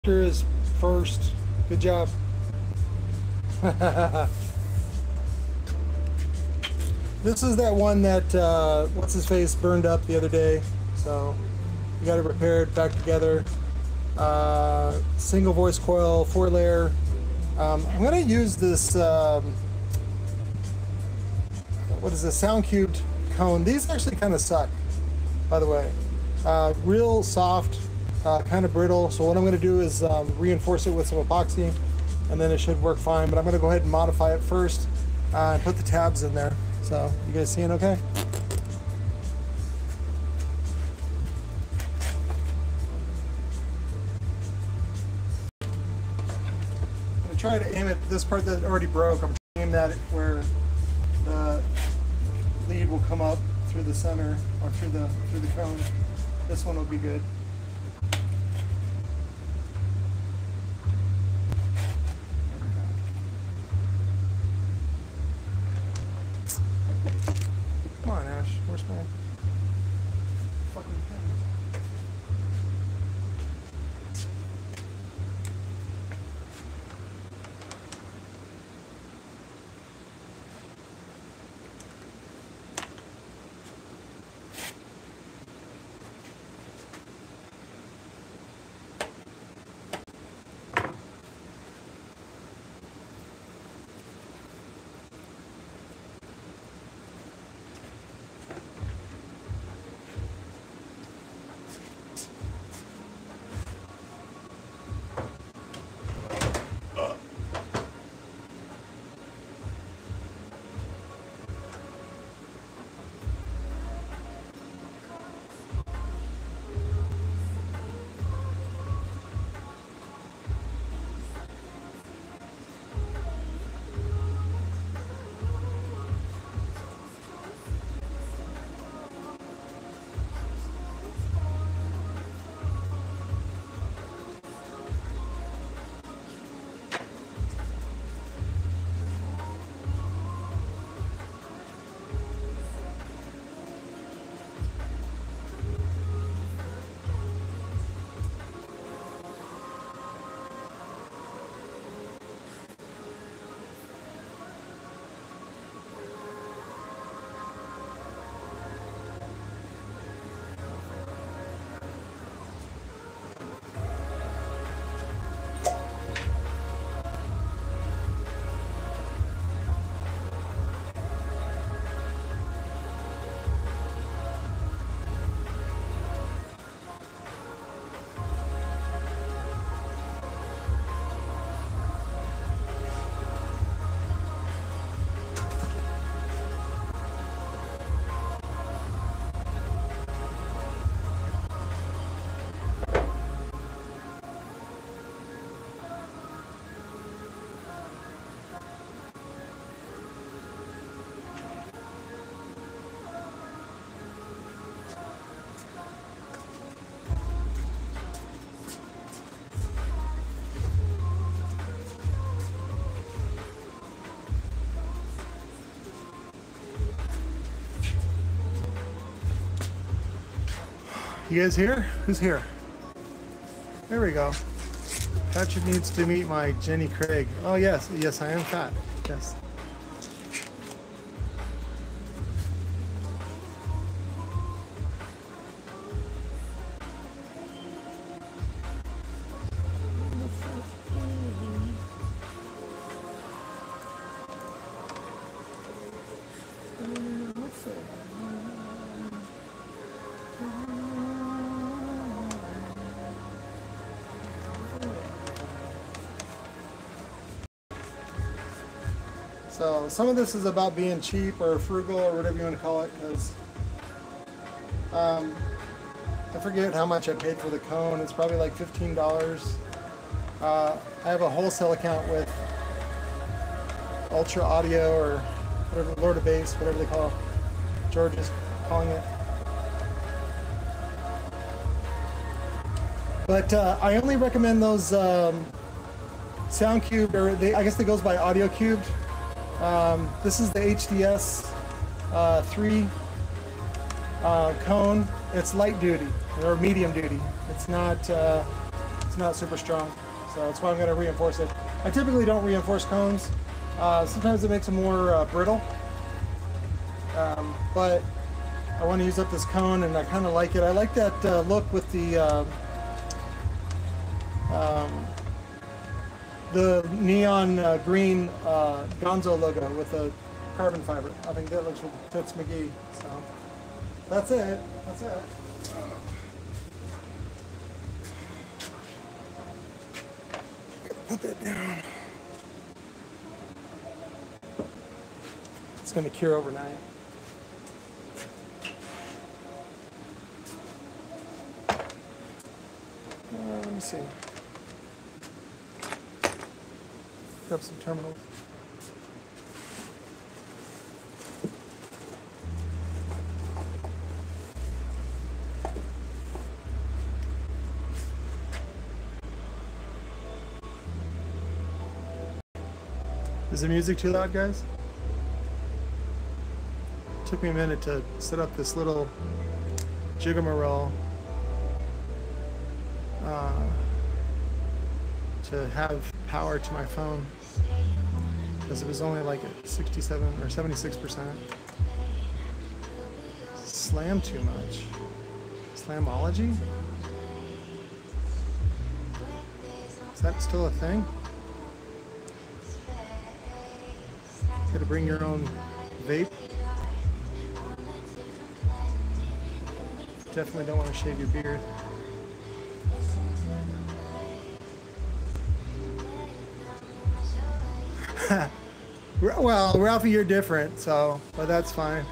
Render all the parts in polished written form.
is first. Good job. This is that one that what's his face burned up the other day, so we got it repaired, back together. Single voice coil, 4-layer. I'm gonna use this. What is this? Sound cubed cone. These actually kind of suck, by the way. Real soft, kind of brittle. So what I'm gonna do is reinforce it with some epoxy, and then it should work fine. But I'm gonna go ahead and modify it first and put the tabs in there. So you guys seeing okay? I'm gonna try to aim at this part that already broke. I'm aiming at it where the lead will come up through the center or through the cone. This one will be good. Come on, Ash. Where's my fucking pen? You guys here? Who's here? There we go. Patrick needs to meet my Jenny Craig. Oh yes, yes I am fat. Yes. So some of this is about being cheap or frugal or whatever you want to call it, because I forget how much I paid for the cone. It's probably like $15. I have a wholesale account with Ultra Audio or whatever, Lord of Bass, whatever they call it. George is calling it. But I only recommend those Sound Cube, or I guess it goes by Audio Cubed. This is the HDS 3 cone. It's light duty or medium duty. It's not It's not super strong, so that's why I'm going to reinforce it. I typically don't reinforce cones. Sometimes it makes them more brittle, but I want to use up this cone, and I kind of like it. I like that look with the neon green GONZO logo with the carbon fiber. I think that looks fits McGee. So that's it. That's it. Put that down. It's going to cure overnight. Let me see. Grab some terminals. Is the music too loud, guys? It took me a minute to set up this little jiggamarole to have power to my phone, because it was only like at 67 or 76%. Slam too much. Slamology? Is that still a thing? Gotta bring your own vape. Definitely don't want to shave your beard. Well, Ralphie, you're different, so, but that's fine.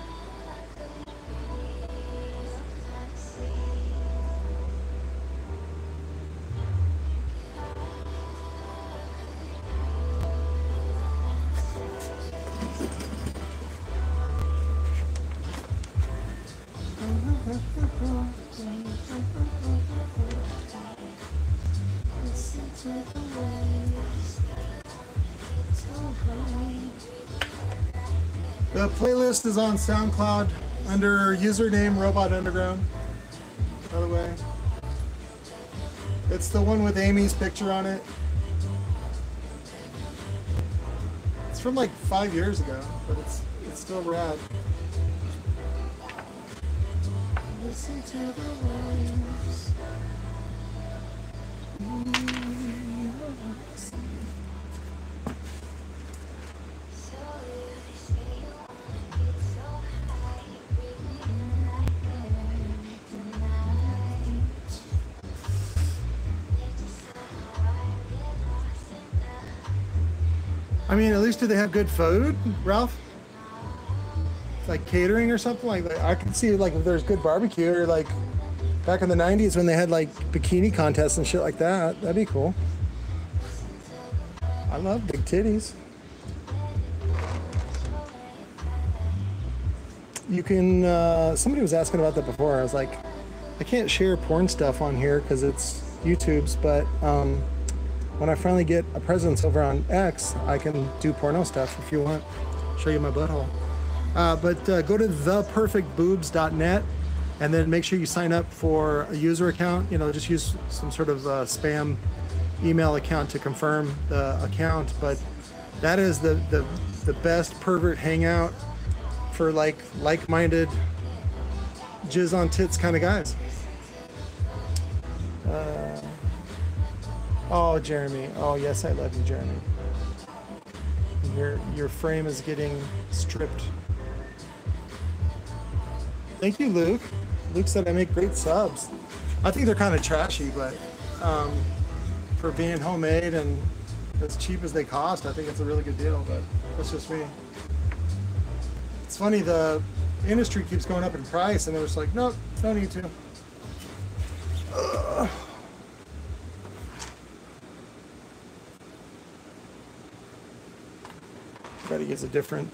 The playlist is on SoundCloud under username RobotUnderground, by the way. It's the one with Amy's picture on it. It's from like 5 years ago, but it's still rad. Listen to the waves. I mean, at least do they have good food, Ralph? Like catering or something like that. I could see like if there's good barbecue, or like back in the 90s when they had like bikini contests and shit like that. That'd be cool. I love big titties. You can, somebody was asking about that before. I was like, I can't share porn stuff on here because it's YouTube's, but when I finally get a presence over on X, I can do porno stuff if you want. Show you my butthole. But go to theperfectboobs.net and then make sure you sign up for a user account. You know, just use some sort of spam email account to confirm the account. But that is the best pervert hangout for like-minded jizz on tits kind of guys. Oh, Jeremy. Oh, yes, I love you, Jeremy. Your frame is getting stripped. Thank you, Luke. Luke said I make great subs. I think they're kind of trashy, but for being homemade and as cheap as they cost, I think it's a really good deal, but that's just me. It's funny, the industry keeps going up in price, and they're just like, nope, no need to. Try to use a different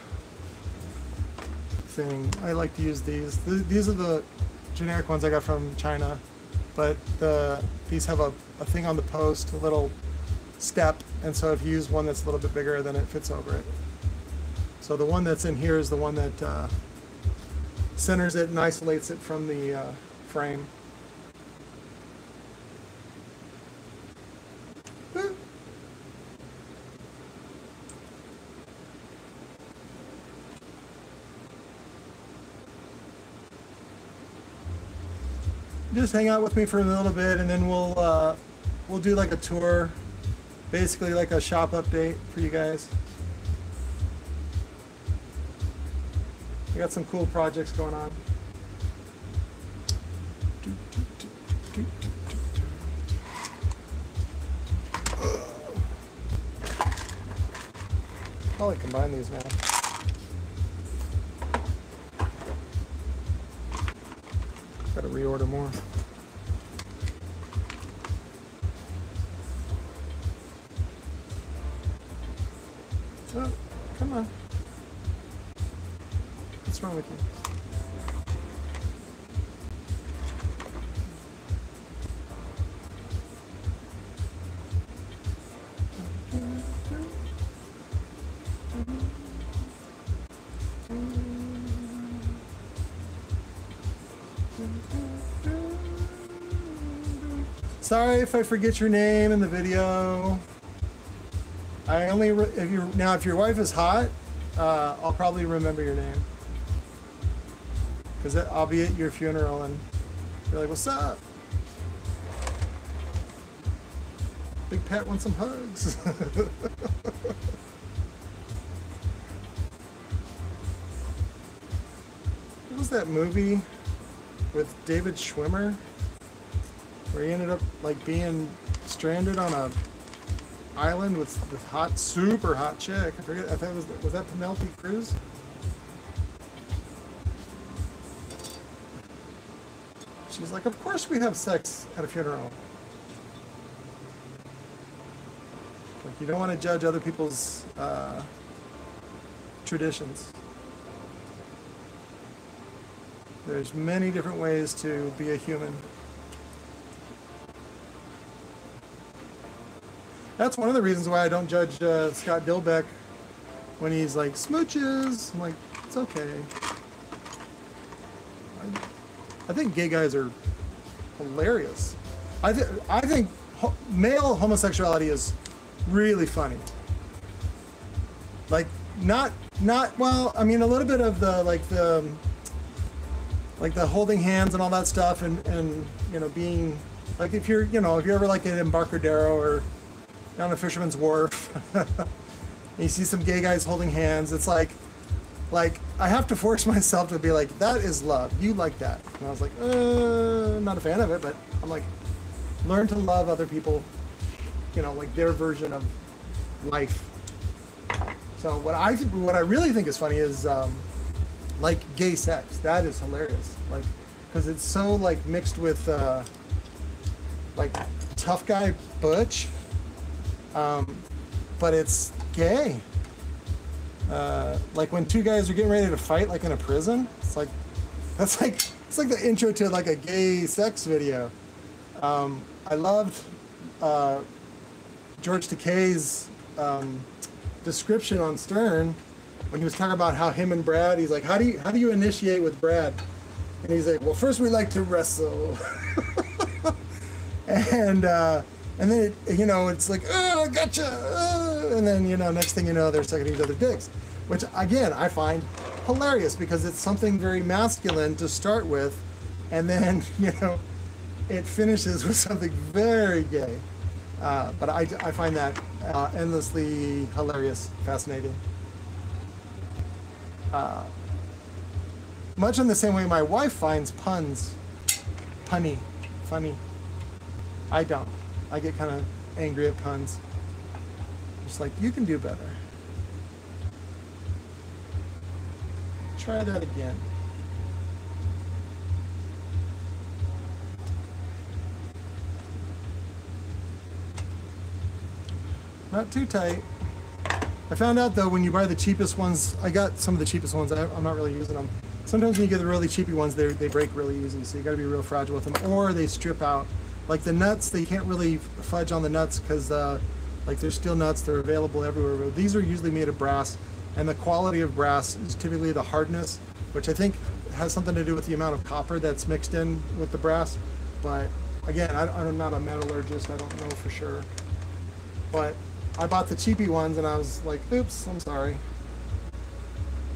thing. I like to use these. These are the generic ones I got from China, but these have a thing on the post, a little step, and so if you use one that's a little bit bigger, then it fits over it. So the one that's in here is the one that centers it and isolates it from the frame. just hang out with me for a little bit, and then we'll do like a tour, basically like a shop update for you guys. We got some cool projects going on. Probably combine these now. Gotta reorder more. Oh, come on. What's wrong with you? Sorry if I forget your name in the video. I only if your wife is hot, I'll probably remember your name, because I'll be at your funeral and you're like, "What's up? Big Pat wants some hugs." What was that movie with David Schwimmer, where he ended up like being stranded on a island with hot, super hot chick? I forget. I thought was that Penelope Cruz? She's like, "Of course we have sex at a funeral." Like, you don't want to judge other people's traditions. There's many different ways to be a human. That's one of the reasons why I don't judge Scott Dilbeck when he's like, "Smooches." I'm like, it's okay. I think gay guys are hilarious. I think male homosexuality is really funny. Like, not well, I mean, a little bit of the like the holding hands and all that stuff, and you know, being like, if you're ever like at Embarcadero or down a Fisherman's Wharf, and you see some gay guys holding hands, it's like I have to force myself to be like, that is love. You like that. And I was like, I'm not a fan of it, but I'm like, learn to love other people, you know, like their version of life. So what I really think is funny is like gay sex. That is hilarious. Like, because it's so like mixed with like tough guy butch, but it's gay. Like when two guys are getting ready to fight, like in a prison, it's like it's like the intro to like a gay sex video. I loved George Takei's description on Stern when he was talking about how him and Brad, he's like, how do you initiate with Brad? And he's like, well, first we like to wrestle. and then you know, it's like, oh, gotcha. And then, you know, next thing you know, they're sucking each other's dicks, which again I find hilarious because it's something very masculine to start with, and then, you know, it finishes with something very gay. But I find that endlessly hilarious, fascinating. Much in the same way my wife finds puns funny. I don't. I get kind of angry at puns. Just like, you can do better. Try that again. Not too tight. I found out though, when you buy the cheapest ones, I got some of the cheapest ones, I'm not really using them. Sometimes when you get the really cheapy ones, they break really easy, so you gotta be real fragile with them, or they strip out. Like the nuts, they can't really fudge on the nuts because like they're steel nuts, they're available everywhere. But these are usually made of brass, and the quality of brass is typically the hardness, which I think has something to do with the amount of copper that's mixed in with the brass. But again, I'm not a metallurgist, I don't know for sure. But I bought the cheapy ones and I was like, oops, I'm sorry.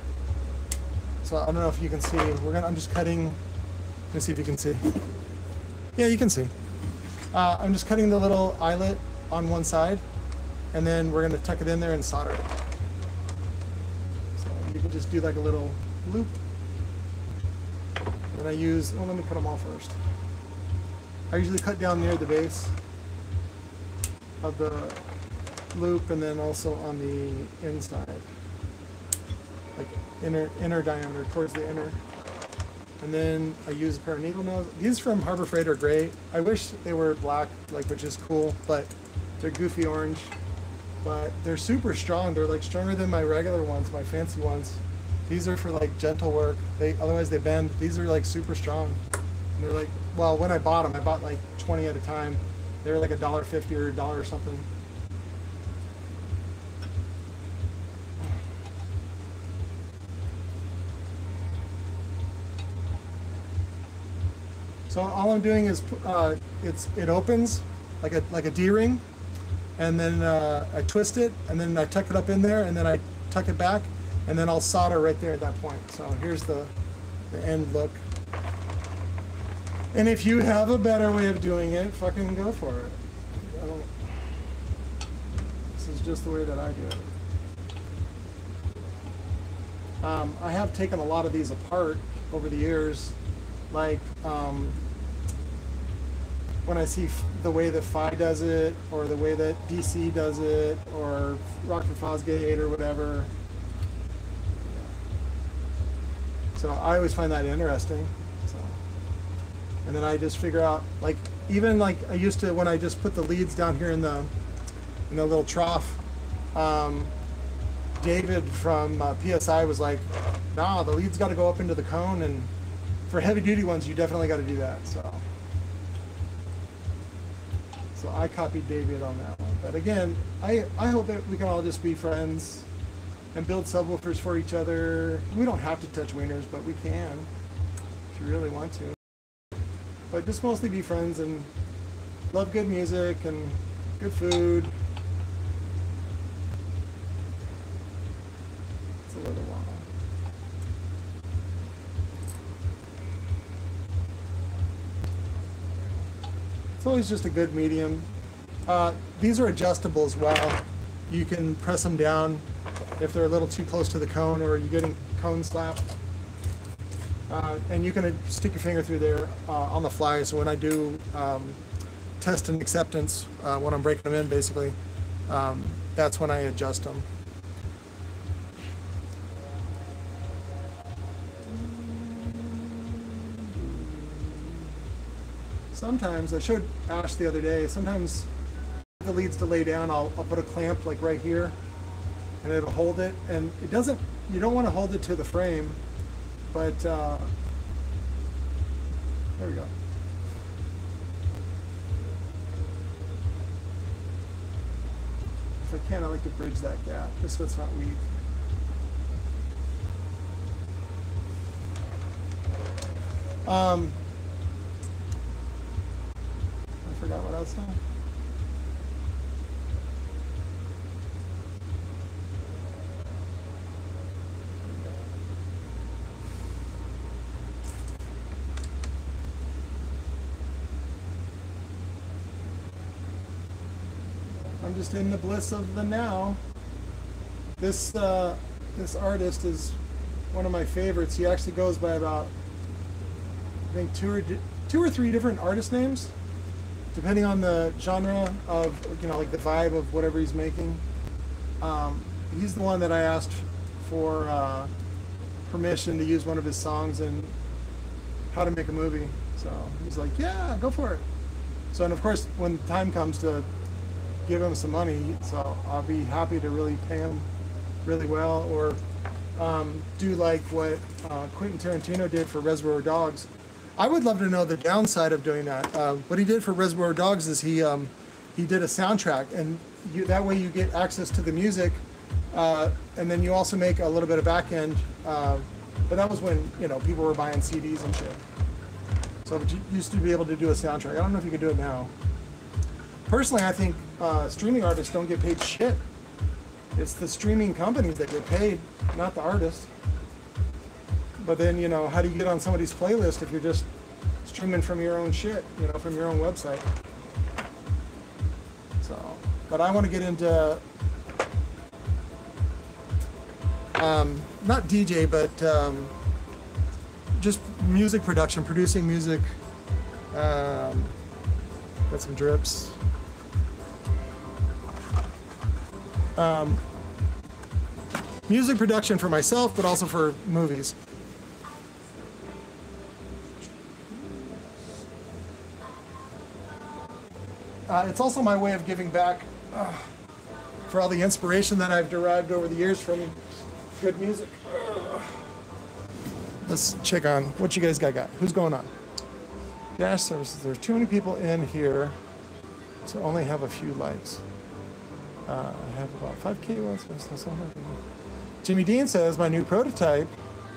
So I don't know if you can see. I'm just cutting. Let me see if you can see. Yeah, you can see. I'm just cutting the little eyelet on one side, and then we're gonna tuck it in there and solder it. So you can just do like a little loop. And I use, well, let me cut them all first. I usually cut down near the base of the loop, and then also on the inside, like inner diameter towards the inner. And then I use a pair of needle nose. These from Harbor Freight are great. I wish they were black, like, which is cool, but they're goofy orange. But they're super strong. They're like stronger than my regular ones, my fancy ones. These are for like gentle work. Otherwise they bend. These are like super strong. And they're like, well, when I bought them, I bought like 20 at a time. They were like $1.50 or $1 or something. So all I'm doing is it opens like a D-ring, and then I twist it, and then I tuck it up in there, and then I tuck it back, and then I'll solder right there at that point. So here's the end look. And if you have a better way of doing it, fucking go for it. This is just the way that I do it. I have taken a lot of these apart over the years, like when I see the way that Phi does it, or the way that DC does it, or Rockford Fosgate or whatever. So I always find that interesting. So, and then I just figure out, like, even like I used to, when I just put the leads down here in the little trough, David from PSI was like, nah, the leads got to go up into the cone, and for heavy duty ones, you definitely got to do that. So I copied David on that one. But again, I hope that we can all just be friends and build subwoofers for each other. We don't have to touch wieners, but we can if you really want to. But just mostly be friends and love good music and good food. It's a little long. It's always just a good medium. These are adjustable as well. You can press them down if they're a little too close to the cone, or you're getting cone slapped. And you can stick your finger through there on the fly. So when I do test and acceptance, when I'm breaking them in, basically, that's when I adjust them. Sometimes, I showed Ash the other day, sometimes the leads to lay down, I'll put a clamp like right here, and it'll hold it. And it doesn't, you don't want to hold it to the frame, but there we go. If I can, I like to bridge that gap, just so it's not weak. I forgot what I was saying. I'm just in the bliss of the now. This artist is one of my favorites. He actually goes by about, I think, two or three different artist names, depending on the genre of, you know, like the vibe of whatever he's making. He's the one that I asked for permission to use one of his songs in How to Make a Movie. So he's like, yeah, go for it. So, and of course, when time comes to give him some money, so I'll be happy to really pay him really well, or do like what Quentin Tarantino did for Reservoir Dogs. I would love to know the downside of doing that. What he did for Reservoir Dogs is he did a soundtrack, and that way you get access to the music, and then you also make a little bit of back end. But that was when, you know, people were buying CDs and shit. So you used to be able to do a soundtrack. I don't know if you can do it now. Personally, I think streaming artists don't get paid shit. It's the streaming companies that get paid, not the artists. But then, you know, how do you get on somebody's playlist if you're just streaming from your own shit, you know, from your own website. So, but I want to get into not DJ, but just music production, producing music. Got some drips. Music production for myself, but also for movies. It's also my way of giving back for all the inspiration that I've derived over the years from good music. Let's check on what you guys got. Who's going on? Dash services. There's too many people in here to only have a few likes. I have about 5K ones. Jimmy Dean says, my new prototype.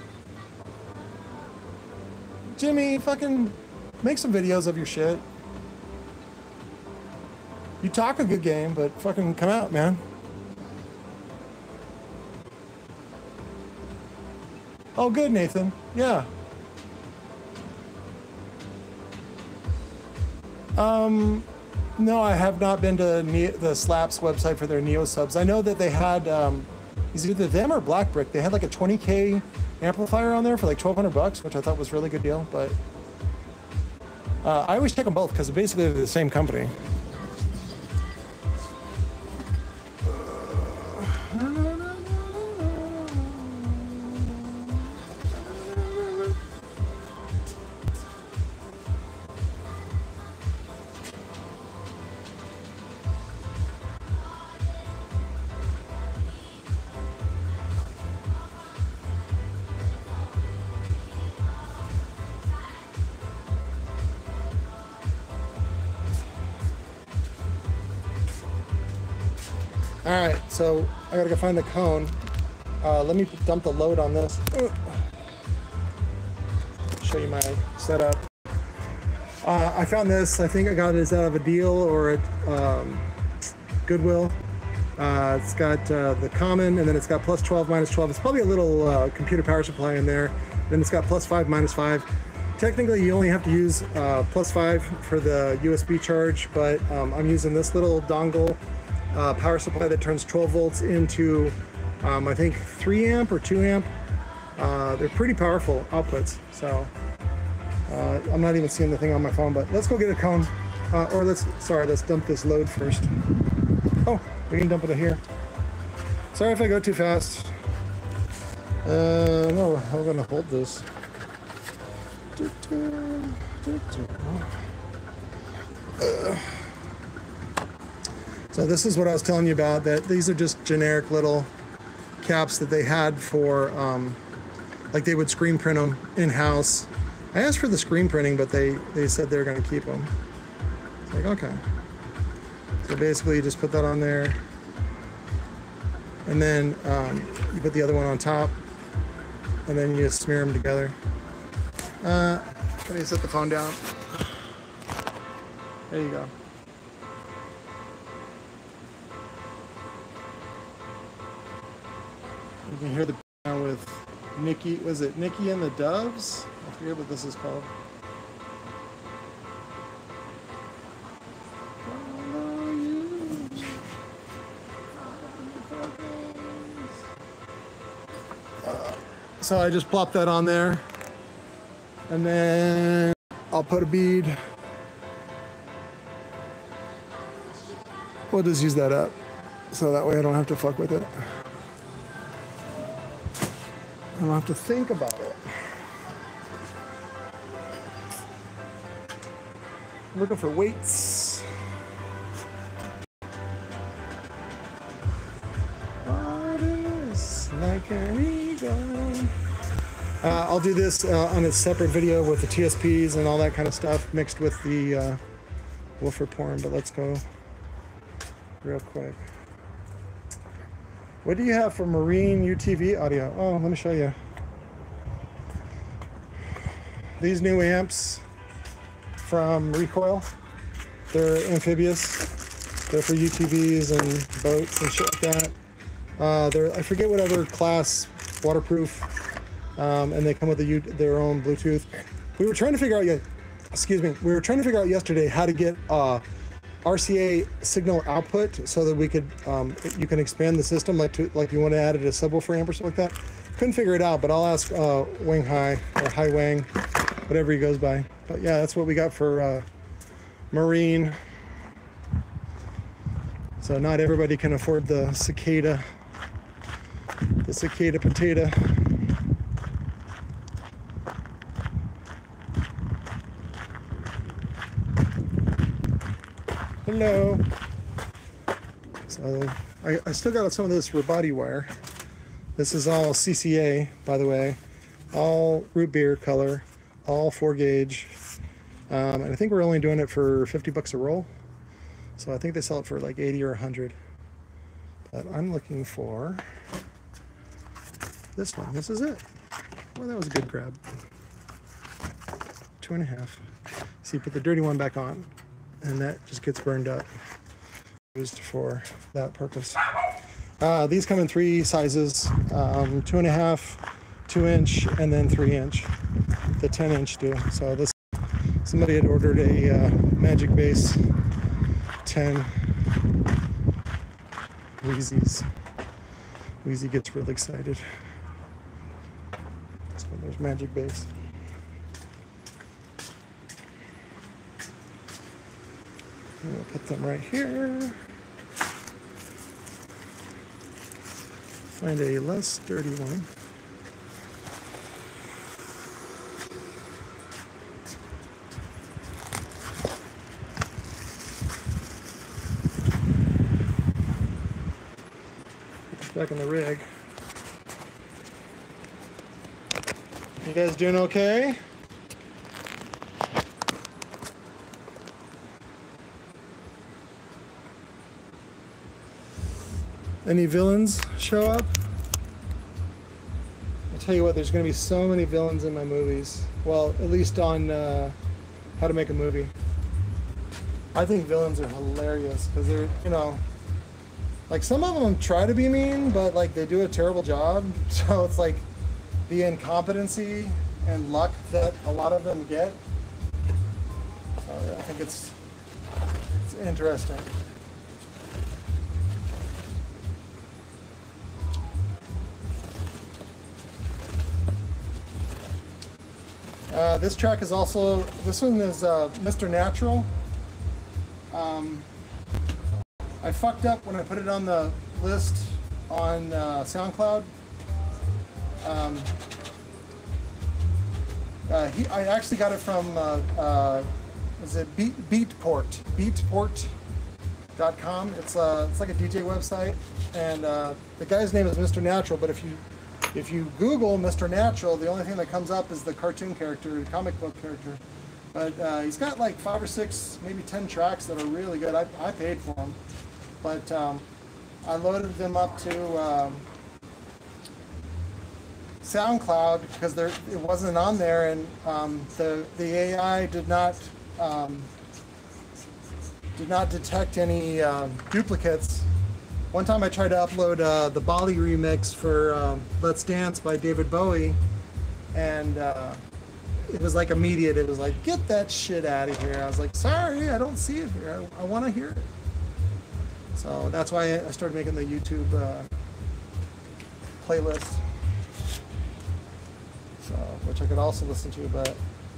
Jimmy, fucking make some videos of your shit. You talk a good game, but fucking come out, man. Oh, good, Nathan. Yeah. No, I have not been to the Slaps website for their Neo subs. I know that they had, is either them or Black Brick. They had like a 20K amplifier on there for like $1,200, which I thought was a really good deal. But I always check them both because basically they're the same company. All right, so I gotta go find the cone. Let me dump the load on this. Show you my setup. I found this, I think I got it out of a deal or at Goodwill. It's got the common, and then it's got plus 12, minus 12. It's probably a little computer power supply in there. Then it's got plus 5, minus 5. Technically, you only have to use plus 5 for the USB charge, but I'm using this little dongle power supply that turns 12 volts into, I think, 3 amp or 2 amp. They're pretty powerful outputs, so I'm not even seeing the thing on my phone, but let's go get a cone. Or let's dump this load first. Oh, we can dump it here. Sorry if I go too fast. No, I'm gonna hold this. So this is what I was telling you about, that these are just generic little caps that they had for, like they would screen print them in-house. I asked for the screen printing, but they said they're gonna keep them. It's like, okay. So basically you just put that on there, and then you put the other one on top, and then you just smear them together. Let me set the phone down. There you go. You can hear the background with Nikki, was it Nikki and the Doves? I forget what this is called. So I just plop that on there, and then I'll put a bead. We'll just use that up, so that way I don't have to fuck with it. I don't have to think about it. I'm looking for weights. Like an eagle. I'll do this on a separate video with the TSPs and all that kind of stuff mixed with the woofer porn, but let's go real quick. What do you have for marine UTV audio? Oh, let me show you. These new amps from Recoil, they're amphibious. They're for UTVs and boats and shit like that. They're, I forget whatever class, waterproof, and they come with their own Bluetooth. We were trying to figure out, excuse me, we were trying to figure out yesterday how to get RCA signal output so that we could, you can expand the system like you want to add it a subwoofer amp or something like that. Couldn't figure it out, but I'll ask Wang Hai or Hai Wang, whatever he goes by. But yeah, that's what we got for Marine. So not everybody can afford the cicada potato. Hello. So I still got some of this body wire. This is all CCA, by the way, all root beer color, all 4 gauge. And I think we're only doing it for 50 bucks a roll. So I think they sell it for like 80 or 100. But I'm looking for this one. This is it. Well, that was a good grab. 2.5. So you put the dirty one back on, and that just gets burned up. Used for that purpose. These come in 3 sizes, 2.5, 2-inch, and then 3-inch. The 10-inch do. So this, somebody had ordered a Magic Base 10 Wheezies. Wheezy gets really excited. So there's Magic Base. We'll put them right here. Find a less dirty one. Back in the rig. You guys doing okay? Any villains show up? I'll tell you what, there's going to be so many villains in my movies. Well, at least on How to Make a Movie. I think villains are hilarious because they're, you know, like some of them try to be mean, but like they do a terrible job. So it's like the incompetency and luck that a lot of them get. So I think it's interesting. This track is also, this one is Mr. Natural. I fucked up when I put it on the list on SoundCloud. I actually got it from, is it Beatport? Beatport.com. It's like a DJ website, and the guy's name is Mr. Natural, but if you Google Mr. Natural, the only thing that comes up is the cartoon character, the comic book character. But he's got like 5 or 6, maybe 10 tracks that are really good. I paid for them. But I loaded them up to SoundCloud because it wasn't on there, and the AI did not detect any duplicates. One time I tried to upload the Bali remix for Let's Dance by David Bowie, and it was like immediate. It was like, get that shit out of here. I was like, sorry, I don't see it here. I want to hear it. So that's why I started making the YouTube playlist, so, which I could also listen to. But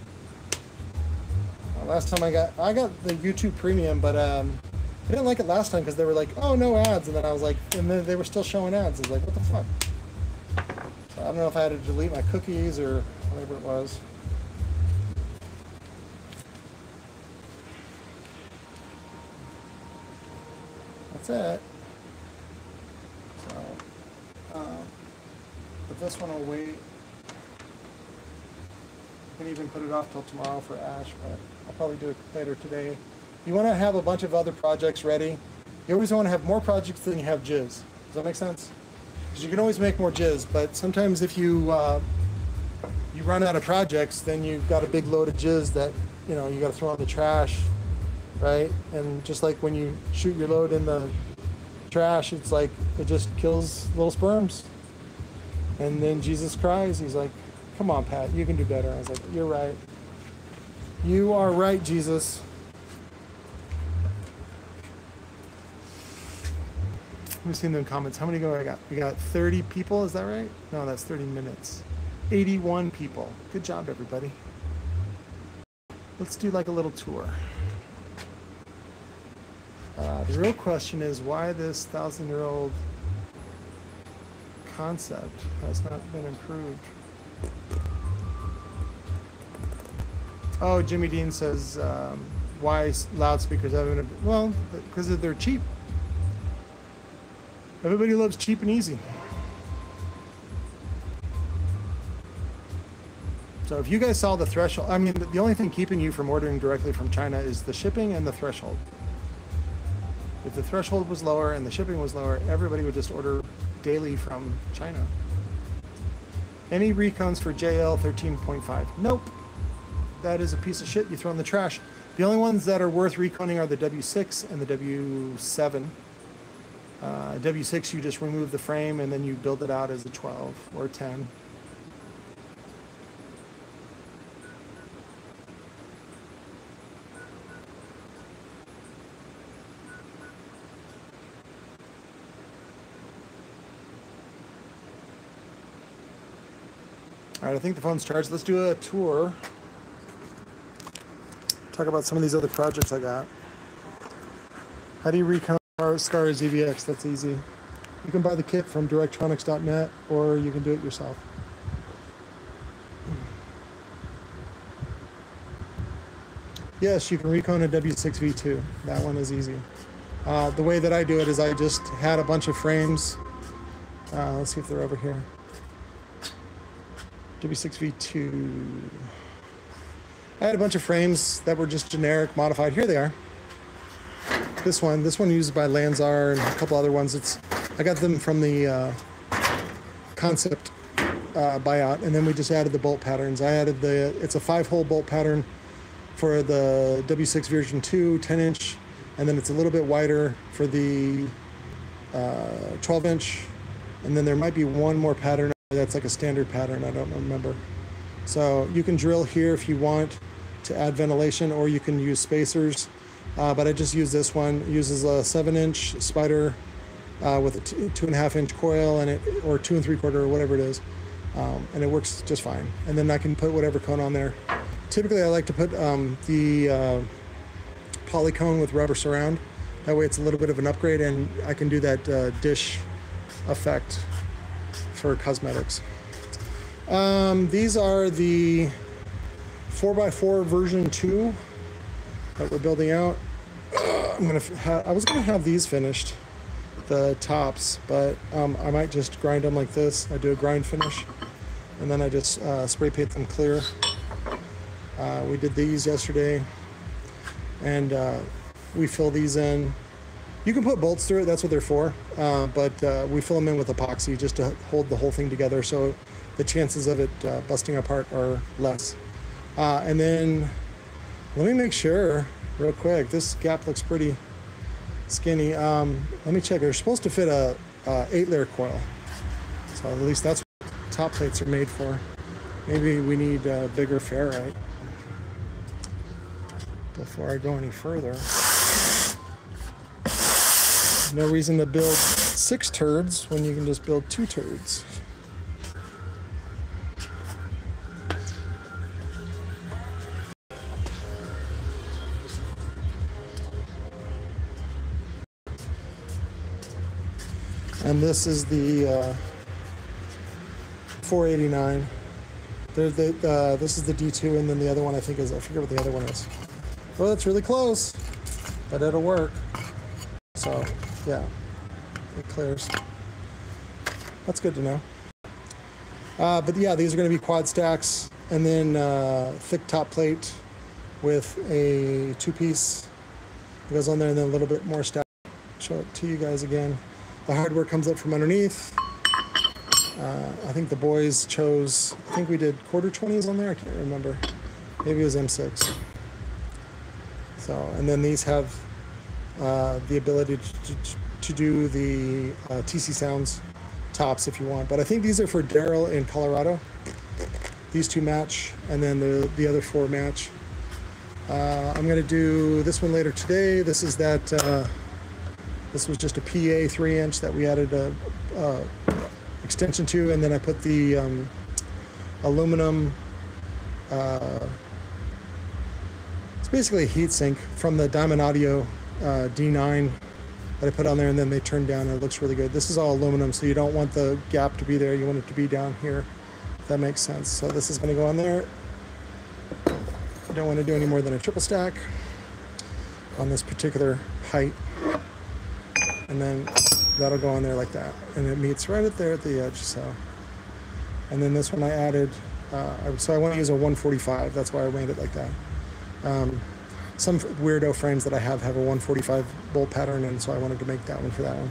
last time I got the YouTube Premium, but I didn't like it last time because they were like, oh, no ads, and then I was like, and then they were still showing ads. I was like, what the fuck? So I don't know if I had to delete my cookies or whatever it was. That's it. So, but this one will wait. I can even put it off till tomorrow for Ash, but I'll probably do it later today. You want to have a bunch of other projects ready. You always want to have more projects than you have jizz. Does that make sense? Because you can always make more jizz, but sometimes if you you run out of projects, then you've got a big load of jizz that you got to throw in the trash, right? And just like when you shoot your load in the trash, it's like it just kills little sperms. And then Jesus cries. He's like, "Come on, Pat, you can do better." I was like, "You're right." You are right, Jesus. Let me see in the comments. How many go I got? We got 30 people, is that right? No, that's 30 minutes. 81 people. Good job, everybody. Let's do like a little tour. The real question is why this 1,000-year-old concept has not been improved. Oh, Jimmy Dean says, why loudspeakers haven't been, well, because they're cheap. Everybody loves cheap and easy. So if you guys saw the threshold, I mean, the only thing keeping you from ordering directly from China is the shipping and the threshold. If the threshold was lower and the shipping was lower, everybody would just order daily from China. Any recons for JL 13.5? Nope. That is a piece of shit you throw in the trash. The only ones that are worth reconing are the W6 and the W7. W6, you just remove the frame and then you build it out as a 12 or 10. All right, I think the phone's charged. Let's do a tour. Talk about some of these other projects I got. How do you recon Scar ZVX? That's easy. You can buy the kit from directronics.net or you can do it yourself. Yes, you can recon a W6V2. That one is easy. The way that I do it is I just had a bunch of frames. Let's see if they're over here. W6V2. I had a bunch of frames that were just generic, modified. Here they are. This one used by Lanzar and a couple other ones. I got them from the concept buyout, and then we just added the bolt patterns. I added it's a 5-hole bolt pattern for the W6 version 2, 10-inch, and then it's a little bit wider for the 12-inch, and then there might be one more pattern that's like a standard pattern. I don't remember. So you can drill here if you want to add ventilation, or you can use spacers. But I just use this one. It uses a 7-inch spider with a 2.5-inch coil, and or 2 3/4 or whatever it is, and it works just fine. And then I can put whatever cone on there. Typically, I like to put the polycone with rubber surround. That way, it's a little bit of an upgrade, and I can do that dish effect for cosmetics. These are the 4x4 version 2 that we're building out. I was gonna have these finished, the tops, but I might just grind them like this. I do a grind finish, and then I just spray paint them clear. We did these yesterday, and we fill these in. You can put bolts through it, that's what they're for, but we fill them in with epoxy just to hold the whole thing together, so the chances of it busting apart are less. And then, let me make sure, real quick, this gap looks pretty skinny. Let me check, they're supposed to fit a 8-layer coil, so at least that's what top plates are made for. Maybe we need bigger ferrite. Before I go any further, no reason to build 6 turds when you can just build 2 turds. And this is the 489. This is the D2, and then the other one I think is, I forget what the other one is. Well, that's really close, but it'll work. So, yeah, it clears. That's good to know. But yeah, these are going to be quad stacks, and then thick top plate with a 2-piece that goes on there, and then a little bit more stack. Show it to you guys again. The hardware comes up from underneath. I think the boys chose, I think we did quarter 20s on there, I can't remember. Maybe it was M6. So, and then these have the ability to do the TC Sounds tops if you want. But I think these are for Daryl in Colorado. These 2 match, and then the other 4 match. I'm going to do this one later today. This is that, this was just a PA 3-inch that we added a extension to, and then I put the aluminum, it's basically a heat sink from the Diamond Audio D9 that I put on there, and then they turn down and it looks really good. This is all aluminum, so you don't want the gap to be there. You want it to be down here, if that makes sense. So this is going to go on there. I don't want to do any more than a triple stack on this particular height. And then that'll go on there like that. And it meets right at there at the edge, so. And then this one I added, so I want to use a 145. That's why I made it like that. Some weirdo frames that I have a 145 bolt pattern, and so I wanted to make that one for that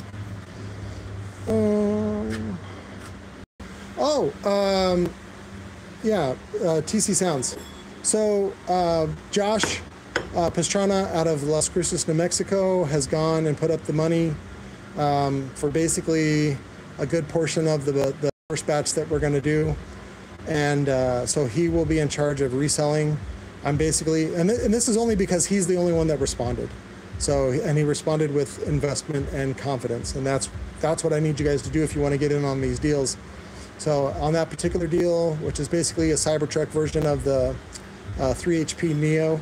one. Yeah, TC Sounds. So Josh Pastrana out of Las Cruces, New Mexico has gone and put up the money for basically a good portion of the first batch that we're going to do. And so he will be in charge of reselling. I'm basically, and this is only because he's the only one that responded. So, and he responded with investment and confidence. And that's what I need you guys to do if you want to get in on these deals. So on that particular deal, which is basically a Cybertruck version of the 3HP Neo,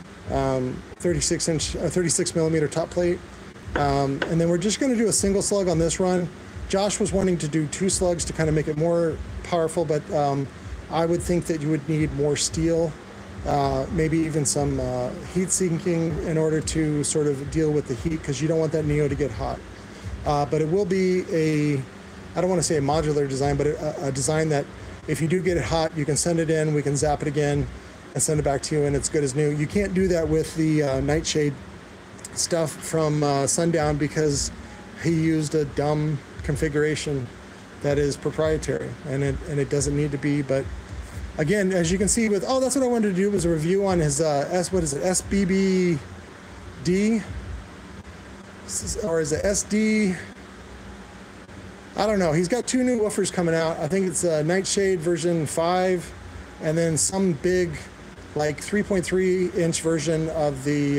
36 millimeter top plate. And then we're just going to do a single slug on this run. Josh was wanting to do 2 slugs to kind of make it more powerful, but I would think that you would need more steel, maybe even some heat sinking in order to sort of deal with the heat, because you don't want that Neo to get hot. But it will be I don't want to say a modular design, but a design that if you do get it hot, you can send it in, we can zap it again and send it back to you, and it's good as new. You can't do that with the Nightshade stuff from Sundown, because he used a dumb configuration that is proprietary, and it doesn't need to be. But again, as you can see with, that's what I wanted to do, was a review on his SBBD, or is it SD? I don't know. He's got 2 new woofers coming out. I think it's a Nightshade version 5, and then some big, like 3.3-inch version of the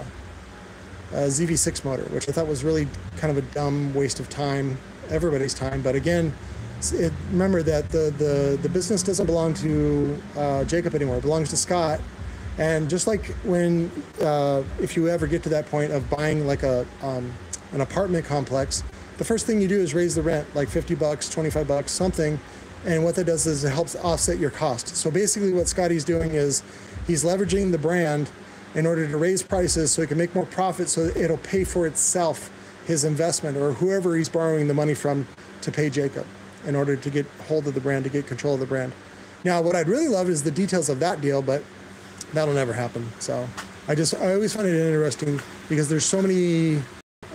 ZV6 motor, which I thought was really kind of a dumb waste of time, everybody's time. But again, remember that the business doesn't belong to Jacob anymore. It belongs to Scott. And just like when, if you ever get to that point of buying like an apartment complex, the first thing you do is raise the rent, like $50, $25, something. And what that does is it helps offset your cost. So basically what Scotty's doing is he's leveraging the brand in order to raise prices so he can make more profit, so that it'll pay for itself, his investment, or whoever he's borrowing the money from to pay Jacob in order to get hold of the brand, to get control of the brand. Now, what I'd really love is the details of that deal, but that'll never happen. So I always find it interesting, because there's so many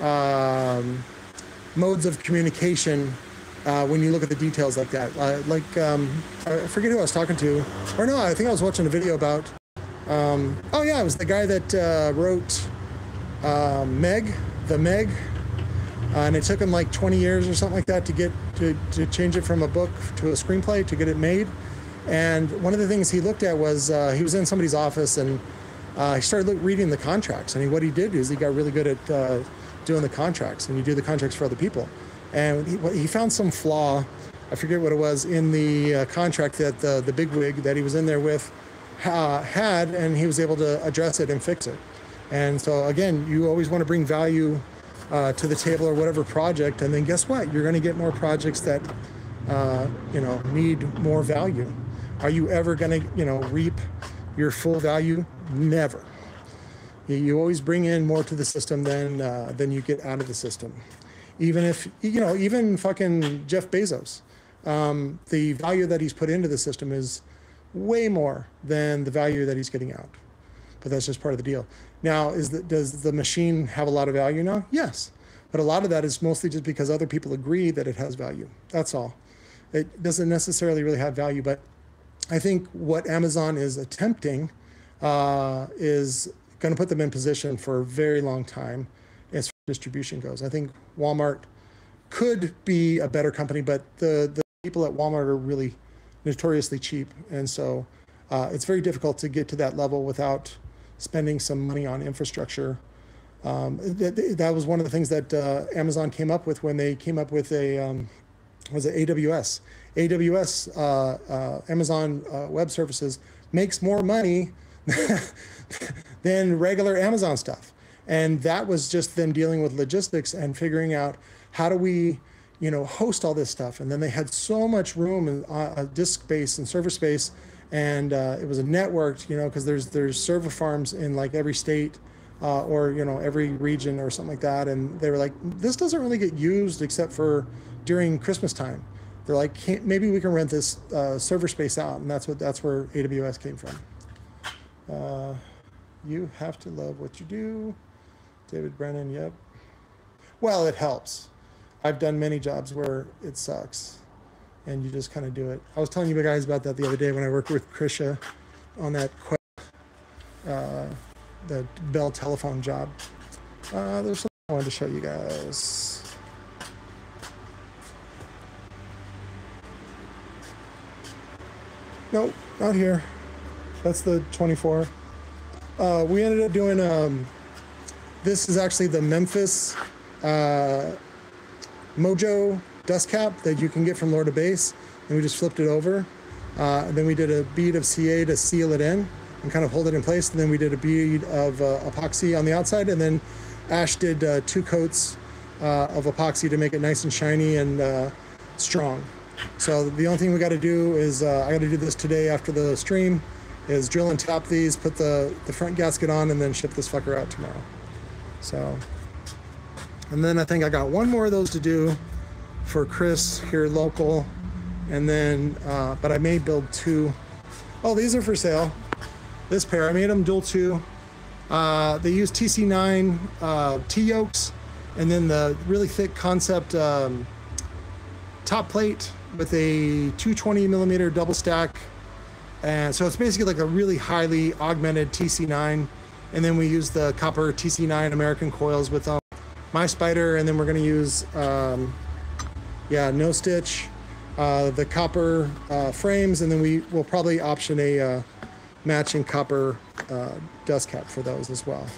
modes of communication when you look at the details like that. I forget who I was talking to, or no, I think I was watching a video about, it was the guy that wrote Meg, and it took him like 20 years or something like that to get to change it from a book to a screenplay to get it made. And one of the things he looked at was he was in somebody's office, and he started reading the contracts. And what he did is he got really good at doing the contracts, and you do the contracts for other people. And he found some flaw, I forget what it was, in the contract that the bigwig that he was in there with had, and he was able to address it and fix it. And so again, you always want to bring value to the table, or whatever project, and then guess what? You're going to get more projects that need more value. Are you ever going to reap your full value? Never. You always bring in more to the system than you get out of the system. Even if, even fucking Jeff Bezos, the value that he's put into the system is way more than the value that he's getting out. But that's just part of the deal. Now, does the machine have a lot of value now? Yes. But a lot of that is mostly just because other people agree that it has value. That's all. It doesn't necessarily really have value. But I think what Amazon is attempting is going to put them in position for a very long time as far as distribution goes. I think Walmart could be a better company, but the people at Walmart are really notoriously cheap. And so it's very difficult to get to that level without spending some money on infrastructure. That was one of the things that Amazon came up with when they came up with was it AWS? Amazon Web Services makes more money than regular Amazon stuff. And that was just them dealing with logistics and figuring out how do we, host all this stuff. And then they had so much room and disk space and server space, and it was a networked, because there's server farms in like every state or every region or something like that. And they were like, this doesn't really get used except for during Christmas time. They're like, maybe we can rent this server space out, and that's where AWS came from. You have to love what you do. David Brennan, yep. Well, it helps. I've done many jobs where it sucks, and you just kind of do it. I was telling you guys about that the other day when I worked with Krisha on that the Bell telephone job. There's something I wanted to show you guys. Nope, not here. That's the 24. We ended up doing, this is actually the Memphis Mojo dust cap that you can get from Lord of Bass, and we just flipped it over. Then we did a bead of CA to seal it in and kind of hold it in place. And then we did a bead of epoxy on the outside, and then Ash did 2 coats of epoxy to make it nice and shiny and strong. So the only thing we got to do is, I got to do this today after the stream, is drill and tap these, put the front gasket on, and then ship this fucker out tomorrow. So, and then I think I got one more of those to do for Chris here local, and then, but I may build 2. Oh, these are for sale. This pair, I made them dual 2. They use TC9 T-yokes, and then the really thick concept top plate with a 220mm double stack. And so it's basically like a really highly augmented TC9. And then we use the copper TC9 American coils with my spider. And then we're going to use, no stitch, the copper frames. And then we will probably option a matching copper dust cap for those as well.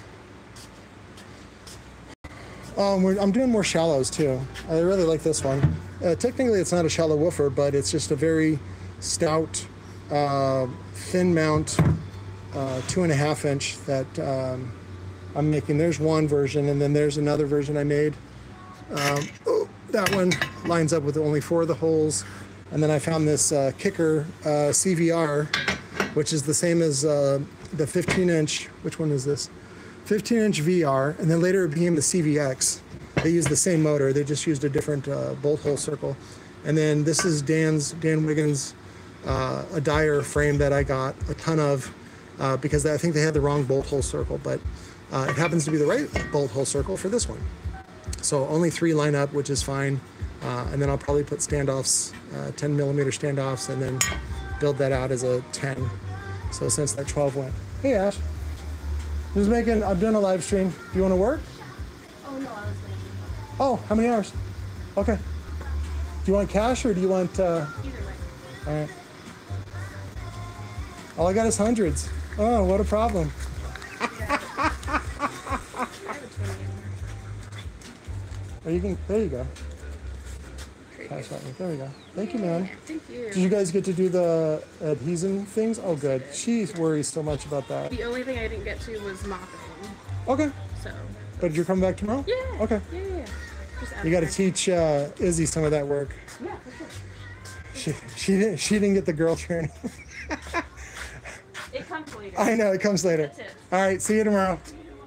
I'm doing more shallows too. I really like this one. Technically it's not a shallow woofer, but it's just a very stout, thin mount, 2.5 inch that I'm making. There's one version, and then there's another version I made. That one lines up with only 4 of the holes. And then I found this kicker CVR, which is the same as the 15-inch. Which one is this? 15-inch VR, and then later it became the CVX. They used the same motor. They just used a different bolt hole circle. And then this is Dan Wiggins' a Dyer frame that I got a ton of because I think they had the wrong bolt hole circle, but it happens to be the right bolt hole circle for this one. So only 3 line up, which is fine. And then I'll probably put standoffs, 10mm standoffs, and then build that out as a 10. So since that 12 went. Hey Ash, I'm doing a live stream. Do you want to work? Oh no, I was waiting. Oh, how many hours? Okay. Do you want cash or do you want? Either way. All right. All I got is hundreds. Oh, what a problem. Or you can. There you go. Cash out. There we go. Thank you, man. Thank you. Did you guys get to do the adhesion things? Oh, good. She worries so much about that. The only thing I didn't get to was mopping. Okay. So. But you're coming back tomorrow? Yeah. Okay. Yeah. Just You got to teach Izzy some of that work. Yeah, for sure. She didn't get the girl training. It comes later. I know, it comes later. That's it. All right, see you tomorrow.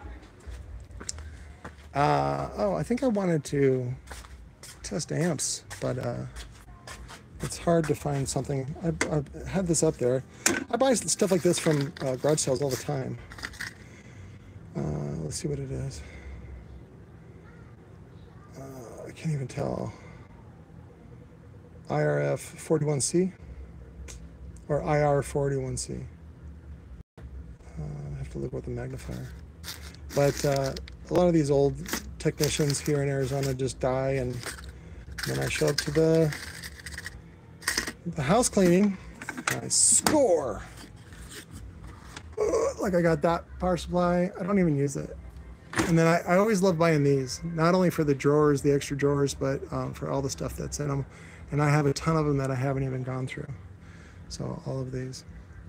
I think I wanted to test amps, but it's hard to find something. I have this up there. I buy stuff like this from garage sales all the time. Let's see what it is. I can't even tell. IRF 41C or IR 41C. I have to look with the magnifier. But a lot of these old technicians here in Arizona just die, and then I show up to the house cleaning. I score. Like I got that power supply. I don't even use it. And then I always love buying these, not only for the drawers, the extra drawers, but for all the stuff that's in them. And I have a ton of them that I haven't even gone through. So all of these.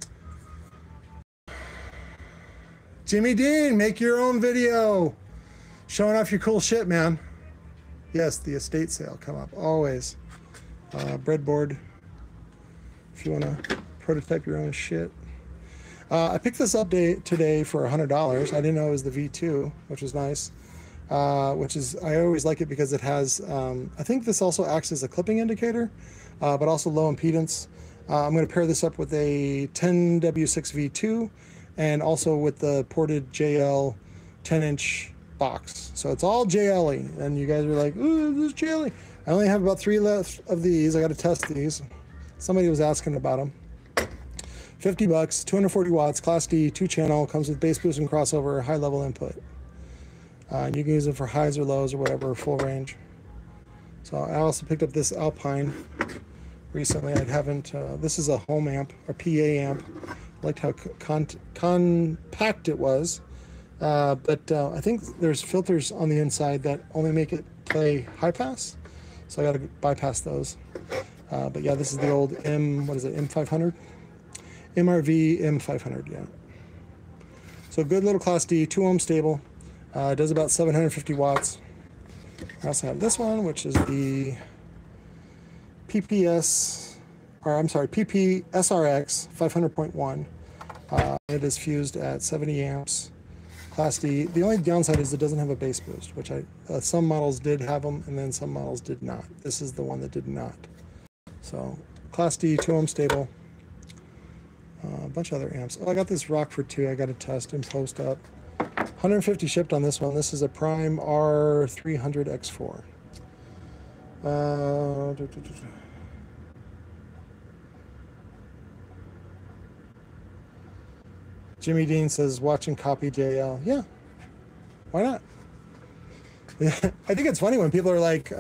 Jimmy Dean, make your own video. Showing off your cool shit, man. Yes, the estate sale come up, always. Breadboard, if you wanna prototype your own shit. I picked this up today for $100. I didn't know it was the V2, which was nice. I always like it because it has, I think this also acts as a clipping indicator, but also low impedance. I'm going to pair this up with a 10W6 V2 and also with the ported JL 10-inch box. So it's all JL-y, and you guys are like, ooh, this is JL-y. I only have about 3 left of these. I got to test these. Somebody was asking about them. $50, 240 watts, Class D, 2-channel, comes with bass boost and crossover, high-level input. And you can use it for highs or lows or whatever, full range. So I also picked up this Alpine recently. I haven't. This is a home amp, a PA amp. I liked how compact it was. But I think there's filters on the inside that only make it play high pass. So I got to bypass those. But yeah, this is the old M500? MRV M500, yeah. So good little Class D, 2 ohm stable. It does about 750 watts. I also have this one, which is the PPSRX 500.1. It is fused at 70 amps. Class D. The only downside is it doesn't have a bass boost, which some models did have them, and then some models did not. This is the one that did not. So Class D, 2 ohm stable. A bunch of other amps. Oh, I got this Rockford too. I got to test and post up. 150 shipped on this one. This is a Prime R300X4. Jimmy Dean says, watching copy JL. Yeah, why not? I think it's funny when people are like,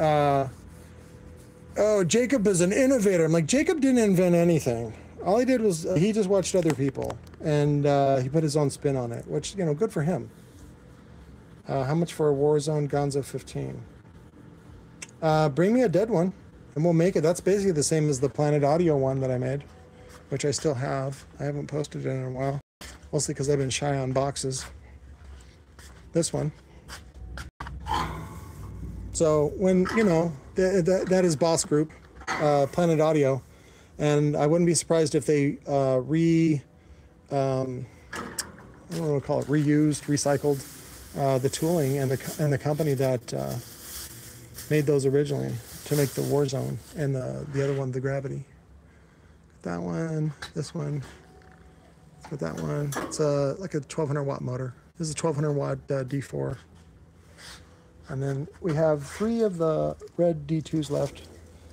oh, Jacob is an innovator. I'm like, Jacob didn't invent anything. All he did was he just watched other people, and he put his own spin on it, which, you know, good for him. How much for a Warzone GONZO 15? Bring me a dead one, and we'll make it. That's basically the same as the Planet Audio one that I made, which I still have. I haven't posted it in a while, mostly because I've been shy on boxes. This one. So when, you know, that is Boss Group, Planet Audio. And I wouldn't be surprised if they I don't know what to call it, reused, recycled the tooling and the company that made those originally to make the Warzone and the other one, the Gravity. That one, this one, with that one. It's like a 1200 watt motor. This is a 1200 watt D4. And then we have 3 of the red D2s left.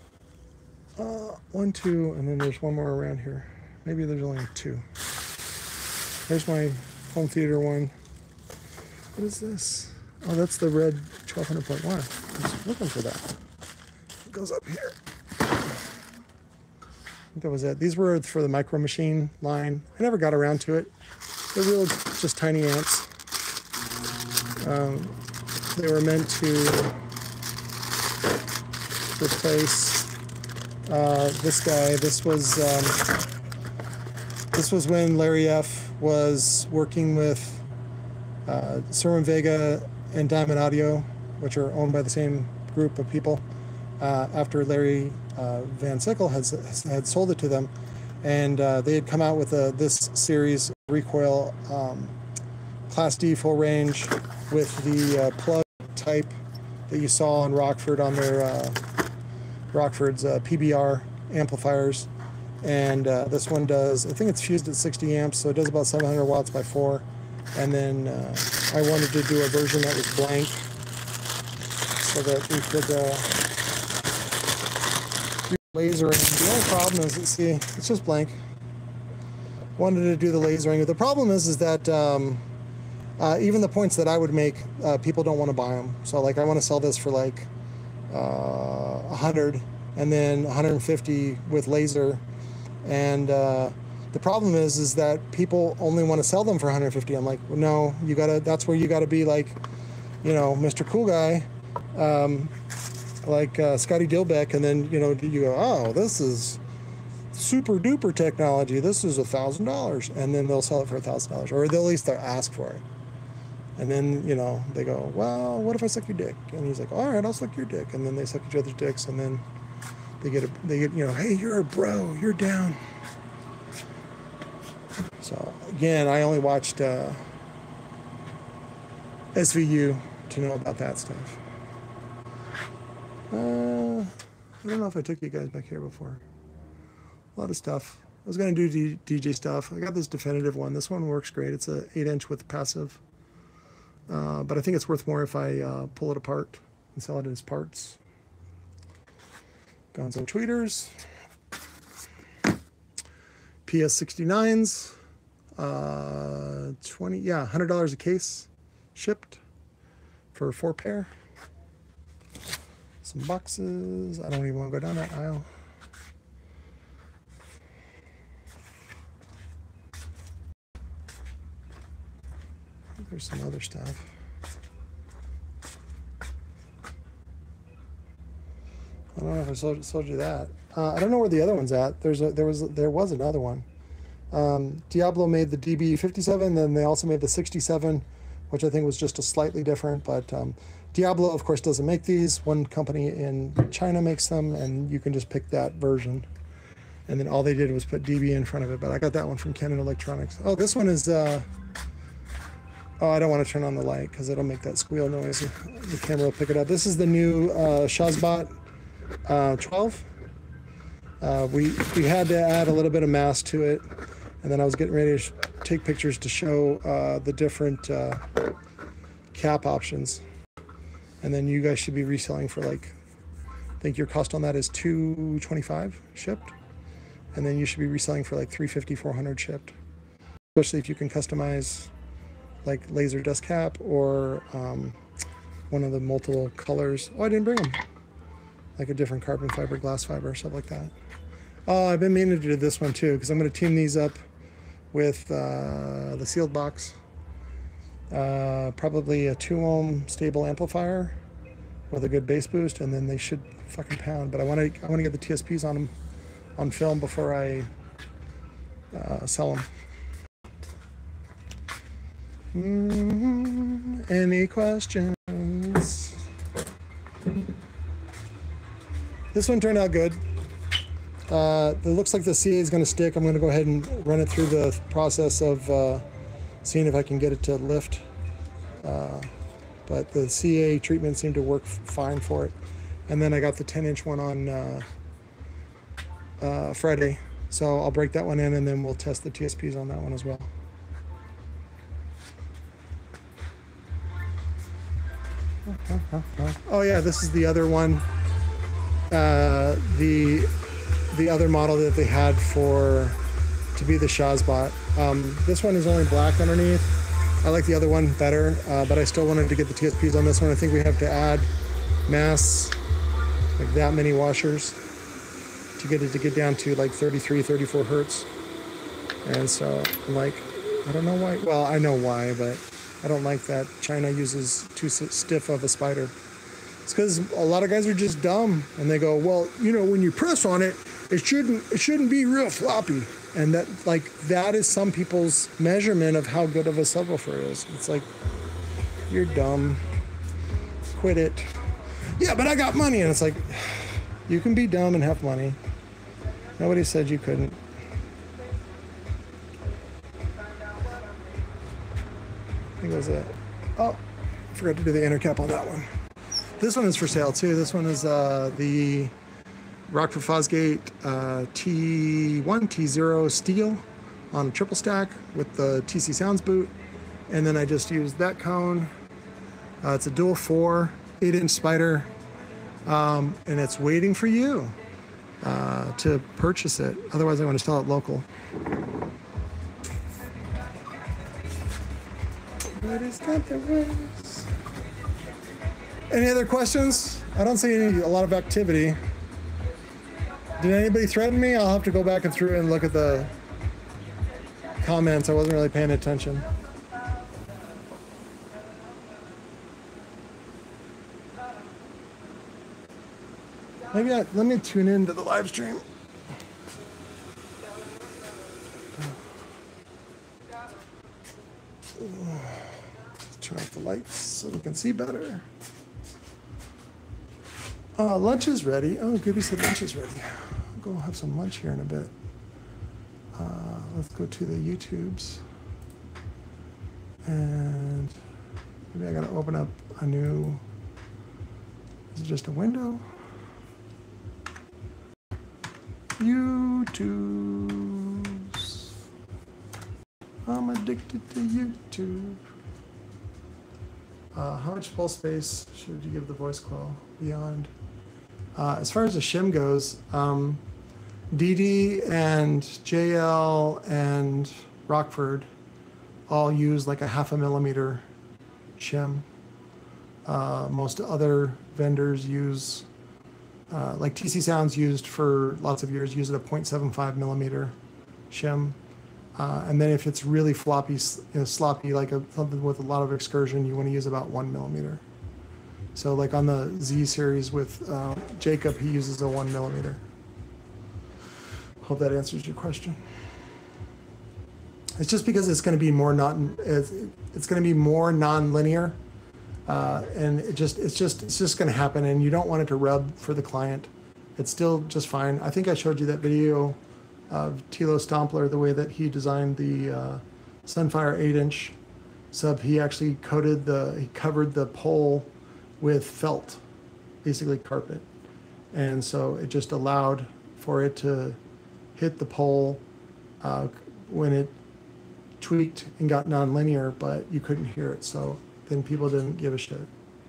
1, 2, and then there's one more around here. Maybe there's only 2. There's my home theater one. What is this? Oh, that's the red 1200.1. I was looking for that. It goes up here. I think that was it. These were for the Micro Machine line. I never got around to it. They're real, just tiny amps. They were meant to replace this guy. This was when Larry F was working with Serwin Vega and Diamond Audio, which are owned by the same group of people. After Larry Van Sickle had sold it to them, and they had come out with this series, Recoil Class D full range with the plug type that you saw on Rockford on their Rockford's PBR amplifiers. And this one does, I think it's fused at 60 amps, so it does about 700 watts by 4. And then I wanted to do a version that was blank so that we could do lasering. The only problem is, see, it's just blank. Wanted to do the lasering. The problem is that even the points that I would make, people don't want to buy them. So like I want to sell this for like 100 and then 150 with laser. And The problem is that people only want to sell them for 150. I'm like, well, no, you gotta. That's where you gotta be like, you know, Mr. Cool Guy, like Scotty Dilbeck, and then you know you go, oh, this is super duper technology. This is $1,000, and then they'll sell it for $1,000, or they'll at least ask for it. And then you know they go, well, what if I suck your dick? And he's like, all right, I'll suck your dick. And then they suck each other's dicks, and then they get you know, hey, you're a bro, you're down. So again, I only watched SVU to know about that stuff. I don't know if I took you guys back here before. A lot of stuff. I was going to do DJ stuff. I got this definitive one. This one works great. It's a 8-inch with passive. But I think it's worth more if I pull it apart and sell it as parts. GONZO tweeters. PS69s. $100 a case shipped for 4 pair. Some boxes. I don't even want to go down that aisle. There's some other stuff. I don't know if I sold you that. I don't know where the other one's at. There was another one. Diablo made the DB57, then they also made the 67, which I think was just a slightly different, but Diablo, of course, doesn't make these. One company in China makes them, and you can just pick that version. And then all they did was put DB in front of it, but I got that one from Canon Electronics. Oh, this one is, oh, I don't want to turn on the light because it'll make that squeal noise. The camera will pick it up. This is the new Shazbot 12. We had to add a little bit of mass to it, and then I was getting ready to take pictures to show the different cap options. And then you guys should be reselling for like, I think your cost on that is $225 shipped, and then you should be reselling for like $350, $400 shipped. Especially if you can customize like laser dust cap or one of the multiple colors. Oh, I didn't bring them. Like a different carbon fiber, glass fiber, stuff like that. Oh, I've been meaning to do this one too, because I'm going to team these up with the sealed box. Probably a 2-ohm stable amplifier with a good bass boost, and then they should fucking pound. But I want to get the TSPs on them on film before I sell them. Any questions? This one turned out good. It looks like the CA is going to stick. I'm going to go ahead and run it through the process of seeing if I can get it to lift. But the CA treatment seemed to work fine for it. And then I got the 10-inch one on Friday. So I'll break that one in, and then we'll test the TSPs on that one as well. Oh yeah, this is the other one. The other model that they had to be the Shazbot. This one is only black underneath. I like the other one better, but I still wanted to get the TSPs on this one. I think we have to add mass, like that many washers, to get it to get down to like 33, 34 hertz. And so I'm like, I don't know why. Well, I know why, but I don't like that China uses too stiff of a spider. It's because a lot of guys are just dumb, and they go, well, you know, when you press on it, it shouldn't be real floppy. And that is some people's measurement of how good of a subwoofer is. It's like, you're dumb. Quit it. Yeah, but I got money. And it's like, you can be dumb and have money. Nobody said you couldn't. I think that was it. Oh, I forgot to do the inner cap on that one. This one is for sale too. This one is the Rockford Fosgate T1, T0 steel on a triple stack with the TC Sounds boot. And then I just used that cone. It's a dual 4, 8-inch spider. And it's waiting for you to purchase it. Otherwise, I'm going to sell it local. But it's not the worst. Any other questions? I don't see a lot of activity. Did anybody threaten me? I'll have to go back and through and look at the comments. I wasn't really paying attention. Maybe let me tune into the live stream. Turn off the lights so we can see better. Lunch is ready. Oh, Gibby said lunch is ready. I'll go have some lunch here in a bit. Let's go to the YouTubes. And maybe I gotta open up a new, is it just a window? YouTubes. I'm addicted to YouTube. How much pulse space should you give the voice coil beyond? As far as the shim goes, DD and JL and Rockford all use like a 0.5 millimeter shim. Most other vendors use, like TC Sounds used for lots of years, use a 0.75 millimeter shim. And then if it's really floppy, sloppy, like something with a lot of excursion, you want to use about 1 millimeter. So like on the Z series with Jacob, he uses a 1 millimeter. Hope that answers your question. It's just because it's going to be more it's going to be more non-linear, and it's just going to happen, and you don't want it to rub for the client. It's still just fine. I think I showed you that video of Tilo Stompler, the way that he designed the Sunfire 8-inch sub. He actually covered the pole with felt, basically carpet, and so it just allowed for it to hit the pole when it tweaked and got non-linear, but you couldn't hear it, so then people didn't give a shit.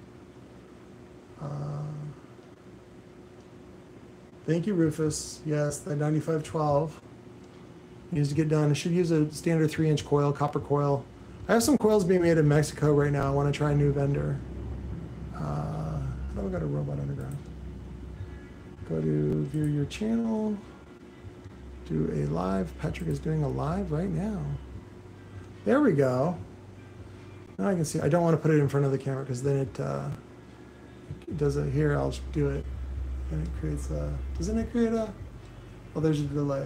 Thank you, Rufus. Yes, the 9512 needs to get done. I should use a standard 3-inch coil, copper coil. I have some coils being made in Mexico right now. I want to try a new vendor. How do I go to Robot Underground? Go to view your channel. Do a live. Patrick is doing a live right now. There we go. Now I can see. I don't want to put it in front of the camera because then it does it here. I'll do it. And it creates a, doesn't it create a, well, there's a delay.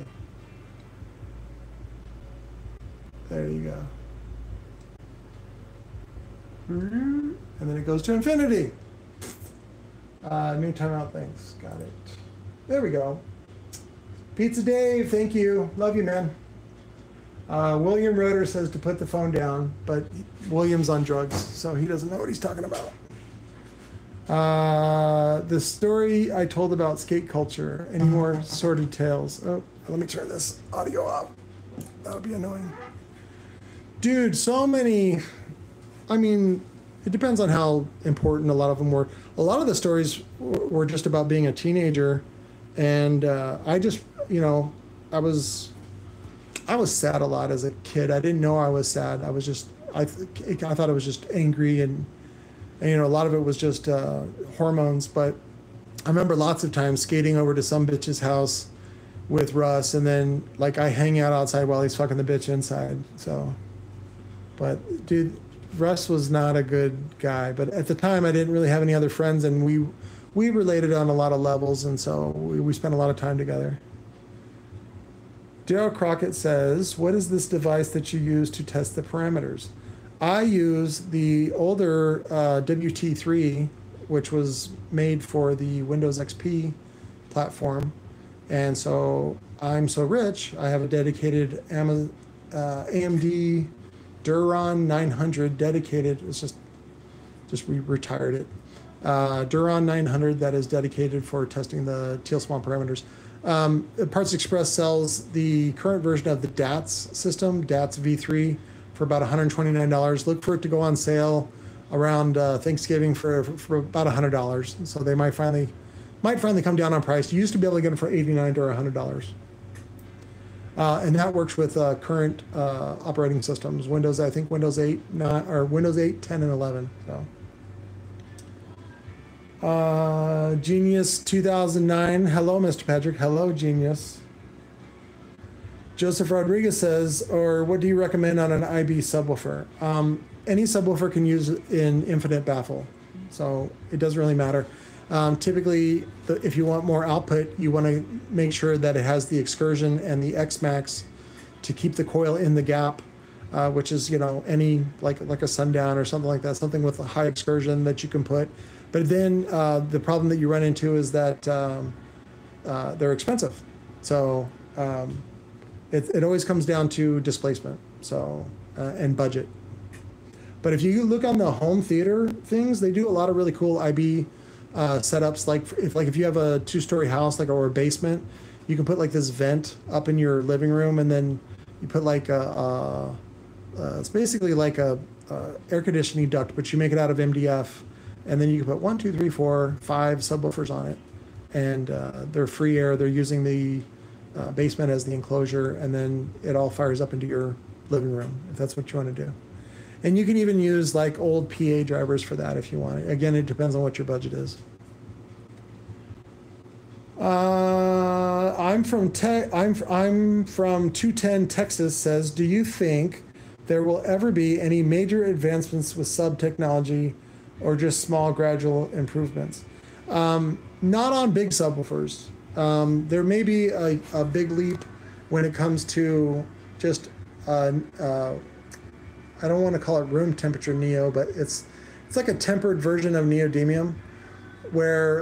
There you go. And then it goes to infinity. New timeout, thanks, got it. There we go. Pizza Dave, thank you. Love you, man. William Roeder says to put the phone down, but William's on drugs, so he doesn't know what he's talking about. The story I told about skate culture. Any more sordid tales? Oh, let me turn this audio off. That would be annoying. Dude, so many. I mean, it depends on how important a lot of them were. A lot of the stories were just about being a teenager, and I just, I was sad a lot as a kid. I didn't know I was sad. I was just, I thought I was just angry, and a lot of it was just hormones. But I remember lots of times skating over to some bitch's house with Russ, and then like I hang out outside while he's fucking the bitch inside. So, but dude, Russ was not a good guy. But at the time, I didn't really have any other friends, and we related on a lot of levels, and so we spent a lot of time together. Daryl Crockett says, "What is this device that you use to test the parameters?" I use the older WT3, which was made for the Windows XP platform. And so I'm so rich, I have a dedicated AMD Duron 900 dedicated. It's just we retired it. Duron 900 that is dedicated for testing the teal spawn parameters. Parts Express sells the current version of the DATS system, DATS V3, for about $129. Look for it to go on sale around Thanksgiving for about $100. So they might finally come down on price. You used to be able to get them for $89 or $100. And that works with current operating systems, Windows 8, Windows 8, 10, and 11. So. Genius 2009. Hello, Mr. Patrick. Hello, Genius. Joseph Rodriguez says, or what do you recommend on an IB subwoofer? Any subwoofer can use in infinite baffle, so it doesn't really matter. Typically, if you want more output, you want to make sure that it has the excursion and the X-Max to keep the coil in the gap, which is, you know, any like a sundown or something like that, something with a high excursion that you can put. But then the problem that you run into is that they're expensive. So it always comes down to displacement, so and budget. But if you look on the home theater things, they do a lot of really cool IB setups. Like if you have a 2-story house, like, or a basement, you can put like this vent up in your living room, and then you put like it's basically like a air conditioning duct, but you make it out of MDF, and then you can put 1, 2, 3, 4, 5 subwoofers on it, and they're free air. They're using the basement as the enclosure, and then it all fires up into your living room if that's what you want to do. And you can even use like old PA drivers for that if you want. Again, it depends on what your budget is. I'm from 210 Texas. Says, do you think there will ever be any major advancements with sub technology, or just small gradual improvements? Not on big subwoofers. There may be a big leap when it comes to just I don't want to call it room temperature neo, but it's like a tempered version of neodymium, where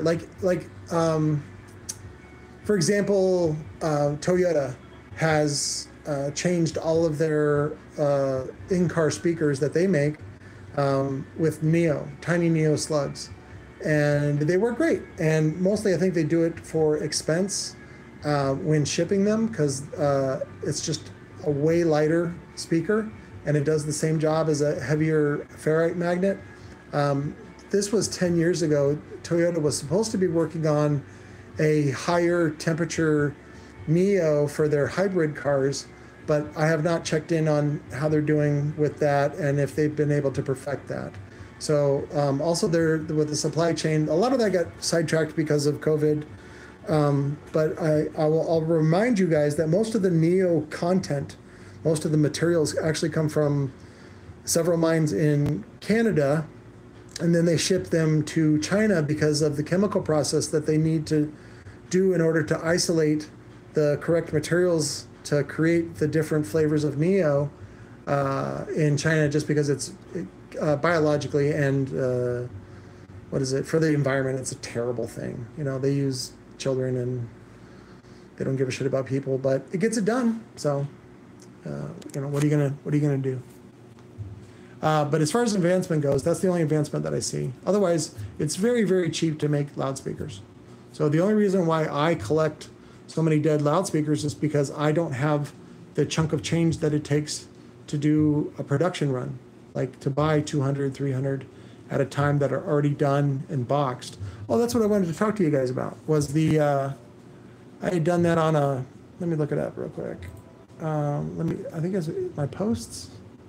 for example, Toyota has changed all of their in-car speakers that they make with neo, tiny neo slugs, and they work great. And mostly I think they do it for expense when shipping them, because it's just a way lighter speaker, and it does the same job as a heavier ferrite magnet. This was 10 years ago. Toyota was supposed to be working on a higher temperature Neo for their hybrid cars, but I have not checked in on how they're doing with that and if they've been able to perfect that. So also there with the supply chain, a lot of that got sidetracked because of COVID. But I'll remind you guys that most of the Neo content, most of the materials actually come from several mines in Canada, and then they ship them to China because of the chemical process that they need to do in order to isolate the correct materials to create the different flavors of Neo in China, just because it's biologically and for the environment, it's a terrible thing. You know, they use children and they don't give a shit about people, but it gets it done. So what are you gonna do? But as far as advancement goes, that's the only advancement that I see. Otherwise, it's very, very cheap to make loudspeakers. So the only reason why I collect so many dead loudspeakers is because I don't have the chunk of change that it takes to do a production run, like to buy 200, 300 at a time that are already done and boxed. Oh, that's what I wanted to talk to you guys about, was the, I had done that on a, let me look it up real quick. I think it's my posts.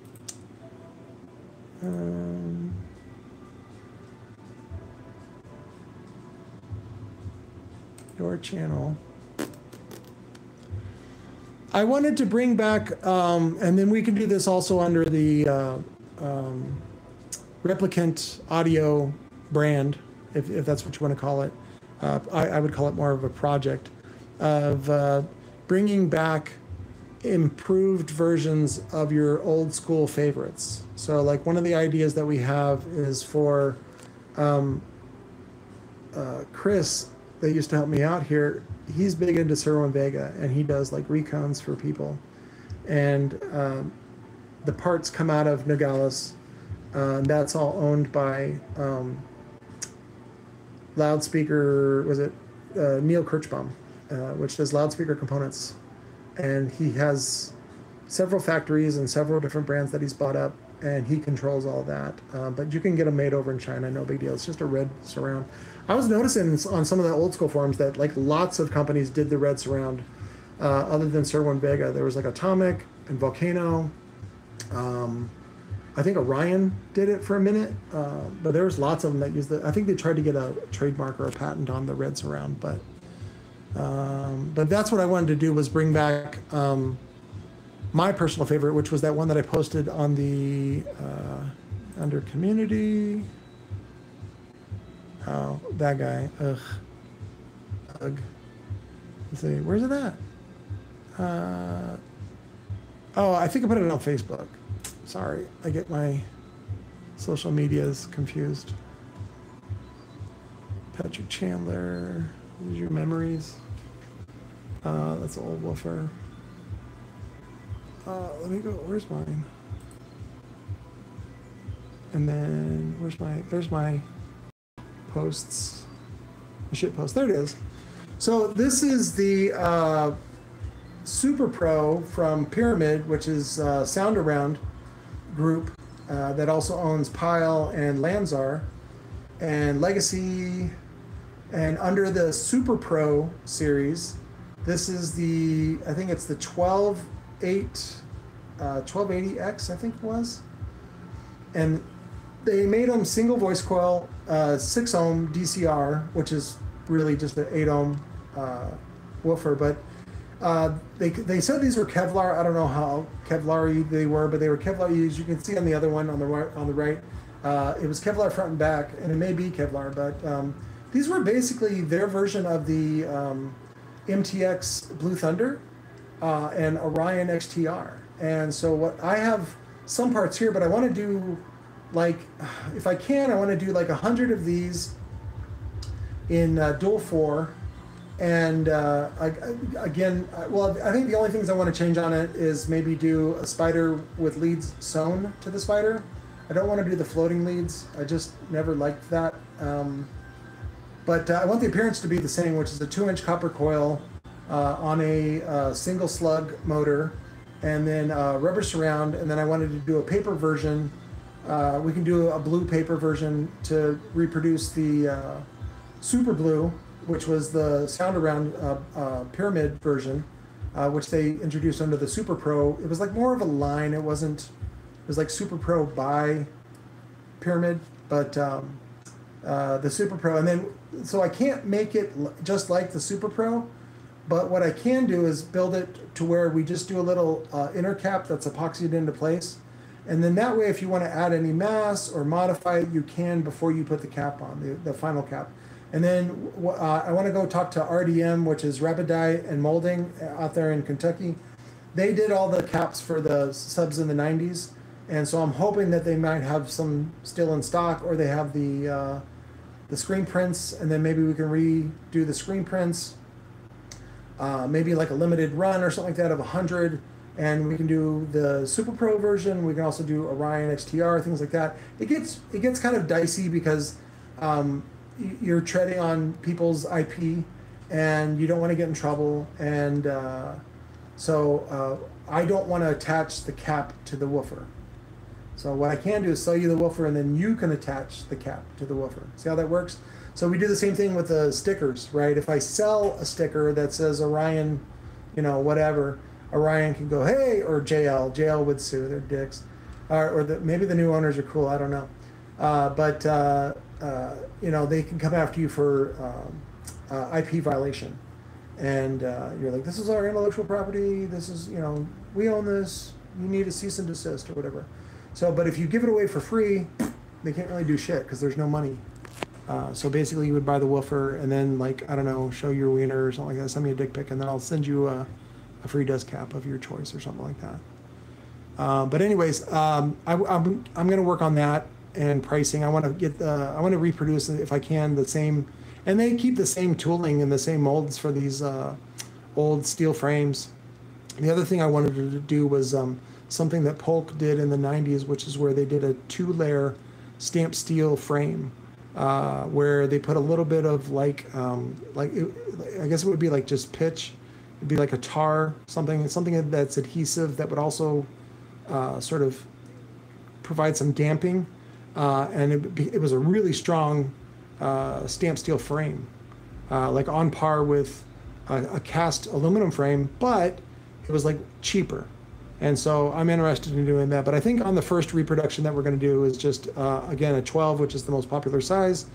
Your channel. I wanted to bring back, and then we can do this also under the Replicant Audio brand, if that's what you want to call it. I would call it more of a project of bringing back improved versions of your old school favorites. So like one of the ideas that we have is for Chris that used to help me out here. He's big into Servo and Vega, and he does like recons for people, and the parts come out of Nogales. That's all owned by loudspeaker, was it Neil Kirchbaum, which does loudspeaker components, and he has several factories and several different brands that he's bought up, and he controls all that. But you can get them made over in China, no big deal. It's just a red surround. I was noticing on some of the old school forums that like lots of companies did the red surround, other than Servo and Vega. There was like Atomic and Volcano. I think Orion did it for a minute, but there was lots of them that used it. I think they tried to get a trademark or a patent on the red surround, but that's what I wanted to do, was bring back my personal favorite, which was that one that I posted on the under community. Oh, that guy. Ugh. Ugh. Let's see. Where's it at? Oh, I think I put it on Facebook. Sorry, I get my social medias confused. Patrick Chandler. These are your memories. That's an old woofer. Let me go. Where's mine? And then there's my posts. The shit post. There it is. So this is the Super Pro from Pyramid, which is Sound Around group that also owns Pile and Lanzar and Legacy. And under the Super Pro series, this is the, I think it's the 1280X, I think it was. And they made them single voice coil, 6 ohm DCR, which is really just an 8 ohm woofer. But they said these were Kevlar. I don't know how Kevlar-y they were, but they were Kevlar-y. As you can see on the other one on the right, it was Kevlar front and back, and it may be Kevlar, but these were basically their version of the MTX Blue Thunder and Orion XTR. And so what I have some parts here, but I want to do, like, if I can, I want to do like 100 of these in dual 4. And again, well, I think the only things I want to change on it is maybe do a spider with leads sewn to the spider. I don't want to do the floating leads. I just never liked that. But I want the appearance to be the same, which is a 2-inch copper coil on a single slug motor, and then rubber surround. And then I wanted to do a paper version. We can do a blue paper version to reproduce the Super Blue, which was the Sound Around Pyramid version, which they introduced under the Super Pro. It was like more of a line. It was like Super Pro by Pyramid, but the Super Pro. And then, so I can't make it just like the Super Pro, but what I can do is build it to where we just do a little inner cap that's epoxied into place. And then that way, if you want to add any mass or modify it, you can before you put the cap on, the final cap. And then I want to go talk to RDM, which is Rapid Dye and Molding out there in Kentucky. They did all the caps for the subs in the 90s. And so I'm hoping that they might have some still in stock, or they have the screen prints, and then maybe we can redo the screen prints, maybe like a limited run or something like that of 100. And we can do the Super Pro version. We can also do Orion XTR, things like that. It gets kind of dicey because you're treading on people's IP, and you don't want to get in trouble. And so I don't want to attach the cap to the woofer. So what I can do is sell you the woofer, and then you can attach the cap to the woofer. See how that works? So we do the same thing with the stickers, right? If I sell a sticker that says Orion, whatever, Orion can go, hey, or JL would sue, they're dicks. Maybe the new owners are cool, I don't know. But they can come after you for IP violation. And you're like, this is our intellectual property, this is, we own this, you need a cease and desist or whatever. So, but if you give it away for free, they can't really do shit because there's no money. So basically you would buy the woofer and then, like, I don't know, show your wiener or something like that, send me a dick pic, and then I'll send you a free dust cap of your choice or something like that. But anyways, I'm going to work on that and pricing. I want to reproduce, if I can, the same, and they keep the same tooling and the same molds for these old steel frames. The other thing I wanted to do was something that Polk did in the 90s, which is where they did a 2-layer stamped steel frame, where they put a little bit of I guess it would be like just pitch. It'd be like a tar, something that's adhesive that would also sort of provide some damping, and it was a really strong stamped steel frame, like on par with a cast aluminum frame, but it was like cheaper. And so I'm interested in doing that. But I think on the first reproduction that we're going to do is just, again, a 12, which is the most popular size.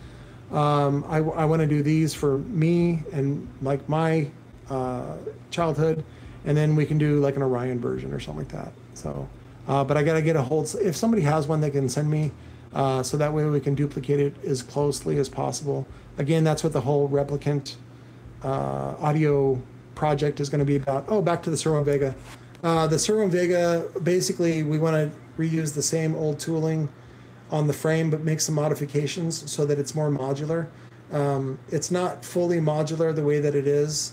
I want to do these for me and like my childhood. and then we can do like an Orion version or something like that. So, but I gotta get a hold. If somebody has one, they can send me, so that way we can duplicate it as closely as possible. Again, that's what the whole replicant audio project is going to be about. Oh, back to the Servo Vega. The Servo Vega, basically, we want to reuse the same old tooling on the frame, but make some modifications so that it's more modular. It's not fully modular the way that it is,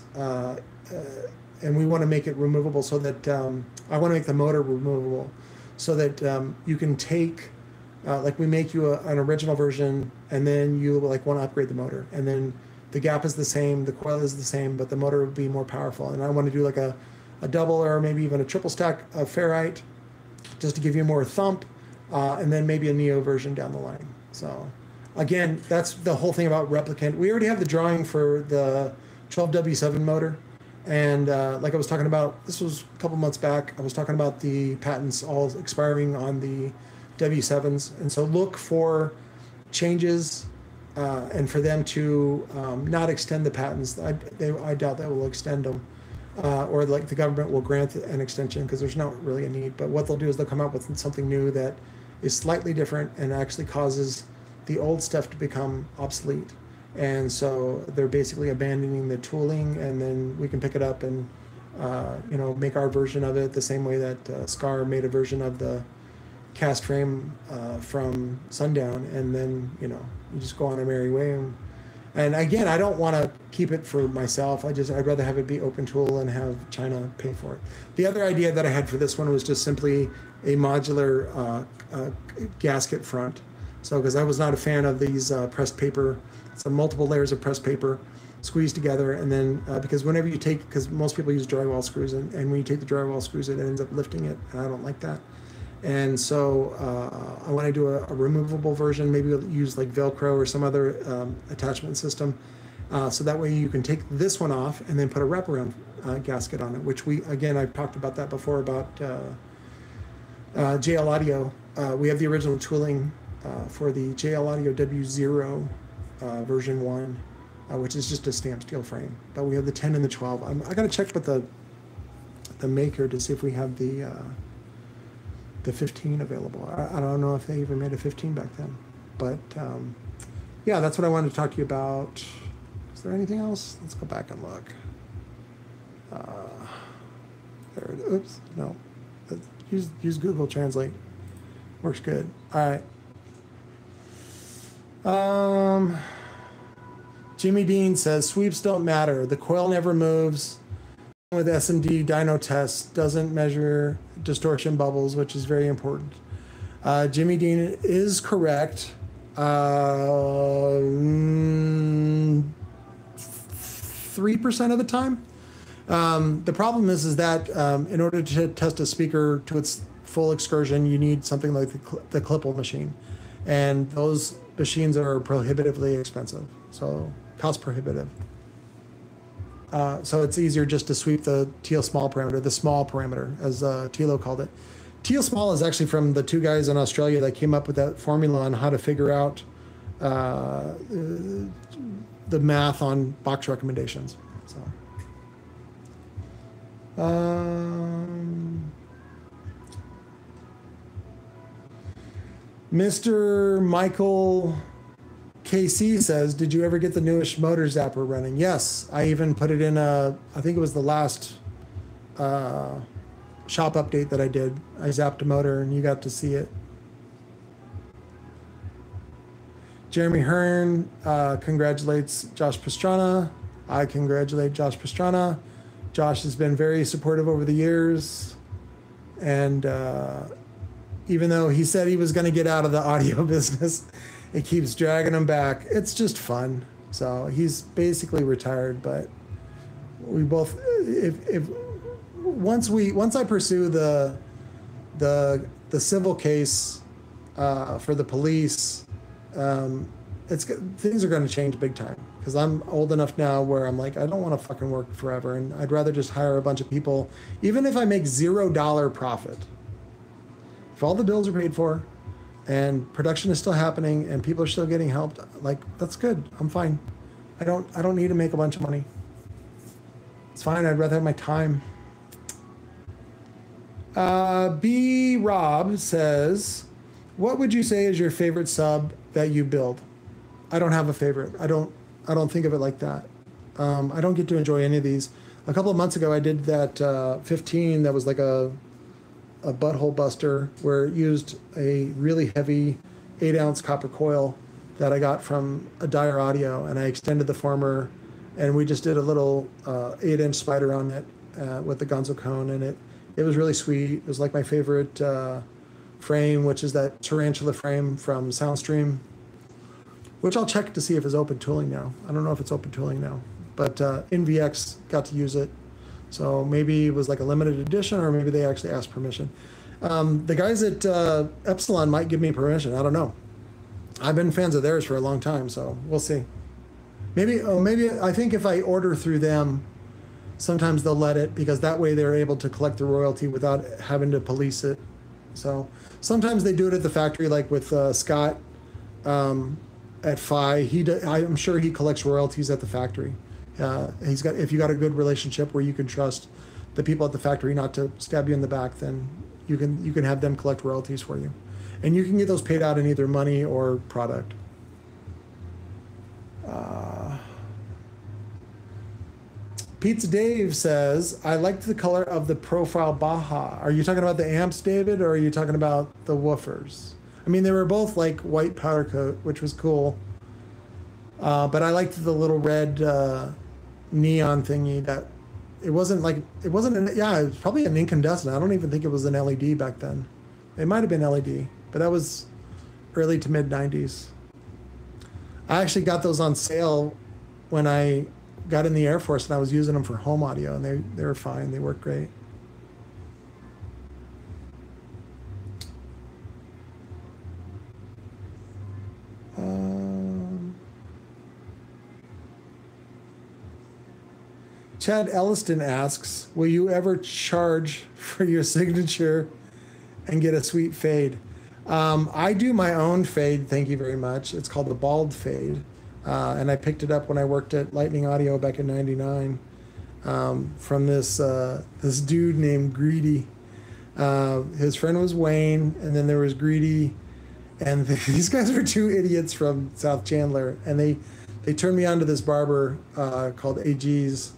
and we want to make it removable so that I want to make the motor removable so that you can take, like we make you an original version, and then you like want to upgrade the motor, and then the gap is the same, the coil is the same, but the motor would be more powerful. And I want to do like a double or maybe even a triple stack of ferrite just to give you more thump, and then maybe a Neo version down the line. So again, that's the whole thing about replicant. We already have the drawing for the 12W7 motor. And like I was talking about, this was a couple months back, I was talking about the patents all expiring on the W7s. And so look for changes and for them to not extend the patents. I doubt that will extend them, or like the government will grant an extension because there's not really a need. But what they'll do is they'll come up with something new that is slightly different and actually causes the old stuff to become obsolete. And so they're basically abandoning the tooling, and then we can pick it up and make our version of it the same way that Scar made a version of the cast frame from Sundown, and then you just go on a merry way. And again, I don't want to keep it for myself. I'd rather have it be open tool and have China pay for it. The other idea that I had for this one was just simply a modular gasket front. So because I was not a fan of these pressed paper, so multiple layers of pressed paper squeezed together, and then because whenever you take, because most people use drywall screws, and when you take the drywall screws, it ends up lifting it, and I don't like that. And so I want to do a removable version. Maybe we'll use like Velcro or some other attachment system, so that way you can take this one off and then put a wraparound gasket on it, which I've talked about that before about JL Audio. We have the original tooling for the JL Audio W0 version 1, which is just a stamped steel frame. But we have the 10 and the 12. I got to check with the maker to see if we have the 15 available. I don't know if they even made a 15 back then. But yeah, that's what I wanted to talk to you about. Is there anything else? Let's go back and look. There it is. Oops, no. Use Google Translate. Works good. All right. Jimmy Dean says, sweeps don't matter. The coil never moves. With SMD dyno tests, doesn't measure distortion bubbles, which is very important. Jimmy Dean is correct. 3% of the time. The problem is that in order to test a speaker to its full excursion, you need something like the Klippel machine. And those machines are prohibitively expensive, so cost prohibitive. So it's easier just to sweep the TL small parameter, the small parameter, as Tilo called it. TL small is actually from the two guys in Australia that came up with that formula on how to figure out the math on box recommendations. So, Mr. Michael KC says, did you ever get the newest motor zapper running? Yes, I even put it in I think it was the last shop update that I did. I zapped a motor and you got to see it. Jeremy Hearn congratulates Josh Pastrana. I congratulate Josh Pastrana. Josh has been very supportive over the years. And even though he said he was going to get out of the audio business, it keeps dragging him back. It's just fun. So he's basically retired, but we both, once I pursue the civil case for the police, things are going to change big time, because I'm old enough now where I'm like, I don't want to fucking work forever, and I'd rather just hire a bunch of people, even if I make $0 profit. If all the bills are paid for and production is still happening and people are still getting helped, like, that's good. I'm fine. I don't need to make a bunch of money. It's fine. I'd rather have my time. B Rob says, what would you say is your favorite sub that you build? I don't have a favorite. I don't think of it like that. I don't get to enjoy any of these. A couple of months ago, I did that 15 that was like a butthole buster where it used a really heavy 8-ounce copper coil that I got from a Dire Audio, and I extended the former, and we just did a little 8-inch spider on it with the GONZO cone, and it was really sweet. It was like my favorite frame, which is that tarantula frame from Soundstream, which I'll check to see if it's open tooling now. I don't know if it's open tooling now, but NVX got to use it. So maybe it was like a limited edition, or maybe they actually asked permission. The guys at Epsilon might give me permission. I don't know. I've been fans of theirs for a long time, so we'll see. Maybe I think if I order through them, sometimes they'll let it, because that way they're able to collect the royalty without having to police it. So sometimes they do it at the factory, like with Scott at Phi. I'm sure he collects royalties at the factory. If you got a good relationship where you can trust the people at the factory not to stab you in the back, then you can have them collect royalties for you, and you can get those paid out in either money or product. Pizza Dave says, I liked the color of the profile Baja. Are you talking about the amps, David, or are you talking about the woofers? I mean, they were both like white powder coat, which was cool. But I liked the little red neon thingy that it was probably an incandescent. I don't even think it was an LED back then. It might have been LED, but that was early to mid 90s. I actually got those on sale when I got in the Air Force, and I was using them for home audio, and they were fine. They worked great. Chad Elliston asks, will you ever charge for your signature and get a sweet fade? I do my own fade, thank you very much. It's called the Bald Fade. And I picked it up when I worked at Lightning Audio back in '99 from this dude named Greedy. His friend was Wayne, and then there was Greedy, and these guys were two idiots from South Chandler, and they turned me on to this barber called AG's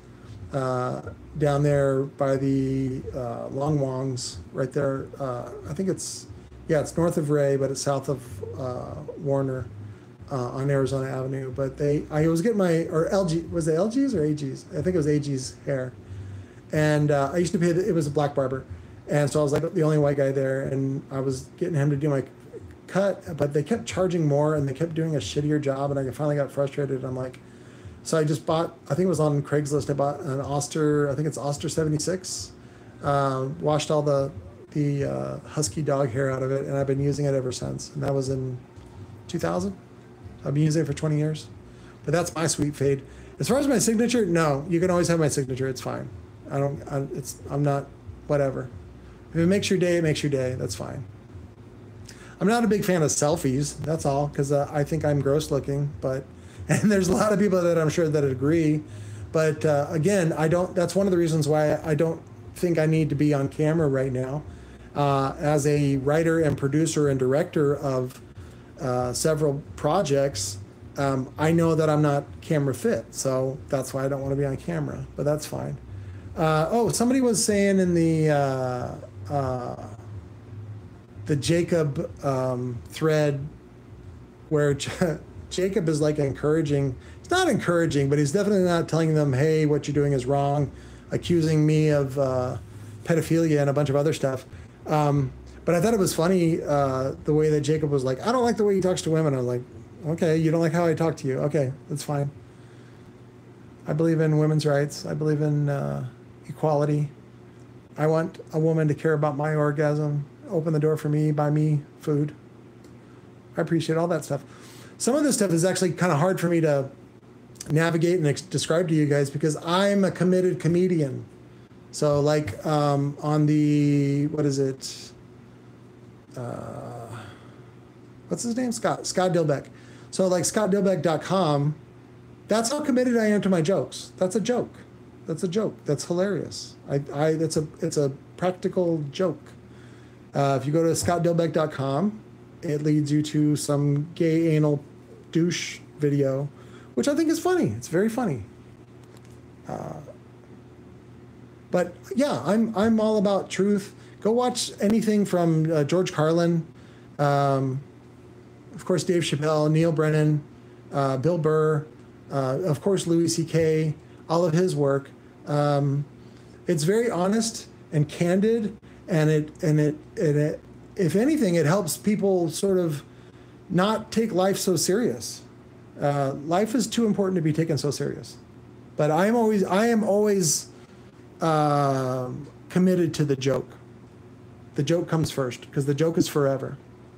down there by the Long Wongs, right there. I think it's north of Ray, but it's south of Warner. On Arizona Avenue, but I was getting LG, was it LG's or AG's? I think it was AG's hair. And I used to pay, it was a black barber. And so I was like the only white guy there, and I was getting him to do my cut, but they kept charging more and they kept doing a shittier job, and I finally got frustrated. I'm like, so I just bought, I think it was on Craigslist, I bought an Oster, I think it's Oster 76, washed all the husky dog hair out of it, and I've been using it ever since. And that was in 2000. I've been using it for 20 years, but that's my sweet fade. As far as my signature, no, you can always have my signature. It's fine. I'm not, whatever. If it makes your day, it makes your day. That's fine. I'm not a big fan of selfies. That's all, because I think I'm gross looking, and there's a lot of people that I'm sure that agree. But again, that's one of the reasons why I don't think I need to be on camera right now. As a writer and producer and director of several projects, I know that I'm not camera fit, so that's why I don't want to be on camera, but that's fine. Somebody was saying in the Jacob thread where Jacob is like encouraging, it's not encouraging, but he's definitely not telling them, hey, what you're doing is wrong, accusing me of pedophilia and a bunch of other stuff. But I thought it was funny the way that Jacob was like, I don't like the way he talks to women. I was like, okay, you don't like how I talk to you. Okay, that's fine. I believe in women's rights. I believe in equality. I want a woman to care about my orgasm, open the door for me, buy me food. I appreciate all that stuff. Some of this stuff is actually kind of hard for me to navigate and describe to you guys because I'm a committed comedian. So like on the, what is it? What's his name? Scott Dilbeck. So like scottdilbeck.com, that's how committed I am to my jokes. That's a joke. That's a joke. That's hilarious. It's a practical joke. If you go to scottdelbeck.com, it leads you to some gay anal douche video, which I think is funny. It's very funny. But yeah, I'm all about truth. Go watch anything from George Carlin, of course Dave Chappelle, Neil Brennan, Bill Burr, of course Louis C.K., all of his work. It's very honest and candid, and it if anything, it helps people sort of not take life so serious. Life is too important to be taken so serious. But I am always committed to the joke. The joke comes first, because the joke is forever.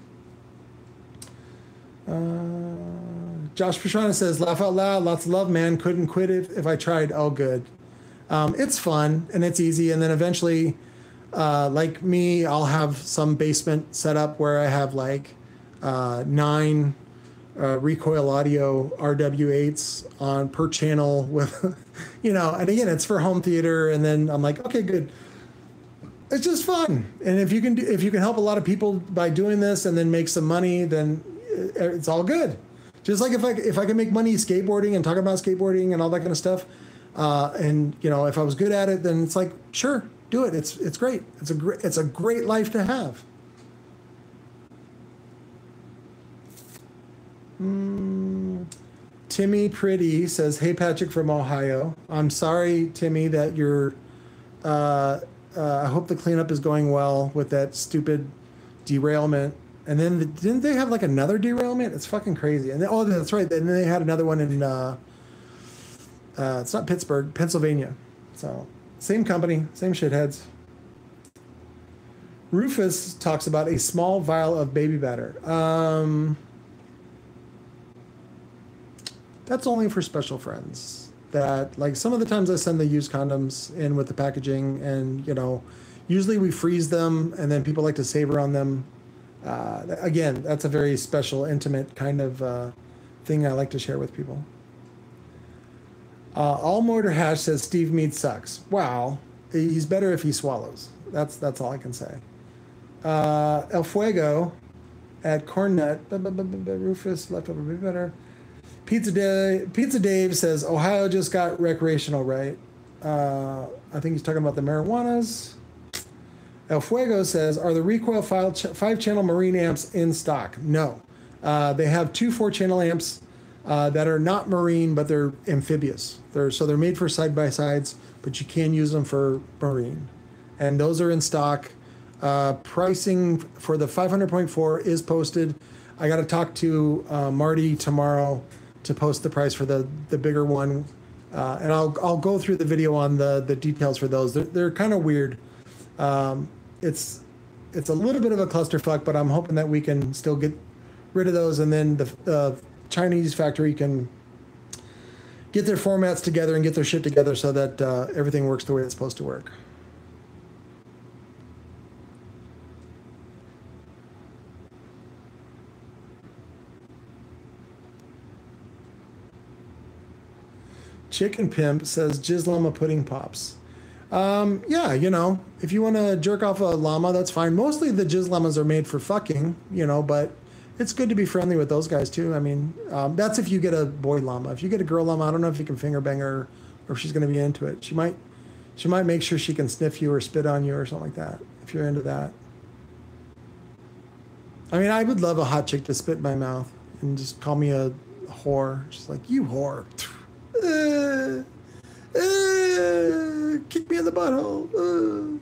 Josh Pastrana says, laugh out loud, lots of love, man. Couldn't quit it if I tried. Oh, good. It's fun, and it's easy. And then eventually, like me, I'll have some basement set up where I have like 9 Recoil Audio RW8s on per channel with, you know, and again, it's for home theater. And then I'm like, okay, good. It's just fun. And if you can help a lot of people by doing this and then make some money, then it's all good. Just like if I can make money skateboarding and talking about skateboarding and all that kind of stuff, and you know, if I was good at it, then it's like, sure, do it. It's great. It's a great life to have. Timmy Pretty says, hey, Patrick from Ohio. I'm sorry, Timmy, that you're, I hope the cleanup is going well with that stupid derailment. And then didn't they have like another derailment? It's fucking crazy. And then, oh, that's right. And then they had another one in, it's not Pittsburgh, Pennsylvania. So same company, same shitheads. Rufus talks about a small vial of baby batter. That's only for special friends. That, like, some of the times I send the used condoms in with the packaging, and, you know, usually we freeze them, and then people like to savor on them. Again, that's a very special, intimate kind of thing I like to share with people. All Mortar Hash says Steve Mead sucks. Wow, he's better if he swallows. That's all I can say. El Fuego at Cornnut. Rufus leftover be better. Pizza Dave says Ohio just got recreational, right? I think he's talking about the marijuanas. El Fuego says, are the Recoil 5-channel marine amps in stock? No. They have 2 4-channel amps that are not marine, but they're amphibious. They're made for side-by-sides, but you can use them for marine. And those are in stock. Pricing for the 500.4 is posted. I got to talk to Marty tomorrow to post the price for the bigger one. And I'll go through the video on the details for those. They're kind of weird. It's a little bit of a clusterfuck, but I'm hoping that we can still get rid of those, and then the Chinese factory can get their formats together and get their shit together so that everything works the way it's supposed to work. Chicken Pimp says Jizz Llama Pudding Pops. Yeah, you know, if you want to jerk off a llama, that's fine. Mostly the Jizz Llamas are made for fucking, you know, but it's good to be friendly with those guys too. I mean, that's if you get a boy llama. If you get a girl llama, I don't know if you can finger bang her or if she's going to be into it. She might make sure she can sniff you or spit on you or something like that, if you're into that. I mean, I would love a hot chick to spit in my mouth and just call me a whore. Just like, you whore. Kick me in the butthole.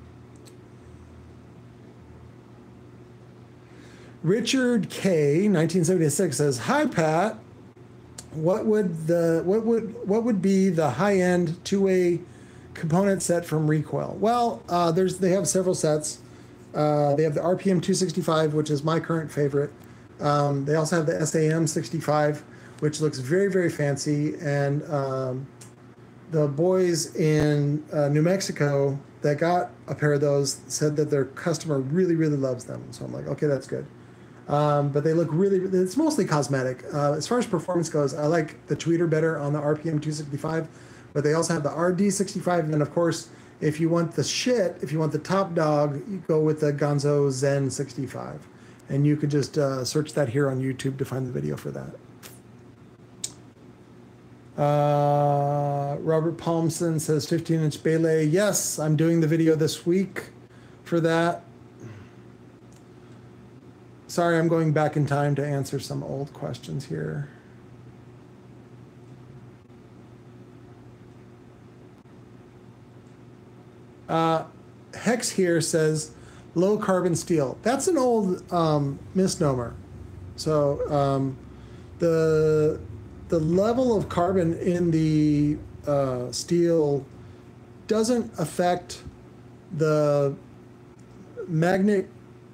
Richard K 1976 says, "Hi Pat, what would be the high-end two-way component set from Recoil?" Well, they have several sets. They have the RPM 265, which is my current favorite. They also have the SAM 65, which looks very, very fancy. And the boys in New Mexico that got a pair of those said that their customer really, really loves them. So I'm like, okay, that's good. But they look really, it's mostly cosmetic. As far as performance goes, I like the tweeter better on the RPM 265, But they also have the RD65, and then of course, if you want the shit, if you want the top dog, you go with the GONZO Zen 65. And you could just search that here on YouTube to find the video for that. Robert Palmson says 15-inch Bailey. Yes, I'm doing the video this week for that. Sorry, I'm going back in time to answer some old questions here. Hex here says low carbon steel. That's an old misnomer. So the level of carbon in the steel doesn't affect the magnet.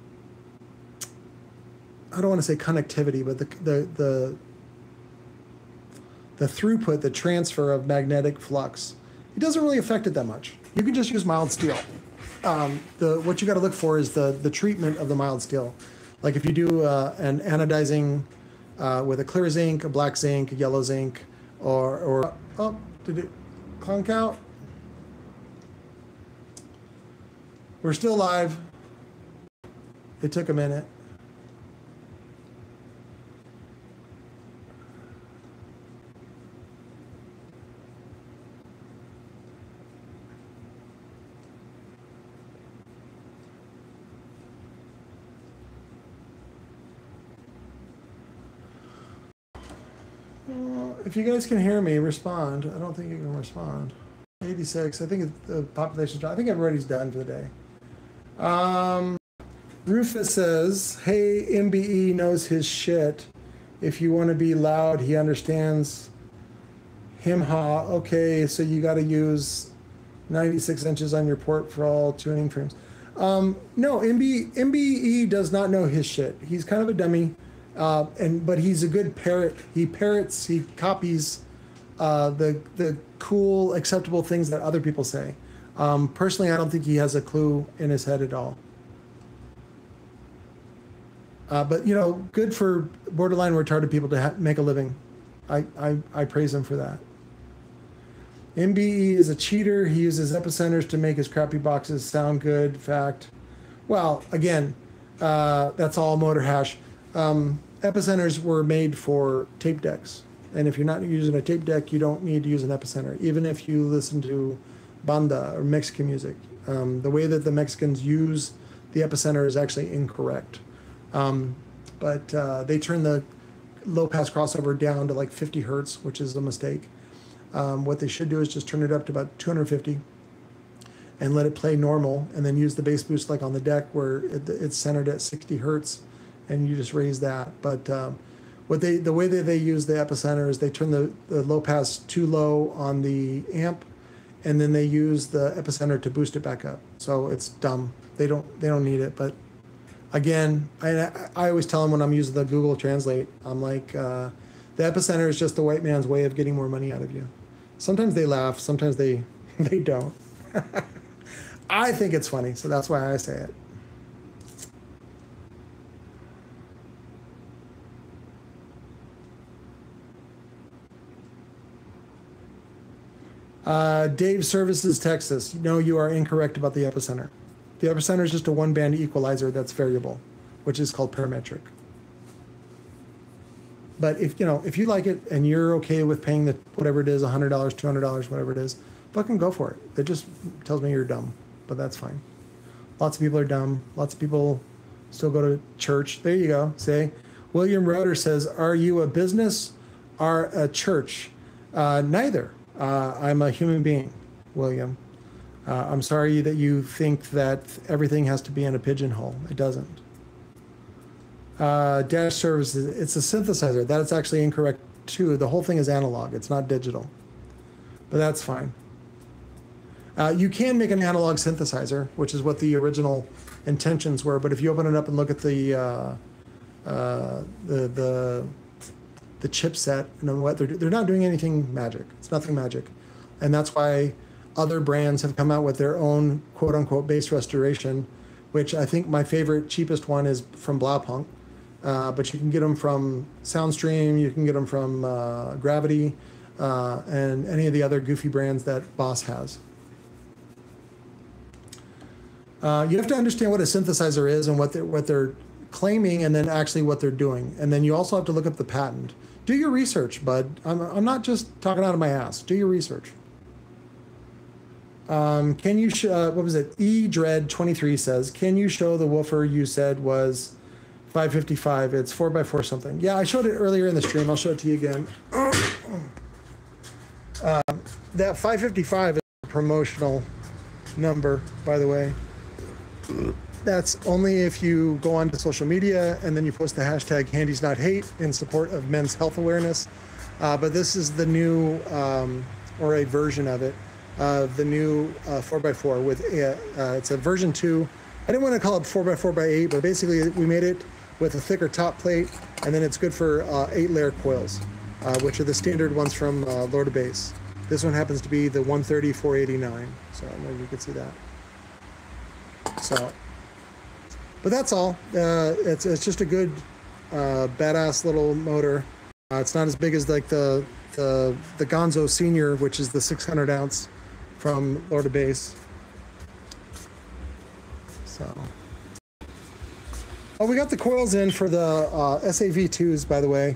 I don't want to say connectivity, but the throughput, the transfer of magnetic flux. It doesn't really affect it that much. You can just use mild steel. What you got to look for is the treatment of the mild steel. Like if you do an anodizing with a clear zinc, a black zinc, a yellow zinc, or oh, did it clunk out? We're still live. It took a minute. If you guys can hear me, respond. I don't think you can respond. 86. I think the population's. I think everybody's done for the day. Rufus says, "Hey, MBE knows his shit. If you want to be loud, he understands. Him-ha. Okay, so you got to use 96 inches on your port for all tuning frames." No, MBE does not know his shit. He's kind of a dummy. But he's a good parrot. He parrots, he copies the cool, acceptable things that other people say. Personally, I don't think he has a clue in his head at all. But you know, good for borderline retarded people to make a living. I praise him for that. MBE is a cheater. He uses epicenters to make his crappy boxes sound good. Fact. Well, again, that's all motor hash. Epicenters were made for tape decks, and if you're not using a tape deck, you don't need to use an epicenter. Even if you listen to banda or Mexican music, the way that the Mexicans use the epicenter is actually incorrect. But they turn the low pass crossover down to like 50 hertz, which is a mistake. What they should do is just turn it up to about 250 and let it play normal, and then use the bass boost like on the deck where it's centered at 60 hertz. And you just raise that. But the way that they use the epicenter is they turn the low pass too low on the amp, and then they use the epicenter to boost it back up. So it's dumb. They don't need it. But again, I always tell them when I'm using the Google Translate, I'm like, the epicenter is just the white man's way of getting more money out of you. Sometimes they laugh. Sometimes they don't. I think it's funny, so that's why I say it. Dave Services, Texas. No, you are incorrect about the epicenter. The epicenter is just a one-band equalizer that's variable, which is called parametric. But if you like it and you're okay with paying the whatever it is, $100, $200, whatever it is, fucking go for it. It just tells me you're dumb, but that's fine. Lots of people are dumb. Lots of people still go to church. There you go. Say, William Roeder says, "Are you a business or a church?" Neither. I'm a human being, William. I'm sorry that you think that everything has to be in a pigeonhole. It doesn't. Dash services, it's a synthesizer. That's actually incorrect too. The whole thing is analog. It's not digital. But that's fine. You can make an analog synthesizer, which is what the original intentions were. But if you open it up and look at the chipset and what they're not doing anything magic. It's nothing magic. And that's why other brands have come out with their own quote unquote bass restoration, which I think my favorite cheapest one is from Blaupunk. But you can get them from Soundstream, you can get them from Gravity. and any of the other goofy brands that Boss has. You have to understand what a synthesizer is and what they're claiming, and then actually what they're doing. And then you also have to look up the patent. Do your research, bud. I'm not just talking out of my ass. Do your research. Can you what was it? eDread23 says, can you show the woofer you said was 555? It's 4x4 something. Yeah, I showed it earlier in the stream. I'll show it to you again. That 555 is a promotional number, by the way. That's only if you go onto social media and then you post the hashtag #HandiesNotHate in support of men's health awareness. But this is the new, or a version of it, the new 4x4 with, it's a version 2. I didn't want to call it 4x4x8, but basically we made it with a thicker top plate, and then it's good for 8-layer coils, which are the standard ones from Lord of Bass. This one happens to be the 130-489, so maybe you could see that. So, but that's all. It's just a good, badass little motor. It's not as big as like the GONZO Senior, which is the 600 ounce from Lord of Bass. So, oh, we got the coils in for the SAV2s, by the way.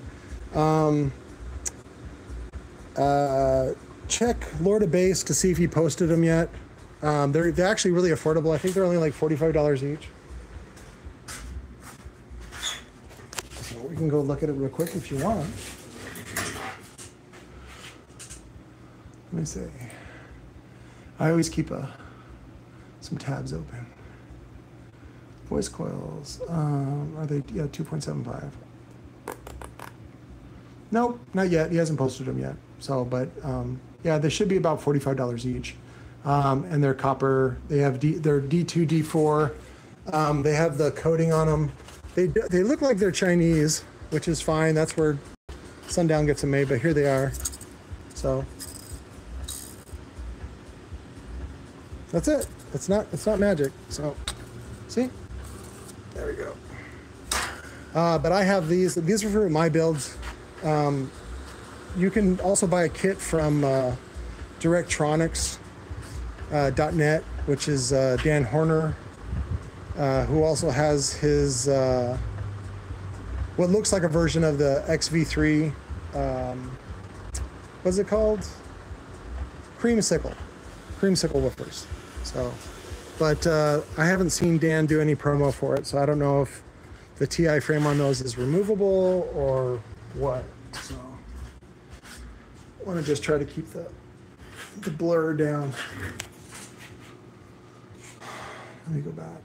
Check Lord of Bass to see if he posted them yet. They're actually really affordable. I think they're only like $45 each. So we can go look at it real quick if you want. Let me see. I always keep some tabs open. Voice coils. Are they? Yeah, 2.75. Nope, not yet. He hasn't posted them yet. So, but yeah, they should be about $45 each. And they're copper. They have they're D2, D4. They have the coating on them. They look like they're Chinese, which is fine. That's where Sundown gets them made. But here they are. So that's it. It's not magic. So see, there we go. But I have these. These are for my builds. You can also buy a kit from Directronics.net, which is Dan Horner, who also has his what looks like a version of the XV3. What's it called? Creamsicle woofers. So, but I haven't seen Dan do any promo for it, so I don't know if the TI frame on those is removable or what. So, I want to just try to keep the blur down. Let me go back.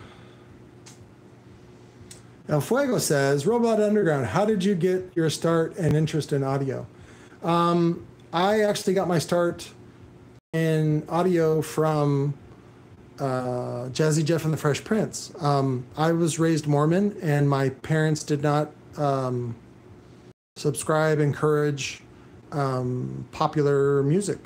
Now, Fuego says, RobotUnderground, how did you get your start and interest in audio? I actually got my start in audio from Jazzy Jeff and the Fresh Prince. I was raised Mormon, and my parents did not subscribe, encourage popular music.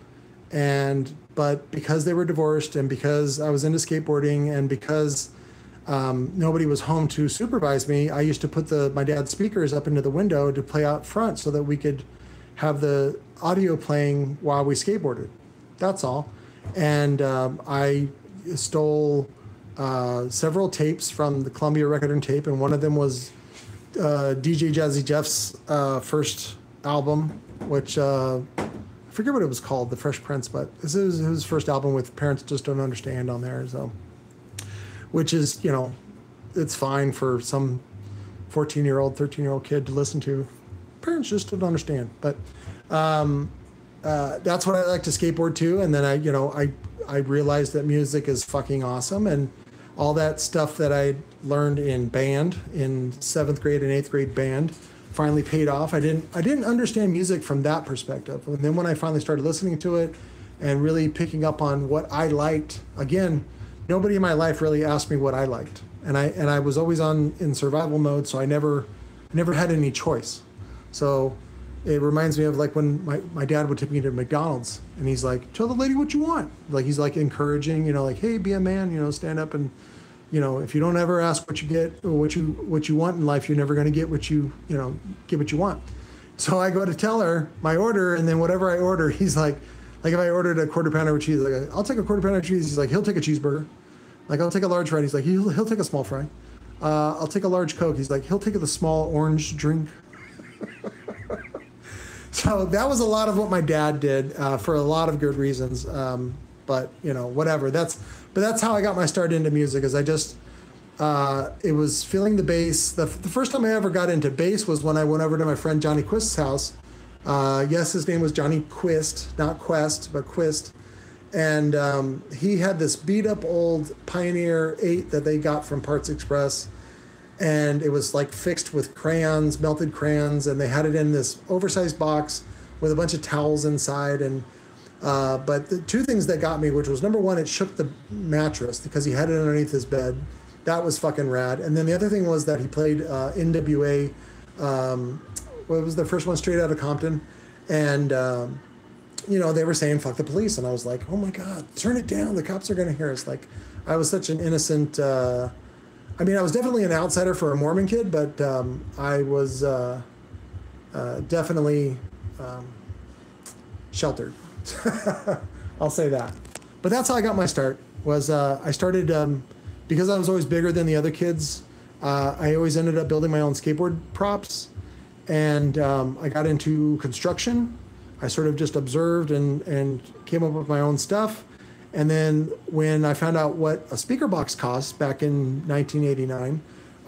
But because they were divorced, and because I was into skateboarding, and because nobody was home to supervise me, I used to put my dad's speakers up into the window to play out front so that we could have the audio playing while we skateboarded. That's all. And I stole several tapes from the Columbia Record and Tape, and one of them was DJ Jazzy Jeff's first album, which I forget what it was called, The Fresh Prince, but this is his first album with Parents Just Don't Understand on there. So, which is, it's fine for some 14-year-old, 13-year-old kid to listen to. Parents just don't understand. But that's what I like to skateboard to. And then I realized that music is fucking awesome, and all that stuff that I learned in band, in 7th grade and 8th grade band, finally paid off. I didn't understand music from that perspective. And then when I finally started listening to it and really picking up on what I liked, again, nobody in my life really asked me what I liked. And I was always in survival mode, so I never had any choice. So it reminds me of like when my dad would take me to McDonald's, and he's like, tell the lady what you want. Like, he's like encouraging, like, hey, be a man, stand up, and if you don't ever ask what you get or what you want in life, you're never going to get what you want. So I go to tell her my order, and then whatever I order, he's like if I ordered a quarter pounder with cheese, like I'll take a quarter pounder with cheese. He's like, he'll take a cheeseburger. Like I'll take a large fry. He's like, he'll take a small fry. I'll take a large Coke. He's like, he'll take the small orange drink. So that was a lot of what my dad did for a lot of good reasons. But you know, whatever. That's how I got my start into music. Is I just it was feeling the bass. The first time I ever got into bass was when I went over to my friend Johnny Quist's house. Yes, his name was Johnny Quist, not Quest, but Quist. And he had this beat up old Pioneer 8 that they got from Parts Express. And it was like fixed with crayons, melted crayons. And they had it in this oversized box with a bunch of towels inside. And but the two things that got me, which was number one, it shook the mattress because he had it underneath his bed. That was fucking rad. And then the other thing was that he played NWA. What was the first one, Straight Outta Compton. And, you know, they were saying, fuck the police. And I was like, oh my God, turn it down. The cops are going to hear us. Like, I was such an innocent, I mean, I was definitely an outsider for a Mormon kid, but I was definitely sheltered. I'll say that. But that's how I got my start, was I started, because I was always bigger than the other kids, I always ended up building my own skateboard props. And I got into construction. I sort of just observed and came up with my own stuff. And then when I found out what a speaker box cost back in 1989,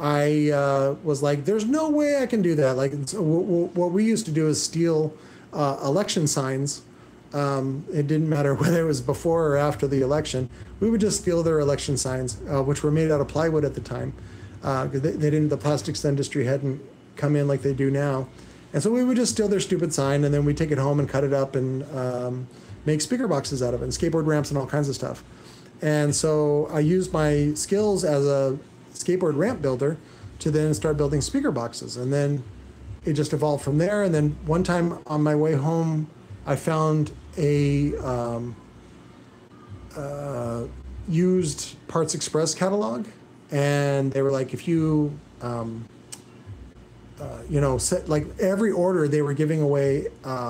I was like, there's no way I can do that. Like, what we used to do is steal election signs. It didn't matter whether it was before or after the election. We would just steal their election signs, which were made out of plywood at the time. They didn't, the plastics industry hadn't come in like they do now. And so we would just steal their stupid sign, and then we'd take it home and cut it up and make speaker boxes out of it, and skateboard ramps and all kinds of stuff. And so I used my skills as a skateboard ramp builder to then start building speaker boxes. And then it just evolved from there. And then one time on my way home, I found a used Parts Express catalog. And they were like, if you, you know, like every order, they were giving away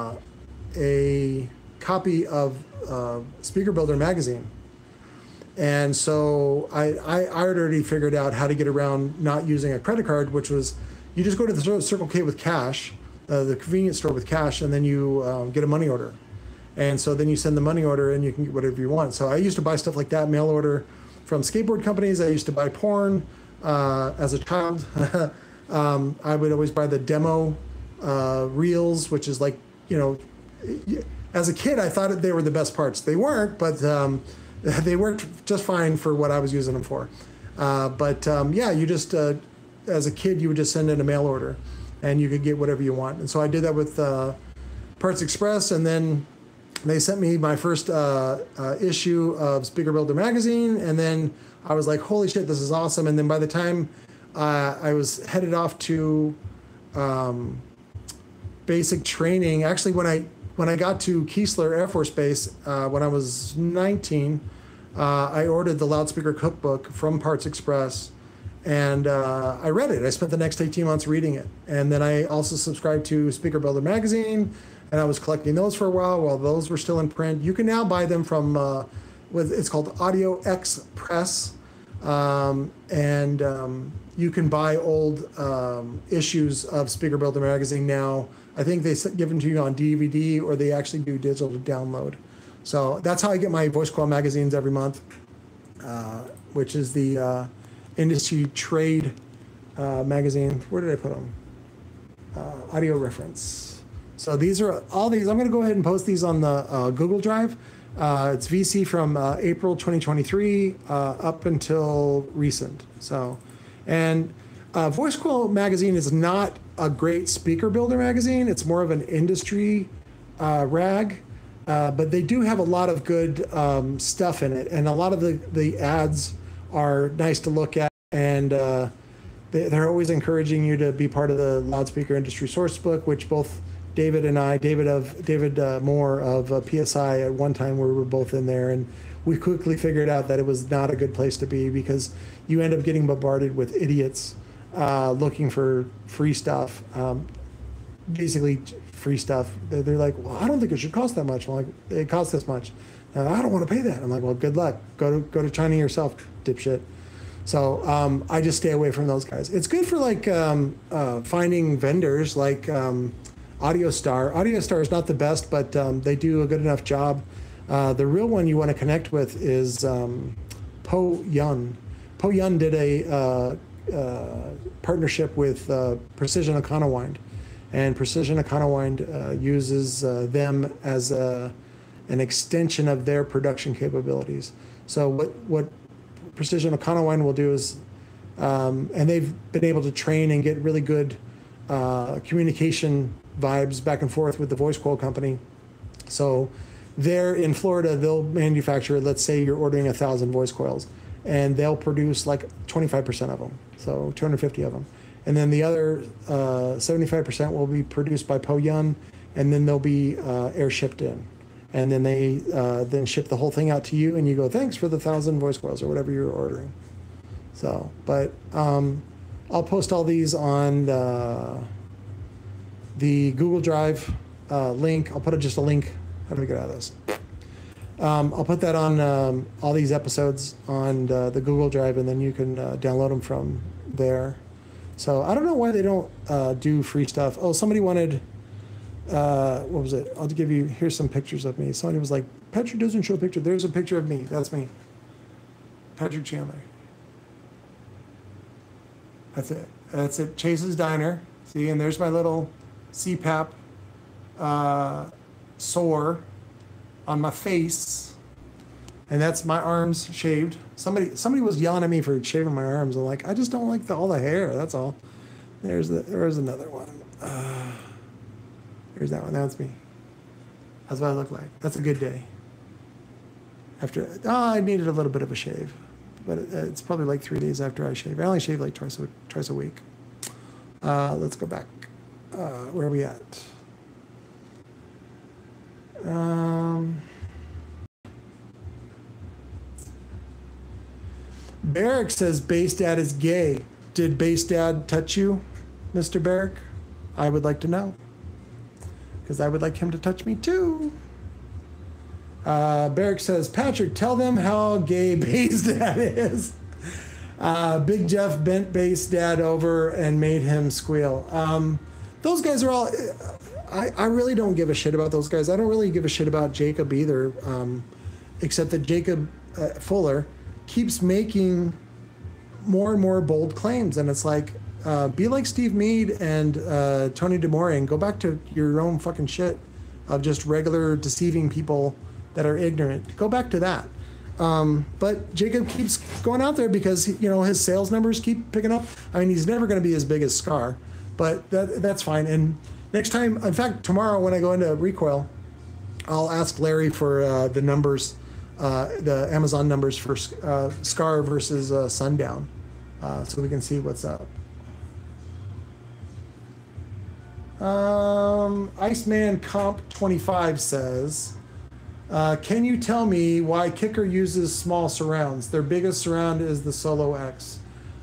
a copy of Speaker Builder magazine. And so I already figured out how to get around not using a credit card, which was you just go to the Circle K with cash, the convenience store with cash, and then you get a money order. And so then you send the money order and you can get whatever you want. So I used to buy stuff like that, mail order from skateboard companies. I used to buy porn as a child. I would always buy the demo reels, which is like, you know, as a kid, I thought they were the best parts. They weren't, but they worked just fine for what I was using them for. Yeah, you just, as a kid, you would just send in a mail order and you could get whatever you want. And so I did that with Parts Express, and then they sent me my first issue of Speaker Builder magazine, and then I was like, holy shit, this is awesome. And then by the time I was headed off to basic training, actually when I got to Keesler Air Force Base when I was 19, I ordered the loudspeaker cookbook from Parts Express, and I read it. I spent the next 18 months reading it. And then I also subscribed to Speaker Builder magazine, and I was collecting those for a while those were still in print. You can now buy them from, it's called Audio X Press, and you can buy old issues of Speaker Builder magazine now. I think they give them to you on DVD, or they actually do digital download. So that's how I get my Voice Coil magazines every month, which is the industry trade magazine. Where did I put them? Audio Reference. So these are all these. I'm going to go ahead and post these on the Google Drive. It's VC from April 2023 up until recent. So, and Voice Coil magazine is not a great speaker builder magazine. It's more of an industry rag, but they do have a lot of good stuff in it, and a lot of the ads are nice to look at, and they're always encouraging you to be part of the loudspeaker industry source book, which both David and I, David Moore of PSI at one time, we were both in there, and we quickly figured out that it was not a good place to be, because you end up getting bombarded with idiots looking for free stuff. basically free stuff. They're like, well, I don't think it should cost that much. I'm like, it costs this much. I don't want to pay that. I'm like, well, good luck. Go to China yourself, dipshit. So I just stay away from those guys. It's good for like finding vendors like AudioStar. AudioStar is not the best, but they do a good enough job. The real one you want to connect with is Po Yun. Po Yun did a partnership with Precision Econowind, and Precision Econowind uses them as an extension of their production capabilities. So what Precision Econowind will do is, and they've been able to train and get really good communication vibes back and forth with the voice coil company. So they're in Florida, they'll manufacture, let's say you're ordering 1,000 voice coils, and they'll produce like 25% of them, so 250 of them. And then the other 75% will be produced by Po Yun, and then they'll be air shipped in. And then they then ship the whole thing out to you, and you go, thanks for the 1,000 voice coils or whatever you're ordering. So, but I'll post all these on the Google Drive link. I'll put just a link. How do we get out of this? I'll put that on all these episodes on the Google Drive, and then you can download them from there. So I don't know why they don't do free stuff. Oh, somebody wanted, what was it? I'll give you, here's some pictures of me. Somebody was like, Patrick doesn't show a picture. There's a picture of me. That's me. Patrick Chandler. That's it. That's it. Chase's Diner. See, and there's my little CPAP sore on my face, and that's my arms shaved. Somebody was yelling at me for shaving my arms. I'm like, I just don't like all the hair. That's all. There's another one. Here's that one. That's me. That's what I look like. That's a good day. I needed a little bit of a shave, but it's probably like 3 days after I shave. I only shave like twice a week. Let's go back. Where are we at? Barrick says Bass Dad is gay. Did Bass Dad touch you, Mr. Barrick? I would like to know, because I would like him to touch me too. Barrick says, Patrick, tell them how gay Bass Dad is. Big Jeff bent Bass Dad over and made him squeal. Those guys are all... I really don't give a shit about those guys. I don't really give a shit about Jacob either, except that Jacob Fuller keeps making more and more bold claims. And it's like, be like Steve Meade and Tony DeMore and go back to your own fucking shit of just regular deceiving people that are ignorant. Go back to that. But Jacob keeps going out there because, his sales numbers keep picking up. I mean, he's never going to be as big as Scar, but that's fine. And next time, in fact, tomorrow when I go into Recoil, I'll ask Larry for the numbers, the Amazon numbers for Scar versus Sundown, so we can see what's up. Iceman Comp 25 says, can you tell me why Kicker uses small surrounds? Their biggest surround is the Solo X.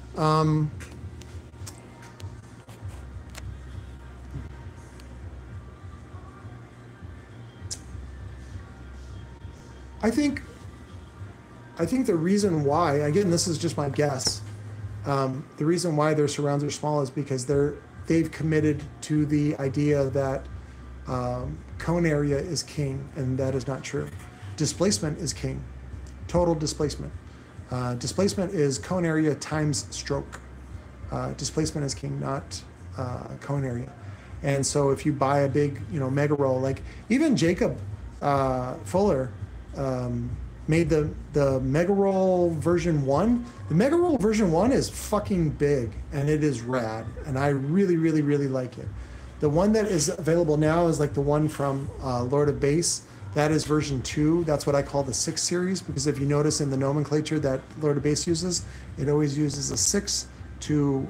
I think the reason why, again, this is just my guess, the reason why their surrounds are small is because they've committed to the idea that cone area is king, and that is not true. Displacement is king. Total displacement. Displacement is cone area times stroke. Displacement is king, not cone area. And so if you buy a big, mega roll, like even Jacob Fuller made the Mega Roll version 1. The Mega Roll version 1 is fucking big, and it is rad, and I really, really, really like it. The one that is available now is like the one from Lord of Bass. That is version 2. That's what I call the 6 series, because if you notice in the nomenclature that Lord of Bass uses, it always uses a 6 to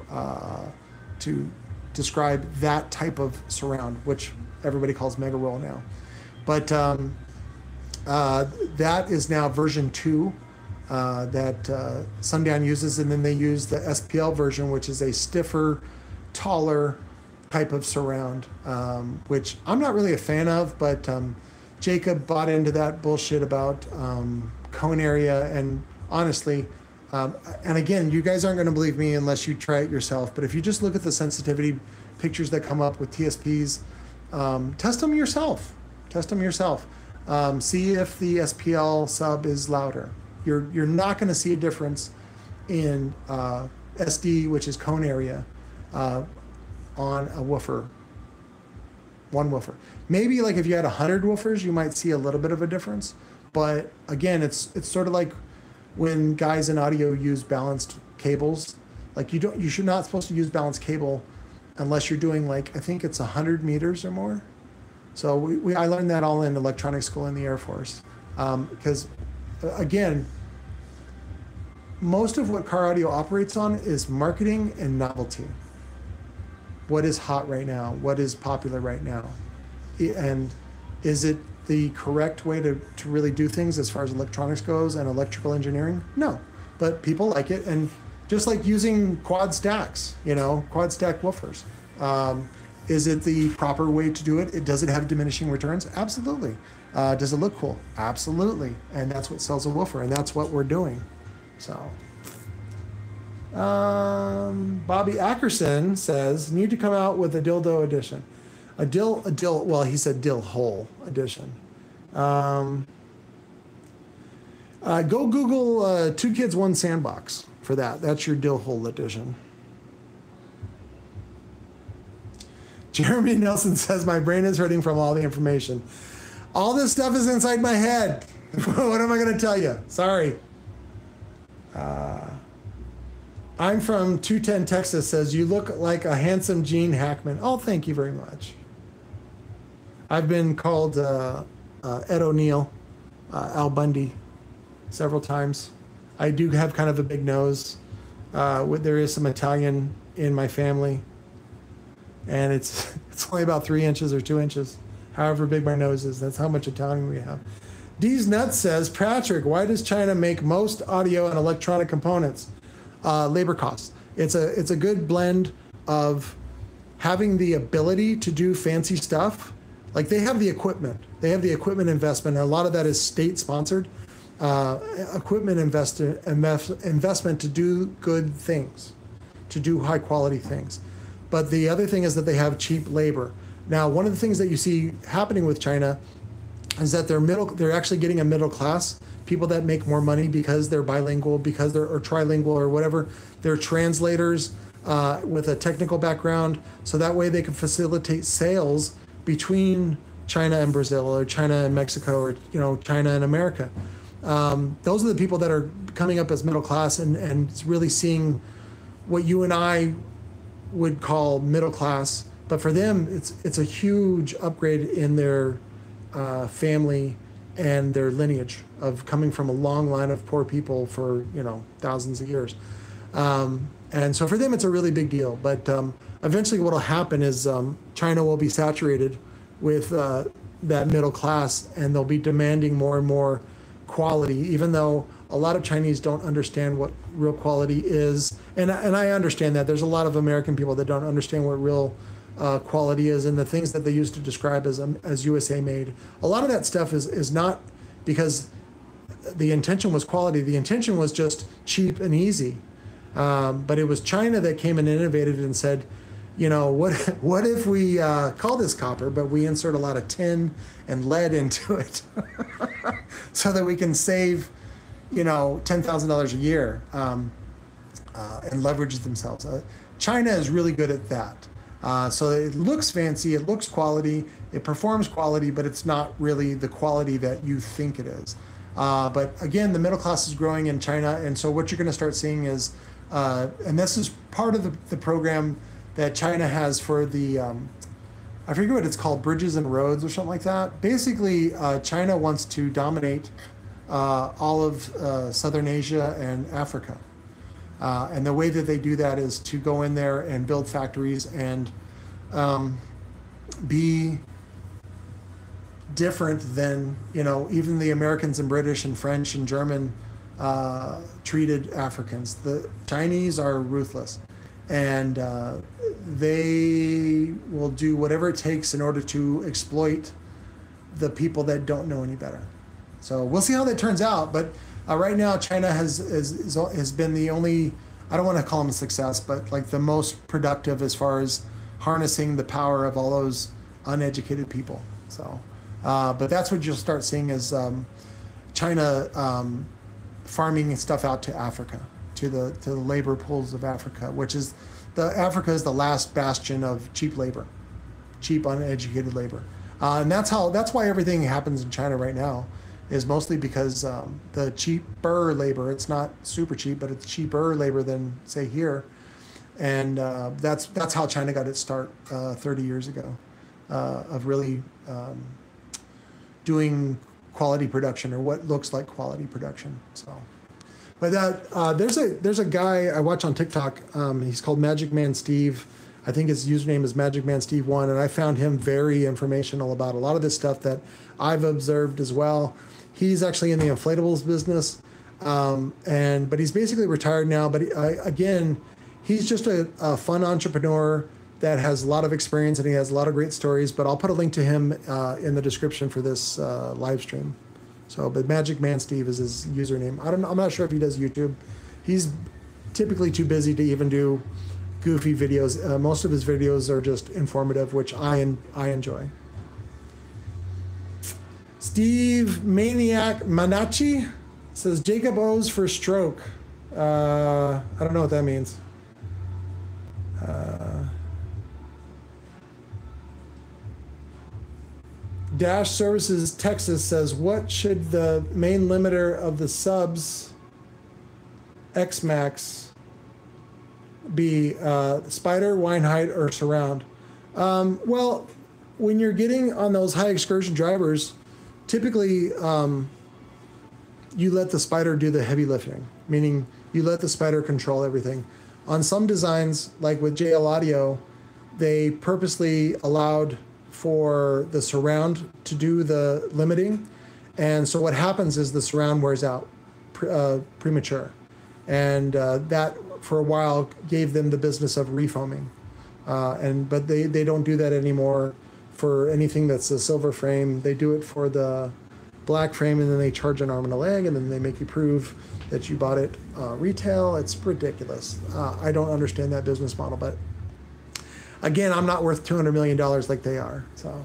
describe that type of surround, which everybody calls Mega Roll now. But that is now version 2 that Sundown uses, and then they use the SPL version, which is a stiffer, taller, type of surround, which I'm not really a fan of, but Jacob bought into that bullshit about cone area, and honestly, and again, you guys aren't going to believe me unless you try it yourself, but if you just look at the sensitivity pictures that come up with TSPs, test them yourself. See if the SPL sub is louder. You're not going to see a difference in SD, which is cone area, on a woofer, one woofer. Maybe like if you had 100 woofers, you might see a little bit of a difference. But again, it's sort of like when guys in audio use balanced cables. Like you should not supposed to use balanced cable unless you're doing like, I think it's 100 meters or more. So I learned that all in electronics school in the Air Force. Because again, most of what car audio operates on is marketing and novelty. What is hot right now? What is popular right now? And is it the correct way to really do things as far as electronics goes and electrical engineering? No, but people like it. And just like using quad stacks, quad stack woofers. Is it the proper way to do it? Does it have diminishing returns? Absolutely. Does it look cool? Absolutely. And that's what sells a woofer, and that's what we're doing. So, Bobby Ackerson says, need to come out with a dildo edition. Well, he said dill hole edition. Go Google Two Kids, One Sandbox for that. That's your dill hole edition. Jeremy Nelson says, my brain is hurting from all the information. All this stuff is inside my head. What am I going to tell you? Sorry. I'm from 210, Texas, says, you look like a handsome Gene Hackman. Oh, thank you very much. I've been called Ed O'Neill, Al Bundy, several times. I do have kind of a big nose. There is some Italian in my family. And it's only about 3 inches or 2 inches, however big my nose is. That's how much Italian we have. D's Nuts says, Patrick, why does China make most audio and electronic components? Labor costs. It's a good blend of having the ability to do fancy stuff. Like they have the equipment. They have the equipment investment. And a lot of that is state sponsored. Equipment investment to do good things, to do high quality things. But the other thing is that they have cheap labor. Now, one of the things that you see happening with China is that they're actually getting a middle class, people that make more money because they're bilingual, because or trilingual or whatever. They're translators with a technical background, so that way they can facilitate sales between China and Brazil, or China and Mexico, or China and America. Those are the people that are coming up as middle class and really seeing what you and I would call middle class, but for them it's a huge upgrade in their family and their lineage of coming from a long line of poor people for thousands of years, and so for them it's a really big deal. But eventually what will happen is China will be saturated with that middle class, and they'll be demanding more and more quality, even though a lot of Chinese don't understand what real quality is. And I understand that. There's a lot of American people that don't understand what real quality is, and the things that they used to describe as USA made. A lot of that stuff is not because the intention was quality. The intention was just cheap and easy. But it was China that came and innovated and said, what if we call this copper, but we insert a lot of tin and lead into it so that we can save $10,000 a year and leverage themselves. China is really good at that. So it looks fancy, it looks quality, it performs quality, but it's not really the quality that you think it is. But again, the middle class is growing in China, and so what you're going to start seeing is, and this is part of the program that China has for the, I forget what it's called, bridges and roads or something like that. Basically, China wants to dominate all of Southern Asia and Africa. And the way that they do that is to go in there and build factories and be different than, even the Americans and British and French and German treated Africans. The Chinese are ruthless. and they will do whatever it takes in order to exploit the people that don't know any better. So we'll see how that turns out. But right now, China has been the only, I don't want to call them a success, but like the most productive as far as harnessing the power of all those uneducated people. So, but that's what you'll start seeing is China farming stuff out to Africa, to the labor pools of Africa, which is Africa is the last bastion of cheap labor, cheap uneducated labor, and that's why everything happens in China right now, is mostly because the cheaper labor. It's not super cheap, but it's cheaper labor than say here, and that's how China got its start 30 years ago, of really doing quality production, or what looks like quality production. So, but there's a guy I watch on TikTok. He's called Magic Man Steve. I think his username is Magic Man Steve 1, and I found him very informational about a lot of this stuff that I've observed as well. He's actually in the inflatables business, but he's basically retired now. But again, he's just a fun entrepreneur that has a lot of experience, and he has a lot of great stories. But I'll put a link to him in the description for this live stream. So, but Magic Man Steve is his username. I'm not sure if he does YouTube. He's typically too busy to even do goofy videos. Most of his videos are just informative, which I enjoy. Steve Maniac Manachi says Jacob O's for stroke. I don't know what that means. Dash Services Texas says, what should the main limiter of the Subs X-Max be? Spider, wine height, or surround? Well, when you're getting on those high excursion drivers, typically you let the Spider do the heavy lifting, meaning you let the Spider control everything. On some designs, like with JL Audio, they purposely allowed for the surround to do the limiting, and so what happens is the surround wears out premature, and that for a while gave them the business of refoaming, but they don't do that anymore for anything that's a silver frame. They do it for the black frame, and then they charge an arm and a leg, and then they make you prove that you bought it retail. It's ridiculous. I don't understand that business model, but again, I'm not worth $200 million like they are. So,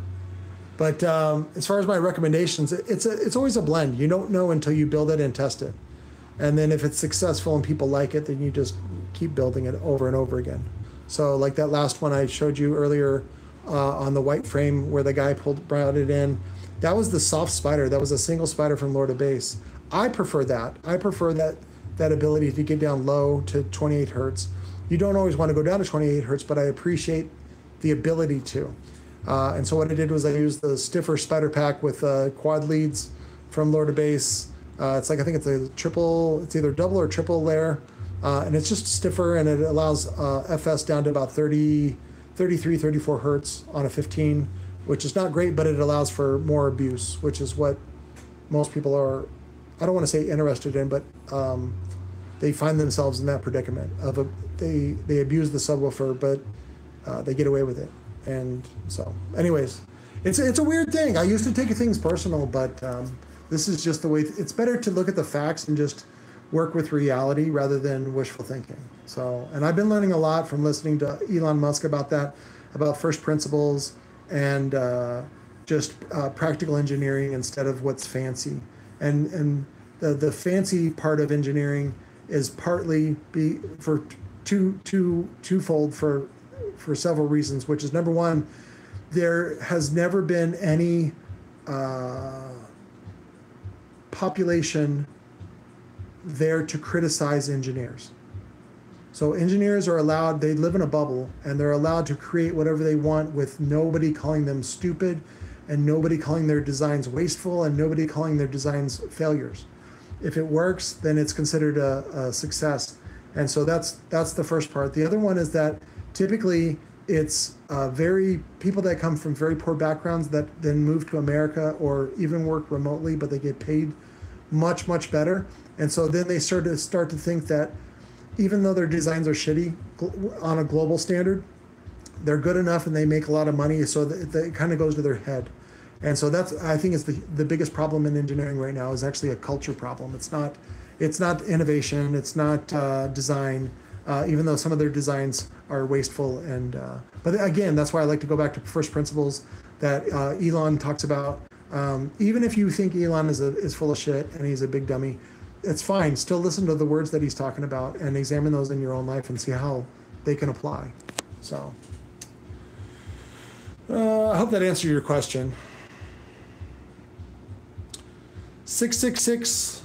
but as far as my recommendations, it's always a blend. You don't know until you build it and test it, and then if it's successful and people like it, then you just keep building it over and over again. So, like that last one I showed you earlier on the white frame, where the guy brought it in, that was the soft Spider. That was a single Spider from Lord of Bass. I prefer that. I prefer that ability to get down low to 28 hertz. You don't always want to go down to 28 hertz, but I appreciate the ability to. And so what I did was I used the stiffer Spider pack with quad leads from Lord of Bass. It's like, I think it's a triple, it's either double or triple layer. And it's just stiffer, and it allows FS down to about 33, 34 hertz on a 15, which is not great, but it allows for more abuse, which is what most people are, I don't want to say interested in, but they find themselves in that predicament of they abuse the subwoofer, but they get away with it. And so, anyways, it's a weird thing. I used to take things personal, but this is just the way. It's better to look at the facts and just work with reality rather than wishful thinking. So, and I've been learning a lot from listening to Elon Musk about that, about first principles and just practical engineering instead of what's fancy. And the fancy part of engineering is partly for twofold for several reasons, which is, number one, there has never been any population there to criticize engineers. So engineers are allowed, they live in a bubble, and they're allowed to create whatever they want with nobody calling them stupid, and nobody calling their designs wasteful, and nobody calling their designs failures. If it works, then it's considered a success. And so that's the first part. The other one is that typically it's people that come from very poor backgrounds that then move to America or even work remotely, but they get paid much, much better. And so then they start to think that even though their designs are shitty on a global standard, they're good enough and they make a lot of money, so that it kind of goes to their head. And so that's, I think, is the biggest problem in engineering right now, is actually a culture problem. It's not innovation, it's not design, even though some of their designs are wasteful. And but again, that's why I like to go back to first principles that Elon talks about. Even if you think Elon is full of shit and he's a big dummy, it's fine. Still listen to the words that he's talking about and examine those in your own life and see how they can apply. So I hope that answered your question. 666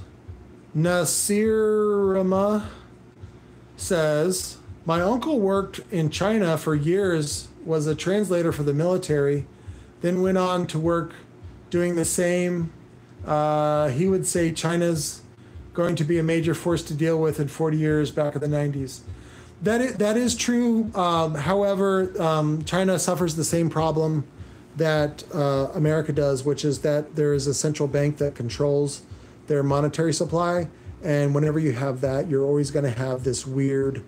Nasirama says, my uncle worked in China for years, was a translator for the military, then went on to work doing the same. He would say China's going to be a major force to deal with in 40 years back in the 90s. That is true. However, China suffers the same problem that America does, which is that there is a central bank that controls their monetary supply. And whenever you have that, you're always going to have this weird,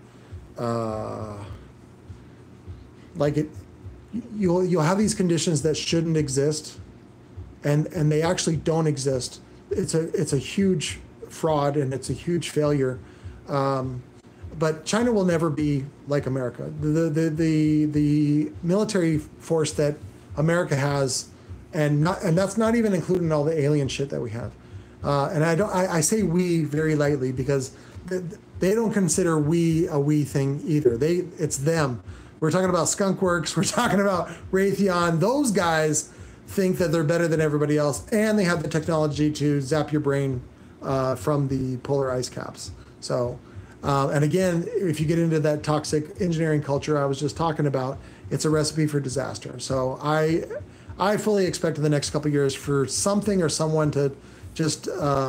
you'll have these conditions that shouldn't exist, and they actually don't exist. It's a huge fraud and it's a huge failure. But China will never be like America. The military force that America has, and that's not even including all the alien shit that we have. And I say we very lightly, because they don't consider we a we thing either. It's them. We're talking about Skunkworks. We're talking about Raytheon. Those guys think that they're better than everybody else, and they have the technology to zap your brain from the polar ice caps. So, and again, if you get into that toxic engineering culture I was just talking about, it's a recipe for disaster. So I fully expect in the next couple of years for something or someone to just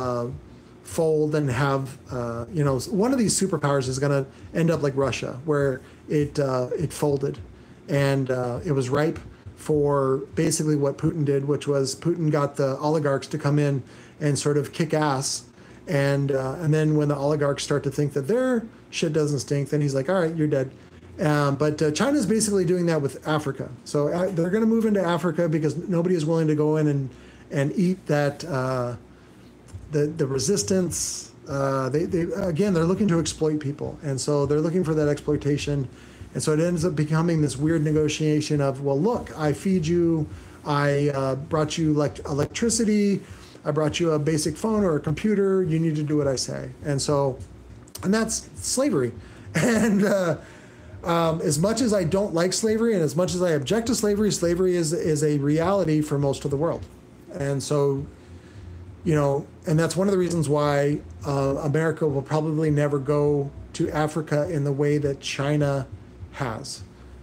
fold and have, one of these superpowers is going to end up like Russia, where it folded, and it was ripe for basically what Putin did, which was Putin got the oligarchs to come in and sort of kick ass, and then when the oligarchs start to think that their shit doesn't stink, then he's like, all right, you're dead. But China's basically doing that with Africa. So they're going to move into Africa because nobody is willing to go in and eat that the resistance. They're looking to exploit people, and so they're looking for that exploitation. And so it ends up becoming this weird negotiation of, well, look, I feed you, I brought you electricity, I brought you a basic phone or a computer, you need to do what I say. And that's slavery. And as much as I don't like slavery and as much as I object to slavery, slavery is a reality for most of the world. And so, and that's one of the reasons why America will probably never go to Africa in the way that China has.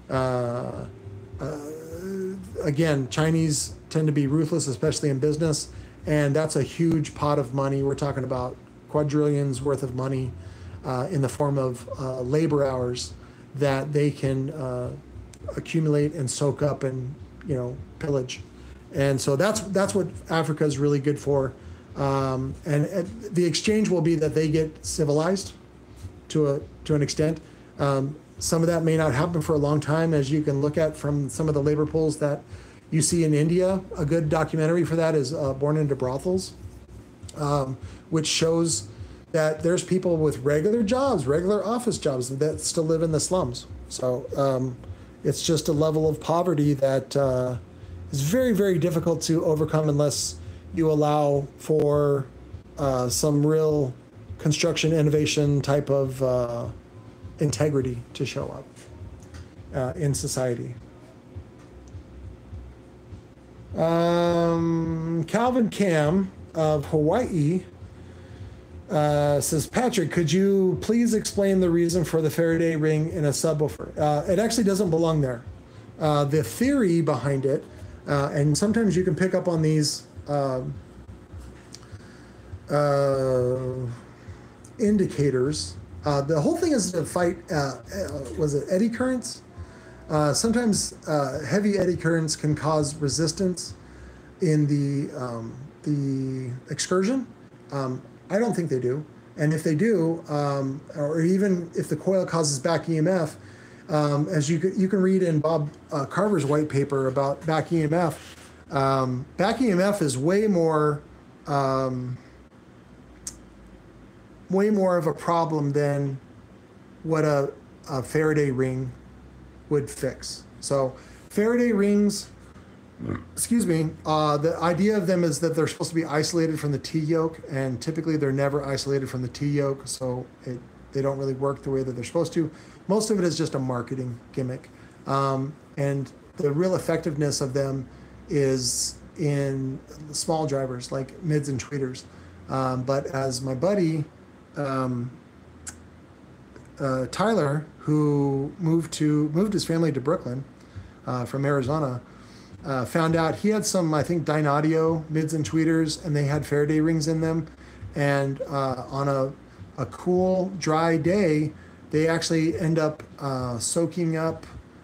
Again, Chinese tend to be ruthless, especially in business, and that's a huge pot of money. We're talking about quadrillions worth of money in the form of labor hours that they can accumulate and soak up and pillage. And so that's what Africa is really good for. And the exchange will be that they get civilized to an extent. Some of that may not happen for a long time, as you can look at from some of the labor pools that you see in India. A good documentary for that is Born into Brothels, which shows that there's people with regular jobs, regular office jobs, that still live in the slums. So it's just a level of poverty that is very, very difficult to overcome unless you allow for some real construction innovation type of integrity to show up in society. Calvin Cam of Hawaii says, Patrick, could you please explain the reason for the Faraday ring in a subwoofer? It actually doesn't belong there. The theory behind it, and sometimes you can pick up on these indicators. The whole thing is to fight, was it eddy currents? Sometimes heavy eddy currents can cause resistance in the excursion. I don't think they do. And if they do, or even if the coil causes back EMF, as you can read in Bob Carver's white paper about back EMF, back EMF is way more of a problem than what a Faraday ring would fix. So Faraday rings, excuse me, the idea of them is that they're supposed to be isolated from the T yoke, and typically they're never isolated from the T yoke, so they don't really work the way that they're supposed to. Most of it is just a marketing gimmick. And the real effectiveness of them is in small drivers like mids and tweeters. But as my buddy, Tyler, who moved his family to Brooklyn from Arizona, found out he had some, I think, Dynaudio mids and tweeters, and they had Faraday rings in them. And on a cool, dry day, they actually end up soaking up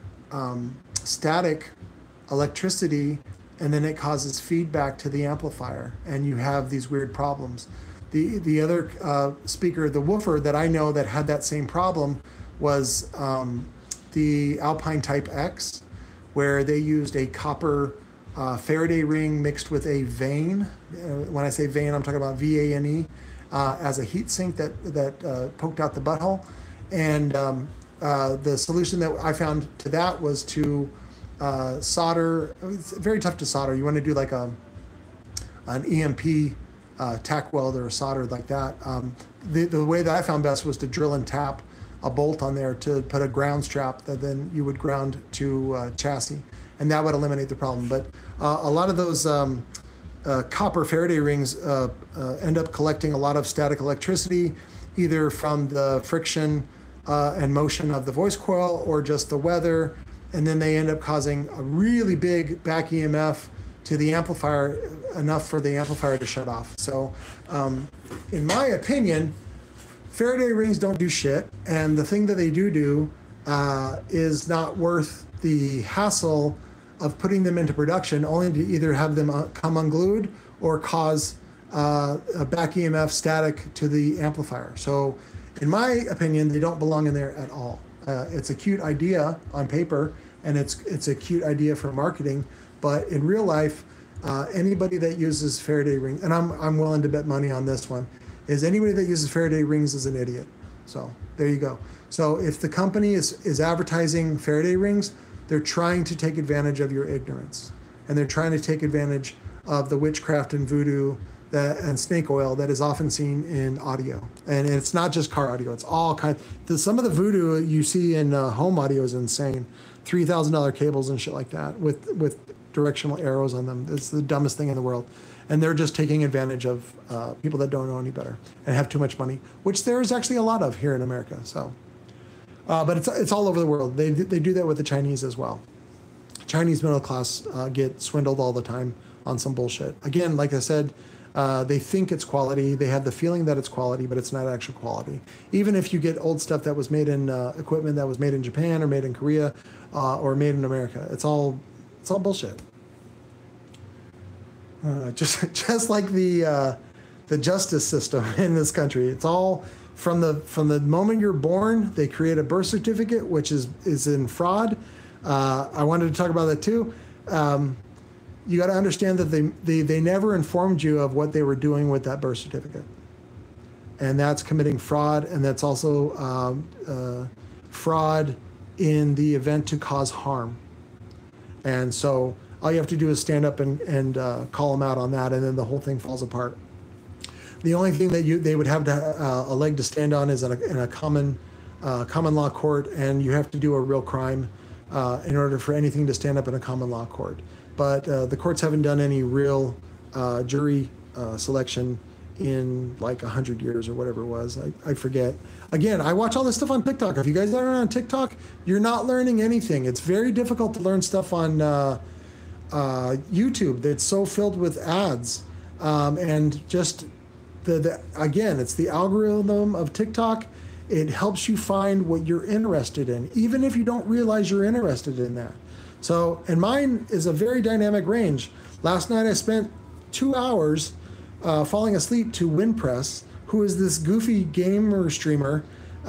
static electricity, and then it causes feedback to the amplifier, and you have these weird problems. The other speaker, the woofer that I know that had that same problem was the Alpine Type X, where they used a copper Faraday ring mixed with a vane. When I say vane, I'm talking about VANE, as a heat sink that poked out the butthole. And the solution that I found to that was to solder. It's very tough to solder. You want to do like an EMP tack weld or solder like that. The way that I found best was to drill and tap a bolt on there to put a ground strap that then you would ground to chassis, and that would eliminate the problem. But a lot of those copper Faraday rings end up collecting a lot of static electricity, either from the friction and motion of the voice coil or just the weather, and then they end up causing a really big back EMF to the amplifier, enough for the amplifier to shut off. So in my opinion, Faraday rings don't do shit, and the thing that they do is not worth the hassle of putting them into production, only to either have them come unglued or cause a back EMF static to the amplifier. So in my opinion, they don't belong in there at all. It's a cute idea on paper, and it's a cute idea for marketing, but in real life, anybody that uses Faraday rings, and I'm willing to bet money on this one, is anybody that uses Faraday rings is an idiot. So there you go. So if the company is advertising Faraday rings, they're trying to take advantage of your ignorance, and they're trying to take advantage of the witchcraft and voodoo and snake oil that is often seen in audio. And it's not just car audio, it's all kinds. Some of the voodoo you see in home audio is insane. $3,000 cables and shit like that with directional arrows on them. It's the dumbest thing in the world. And they're just taking advantage of people that don't know any better and have too much money, which there is actually a lot of here in America. So, but it's all over the world. They do that with the Chinese as well. Chinese middle class get swindled all the time on some bullshit. Again, like I said, they think it's quality. They have the feeling that it's quality, but it's not actual quality. Even if you get old stuff that was made in equipment that was made in Japan or made in Korea or made in America, it's all bullshit. Just like the justice system in this country, it's all from the moment you're born. They create a birth certificate, which is in fraud. I wanted to talk about that too. You got to understand that they never informed you of what they were doing with that birth certificate, and that's committing fraud, and that's also fraud in the event to cause harm. And so all you have to do is stand up and call them out on that, and then the whole thing falls apart. The only thing that they would have a leg to stand on is in a common law court, and you have to do a real crime in order for anything to stand up in a common law court. But the courts haven't done any real jury selection in like 100 years or whatever it was. I forget. Again, I watch all this stuff on TikTok. If you guys aren't on TikTok, you're not learning anything. It's very difficult to learn stuff on YouTube that's so filled with ads. And just again, it's the algorithm of TikTok. It helps you find what you're interested in, even if you don't realize you're interested in that. So, and mine is a very dynamic range. Last night I spent 2 hours falling asleep to wind press who is this goofy gamer streamer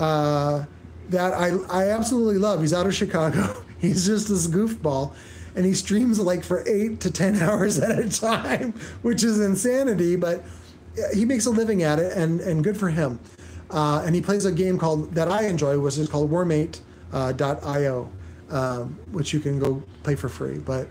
that I absolutely love. He's out of Chicago. He's just this goofball, and he streams like for 8 to 10 hours at a time, which is insanity, but he makes a living at it, and good for him. And he plays a game that I enjoy, which is called Warmate.io, which you can go play for free. But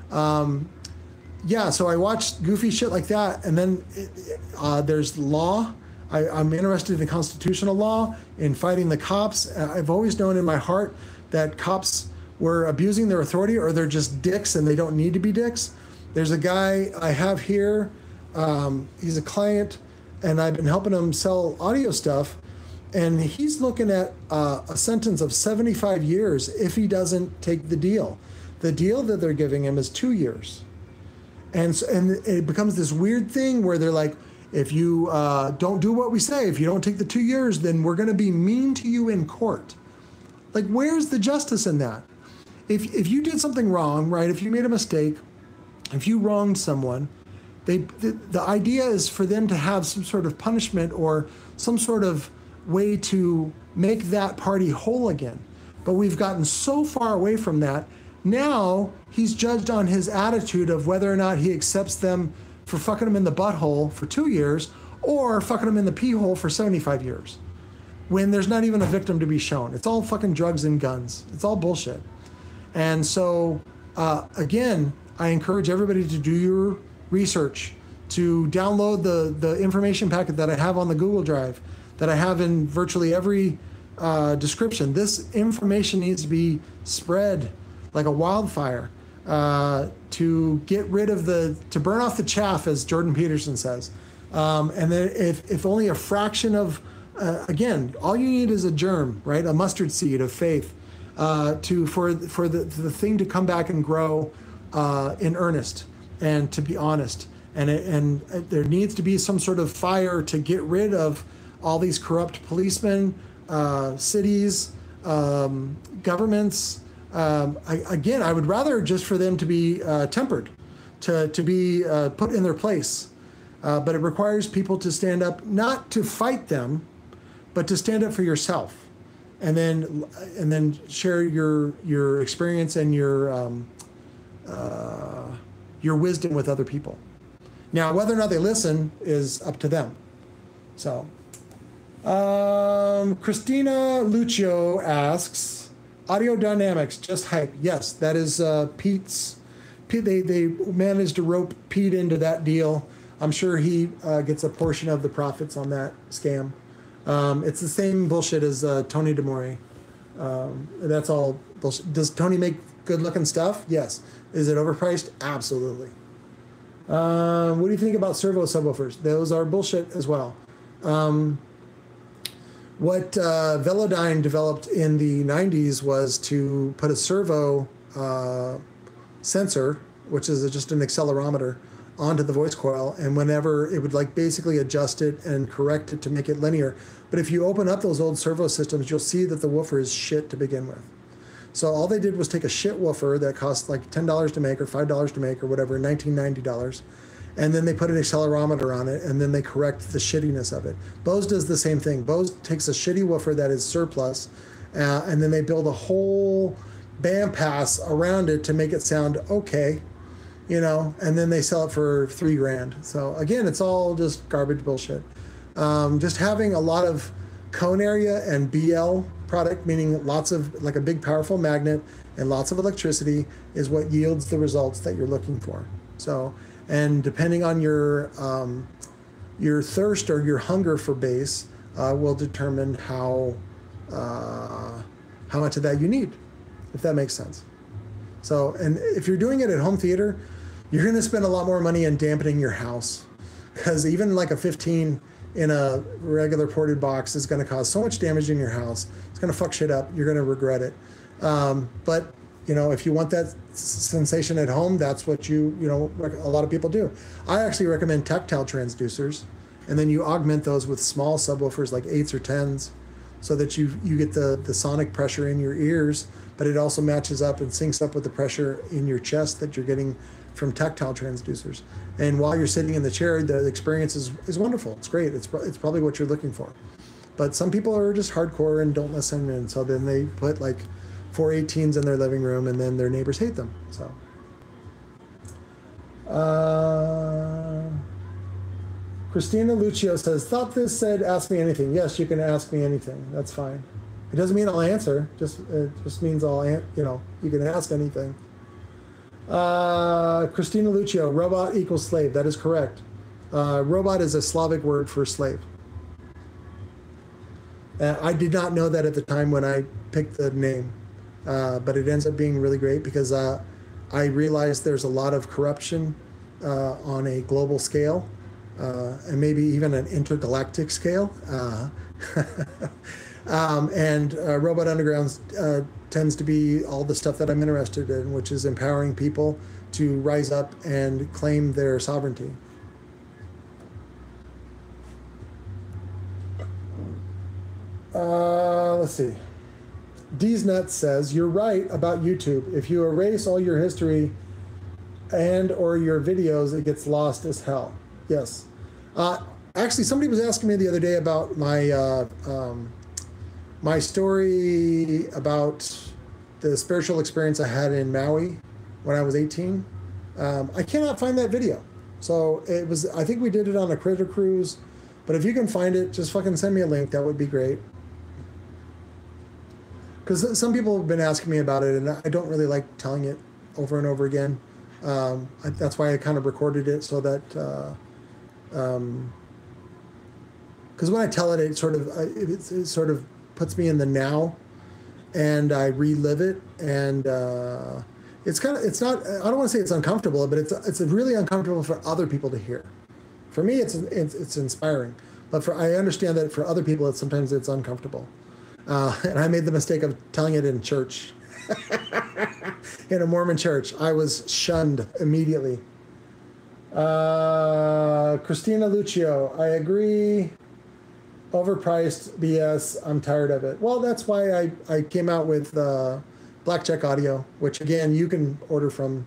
yeah, so I watched goofy shit like that, and then there's law. I'm interested in constitutional law, in fighting the cops. I've always known in my heart that cops were abusing their authority, or they're just dicks and they don't need to be dicks. There's a guy I have here. He's a client, and I've been helping him sell audio stuff. And he's looking at a sentence of 75 years if he doesn't take the deal. The deal that they're giving him is 2 years. And it becomes this weird thing where they're like, if you don't do what we say, if you don't take the 2 years, then we're going to be mean to you in court. Like, where's the justice in that? If you did something wrong, right? If you made a mistake, if you wronged someone, the idea is for them to have some sort of punishment or some sort of way to make that party whole again. But we've gotten so far away from that. Now he's judged on his attitude of whether or not he accepts them for fucking him in the butthole for 2 years or fucking him in the pee hole for 75 years. When there's not even a victim to be shown. It's all fucking drugs and guns. It's all bullshit. And so, again, I encourage everybody to do your research, to download the information packet that I have on the Google Drive, that I have in virtually every description. This information needs to be spread like a wildfire to get rid of to burn off the chaff, as Jordan Peterson says. And then if only a fraction of, again, all you need is a germ, right? A mustard seed of faith for the thing to come back and grow in earnest and to be honest. And there needs to be some sort of fire to get rid of all these corrupt policemen, cities, governments. Again, I would rather just for them to be tempered, to be put in their place. But it requires people to stand up, not to fight them, but to stand up for yourself, and then share your experience and your wisdom with other people. Now, whether or not they listen is up to them. So, Christina Lucio asks, audio dynamics, just hype. Yes, that is Pete's. They managed to rope Pete into that deal. I'm sure he gets a portion of the profits on that scam. It's the same bullshit as Tony DeMore. That's all bullshit. Does Tony make good-looking stuff? Yes. Is it overpriced? Absolutely. What do you think about servo subwoofers? Those are bullshit as well. What Velodyne developed in the 90s was to put a servo sensor, which is just an accelerometer, onto the voice coil, and whenever it would like basically adjust it and correct it to make it linear. But if you open up those old servo systems, you'll see that the woofer is shit to begin with. So all they did was take a shit woofer that cost like $10 to make or $5 to make or whatever, $19.90, and then they put an accelerometer on it, and then they correct the shittiness of it. Bose does the same thing. Bose takes a shitty woofer that is surplus, and then they build a whole bandpass around it to make it sound okay, you know, and then they sell it for $3,000. So again, it's all just garbage bullshit. Just having a lot of cone area and BL product, meaning lots of, like a big powerful magnet and lots of electricity, is what yields the results that you're looking for. So, and depending on your thirst or your hunger for bass will determine how much of that you need, if that makes sense. So, and if you're doing it at home theater, you're going to spend a lot more money in dampening your house, because even like a 15 in a regular ported box is going to cause so much damage in your house. It's going to fuck shit up. You're going to regret it. But, you know, if you want that sensation at home, that's what you know, a lot of people do. I actually recommend tactile transducers, and then you augment those with small subwoofers like 8s or 10s, so that you get the sonic pressure in your ears, but it also matches up and syncs up with the pressure in your chest that you're getting from tactile transducers. And while you're sitting in the chair, the experience is wonderful. It's great. It's probably what you're looking for. But some people are just hardcore and don't listen, and so then they put like 418s in their living room, and then their neighbors hate them. So. Christina Lucio says, thought this said ask me anything. Yes, you can ask me anything. That's fine. It doesn't mean I'll answer. It just means you can ask anything. Christina Lucio, robot equals slave. That is correct. Robot is a Slavic word for slave. I did not know that at the time when I picked the name, but it ends up being really great because I realized there's a lot of corruption on a global scale, and maybe even an intergalactic scale. And Robot Underground tends to be all the stuff that I'm interested in, which is empowering people to rise up and claim their sovereignty. Let's see. D's Nuts says, you're right about YouTube. If you erase all your history and or your videos, it gets lost as hell. Yes. Actually, somebody was asking me the other day about my my story about the spiritual experience I had in Maui when I was 18. I cannot find that video. So it was, I think we did it on a critter cruise, but if you can find it, just fucking send me a link. That would be great. Because some people have been asking me about it, and I don't really like telling it over and over again. That's why I kind of recorded it so that, because when I tell it, it sort of puts me in the now, and I relive it, and it's not, I don't want to say it's uncomfortable, but it's really uncomfortable for other people to hear. For me, it's inspiring, but I understand that for other people, sometimes it's uncomfortable. And I made the mistake of telling it in church, in a Mormon church. I was shunned immediately. Christina Lucio, I agree. Overpriced BS. I'm tired of it. Well, that's why I came out with Blackjack Audio, which again you can order from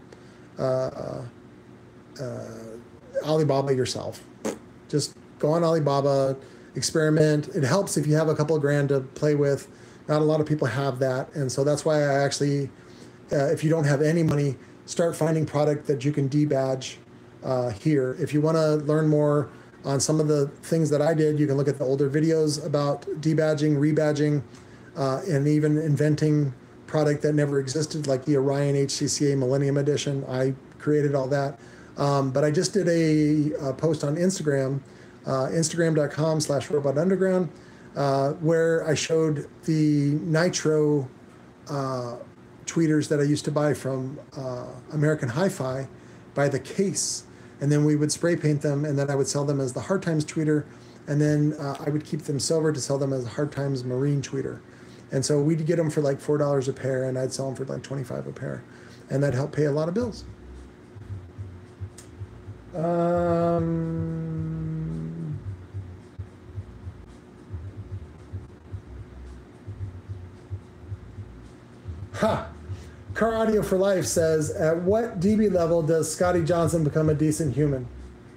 Alibaba yourself. Just go on Alibaba. Experiment. It helps if you have a couple of grand to play with. Not a lot of people have that, and so that's why I actually, if you don't have any money, start finding product that you can debadge here. If you want to learn more on some of the things that I did, you can look at the older videos about debadging, rebadging, and even inventing product that never existed, like the Orion HCCA Millennium Edition. I created all that, but I just did a post on Instagram. Instagram.com/RobotUnderground, where I showed the nitro tweeters that I used to buy from American Hi-Fi by the case, and then we would spray paint them, and then I would sell them as the Hard Times tweeter, and then I would keep them silver to sell them as a Hard Times Marine tweeter. And so we'd get them for like $4 a pair, and I'd sell them for like $25 a pair, and that helped pay a lot of bills. Car Audio for Life says, at what dB level does Scotty Johnson become a decent human?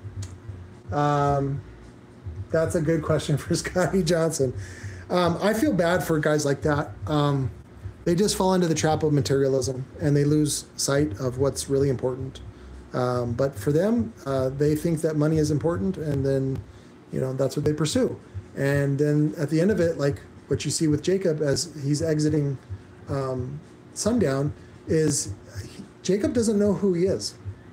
That's a good question for Scotty Johnson. I feel bad for guys like that. They just fall into the trap of materialism, and they lose sight of what's really important. But for them, they think that money is important, and then, that's what they pursue. And then at the end of it, like what you see with Jacob as he's exiting Sundown, is Jacob doesn't know who he is.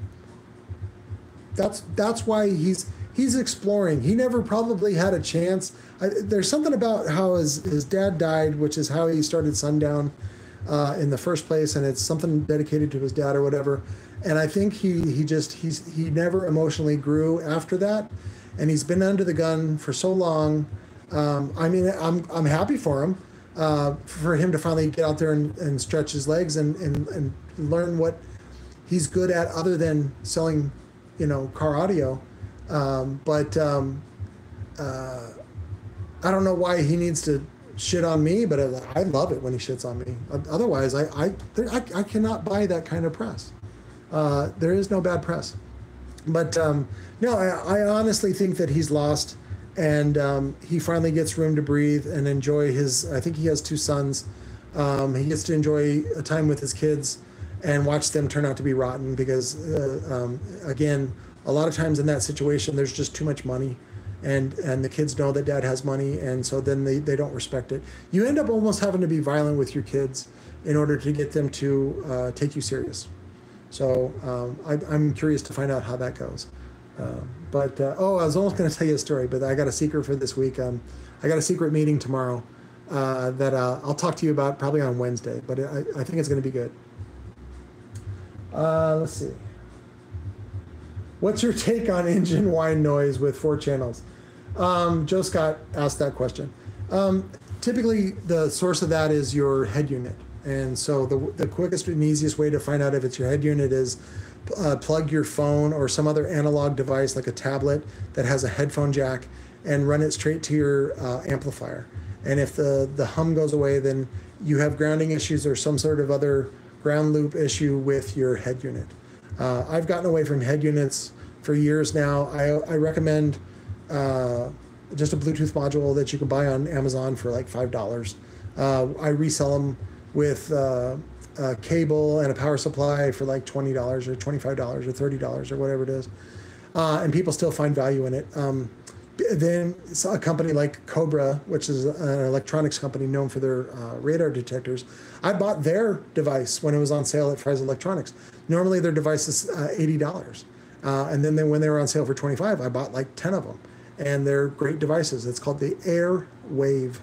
That's why he's exploring. He never probably had a chance. There's something about how his dad died, which is how he started Sundown in the first place, and it's something dedicated to his dad or whatever. And I think he never emotionally grew after that, and he's been under the gun for so long. I mean, I'm happy for him to finally get out there and stretch his legs and learn what he's good at other than selling, car audio. But I don't know why he needs to shit on me, but I love it when he shits on me. Otherwise, I cannot buy that kind of press. There is no bad press. But no, I honestly think that he's lost, and he finally gets room to breathe and enjoy his. I think he has 2 sons. He gets to enjoy a time with his kids and watch them turn out to be rotten because, again, a lot of times in that situation, there's just too much money, and the kids know that dad has money, and so then they don't respect it. You end up almost having to be violent with your kids in order to get them to take you serious. So I'm curious to find out how that goes. I was almost going to tell you a story, but I got a secret for this week. I got a secret meeting tomorrow that I'll talk to you about probably on Wednesday, but I think it's going to be good. Let's see. What's your take on engine whine noise with 4 channels? Joe Scott asked that question. Typically, the source of that is your head unit. And so the quickest and easiest way to find out if it's your head unit is plug your phone or some other analog device like a tablet that has a headphone jack and run it straight to your amplifier. And if the hum goes away, then you have grounding issues or some sort of other ground loop issue with your head unit. I've gotten away from head units for years now. I recommend just a Bluetooth module that you can buy on Amazon for like $5. I resell them with a cable and a power supply for like $20 or $25 or $30 or whatever it is. And people still find value in it. Then a company like Cobra, which is an electronics company known for their radar detectors, I bought their device when it was on sale at Fry's Electronics. Normally their device is $80. And then when they were on sale for $25, I bought like 10 of them. And they're great devices. It's called the Airwave.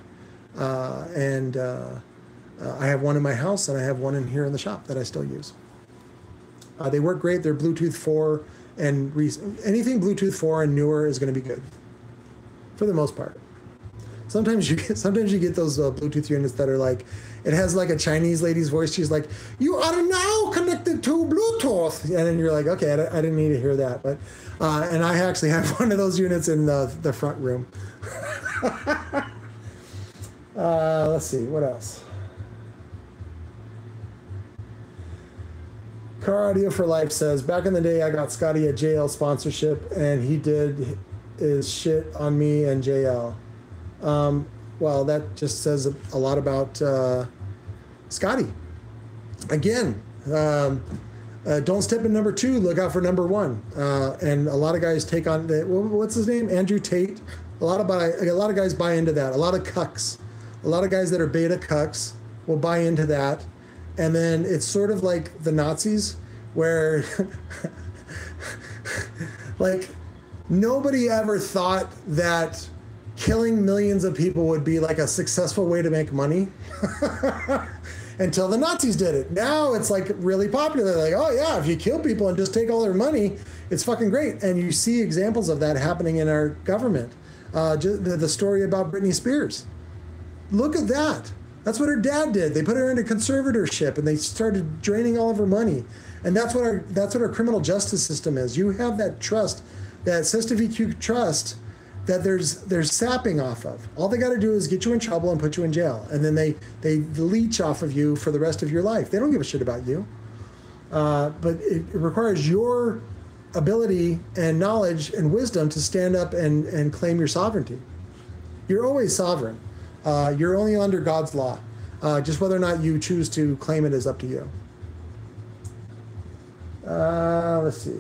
I have one in my house, and I have one in here in the shop that I still use. They work great. They're Bluetooth 4, and anything Bluetooth 4 and newer is going to be good, for the most part. Sometimes you get those Bluetooth units that are like, it has like a Chinese lady's voice. She's like, "You are now connected to Bluetooth," and then you're like, okay, I didn't need to hear that. But and I actually have one of those units in the front room. Let's see, what else? Car Audio for Life says, back in the day, I got Scotty a JL sponsorship, and he did his shit on me and JL. Well, that just says a lot about Scotty. Again, don't step in number 2, look out for number 1. And a lot of guys take on, what's his name? Andrew Tate. A lot of guys buy into that. A lot of cucks. A lot of guys that are beta cucks will buy into that. And then it's sort of like the Nazis, where like nobody ever thought that killing millions of people would be like a successful way to make money until the Nazis did it. Now it's like really popular. Like, oh yeah, if you kill people and just take all their money, it's fucking great. And you see examples of that happening in our government. The story about Britney Spears. Look at that. That's what her dad did. They put her into conservatorship and they started draining all of her money. And that's what our criminal justice system is. You have that trust, that CESTIFIQ trust that there's sapping off of. All they got to do is get you in trouble and put you in jail. And then they leech off of you for the rest of your life. They don't give a shit about you. But it requires your ability and knowledge and wisdom to stand up and claim your sovereignty. You're always sovereign. You're only under God's law. Just whether or not you choose to claim it is up to you. Let's see.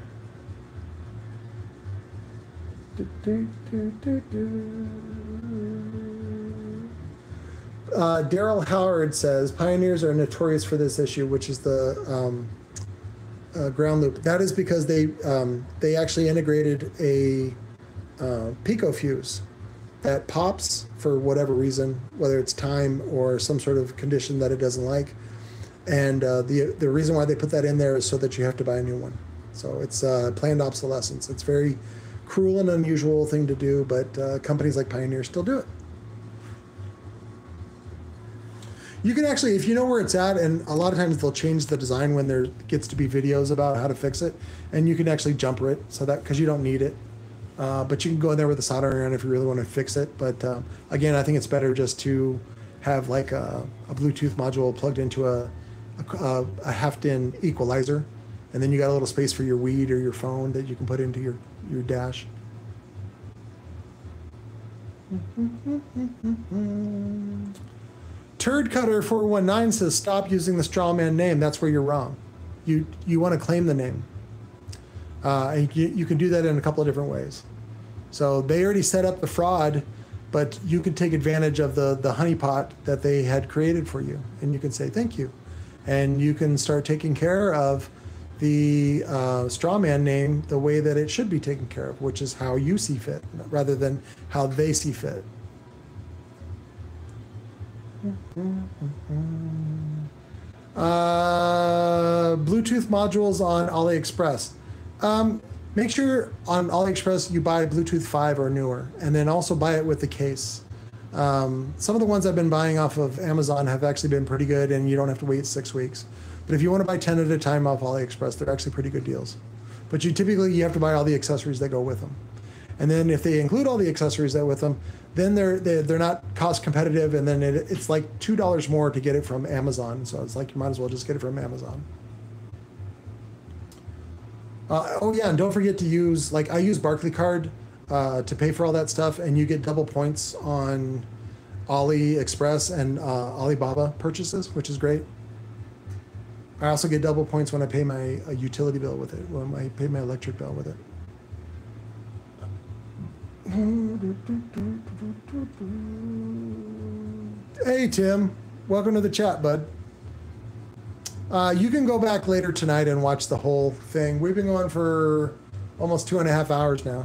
Daryl Howard says, pioneers are notorious for this issue, which is the ground loop. That is because they actually integrated a pico fuse that pops for whatever reason, whether it's time or some sort of condition that it doesn't like. And the reason why they put that in there is so that you have to buy a new one. So it's planned obsolescence. It's very cruel and unusual thing to do, but companies like Pioneer still do it. You can actually, if you know where it's at, and a lot of times they'll change the design when there gets to be videos about how to fix it, and you can actually jumper it so that, because you don't need it. But you can go in there with a soldering iron if you really want to fix it. But again, I think it's better just to have like a Bluetooth module plugged into a Half-DIN equalizer And then you got a little space for your weed or your phone that you can put into your dash. Turd Cutter 419 says, stop using the strawman name. That's where you're wrong. You want to claim the name. And you can do that in a couple of different ways. So they already set up the fraud, but you can take advantage of the honeypot that they had created for you. And you can say, thank you. And you can start taking care of the strawman name the way that it should be taken care of, which is how you see fit, rather than how they see fit. Bluetooth modules on AliExpress. Make sure on AliExpress you buy Bluetooth 5 or newer, and then also buy it with the case. Some of the ones I've been buying off of Amazon have actually been pretty good, and you don't have to wait 6 weeks. But if you want to buy 10 at a time off AliExpress, they're actually pretty good deals. But you have to buy all the accessories that go with them. And then if they include all the accessories that with them, then they're not cost competitive, and then it's like $2 more to get it from Amazon. So it's like you might as well just get it from Amazon. Oh yeah, and don't forget to use, like I use Barclaycard to pay for all that stuff, and you get double points on AliExpress and Alibaba purchases, which is great. I also get double points when I pay my utility bill with it, when I pay my electric bill with it. Hey Tim, welcome to the chat, bud. You can go back later tonight and watch the whole thing. We've been going for almost 2.5 hours now.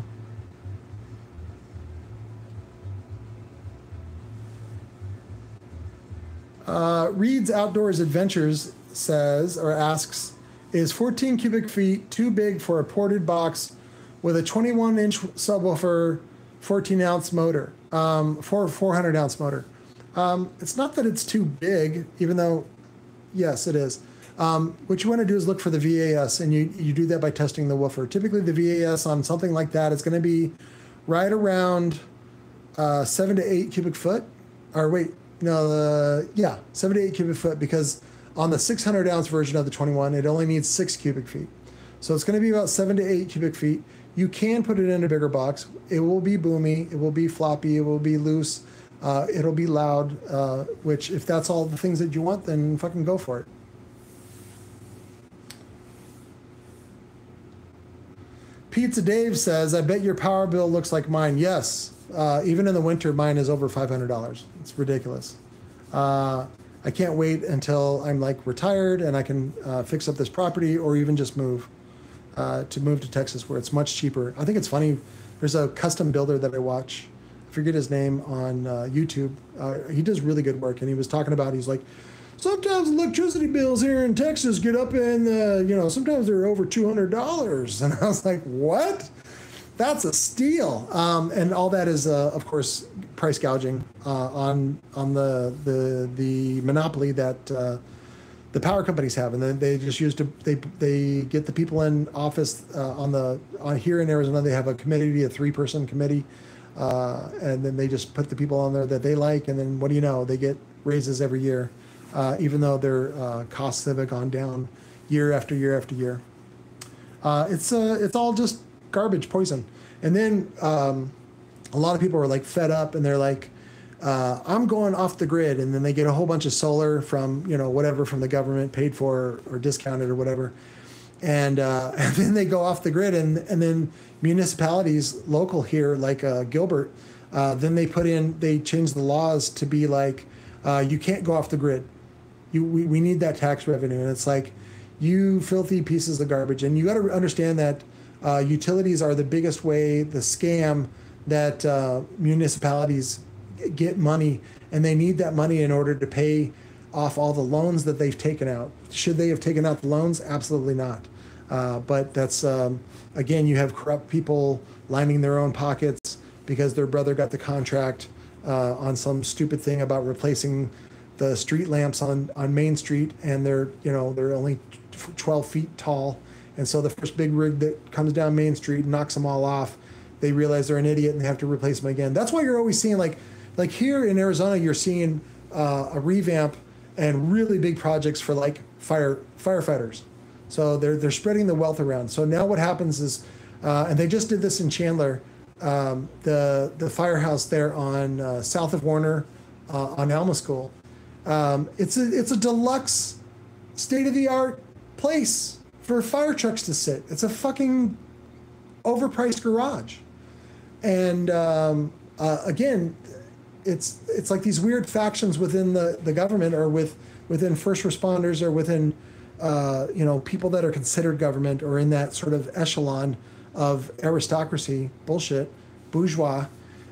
Reed's Outdoors Adventures says, or asks, is 14 cubic feet too big for a ported box with a 21-inch subwoofer, 14-ounce motor, 400-ounce motor? It's not that it's too big, even though, yes, it is. What you want to do is look for the VAS, and you do that by testing the woofer. Typically, the VAS on something like that is going to be right around 7 to 8 cubic foot. Or wait, no, 7 to 8 cubic foot, because on the 600-ounce version of the 21, it only needs 6 cubic feet. So it's going to be about 7 to 8 cubic feet. You can put it in a bigger box. It will be boomy. It will be floppy. It will be loose. It'll be loud, which if that's all the things that you want, then fucking go for it. Pizza Dave says, I bet your power bill looks like mine. Yes. Even in the winter, mine is over $500. It's ridiculous. I can't wait until I'm like retired and I can fix up this property, or even just move to Texas, where it's much cheaper. I think it's funny. There's a custom builder that I watch. I forget his name on YouTube. He does really good work, and he was talking about, he's like, sometimes electricity bills here in Texas get up in, sometimes they're over $200. And I was like, what? That's a steal. And all that is, of course, price gouging on the monopoly that the power companies have, and then they just they get the people in office on here in Arizona. They have a committee, a 3-person committee, and then they just put the people on there that they like, and then what do you know? They get raises every year, even though their costs have gone down year after year after year. It's all just garbage, poison. And then a lot of people are like fed up, and they're like, I'm going off the grid, and then they get a whole bunch of solar from whatever from the government, paid for or discounted or whatever, and then they go off the grid, and then municipalities local here like Gilbert, then they change the laws to be like, you can't go off the grid. We need that tax revenue, and it's like, you filthy pieces of garbage. And you got to understand that utilities are the biggest way, the scam that municipalities get money, and they need that money in order to pay off all the loans that they've taken out. Should they have taken out the loans? Absolutely not. But that's, again, you have corrupt people lining their own pockets because their brother got the contract on some stupid thing about replacing the street lamps on Main Street, and they're only 12 feet tall. And so the first big rig that comes down Main Street and knocks them all off, they realize they're an idiot and they have to replace them again. That's why you're always seeing, like here in Arizona, you're seeing a revamp and really big projects for like firefighters. So they're spreading the wealth around. So now what happens is, and they just did this in Chandler, the firehouse there on south of Warner, on Alma School. It's a deluxe, state-of-the-art place for fire trucks to sit. It's a fucking overpriced garage. And again, it's like these weird factions within the government, or within first responders, or within people that are considered government, or in that sort of echelon of aristocracy, bullshit, bourgeois.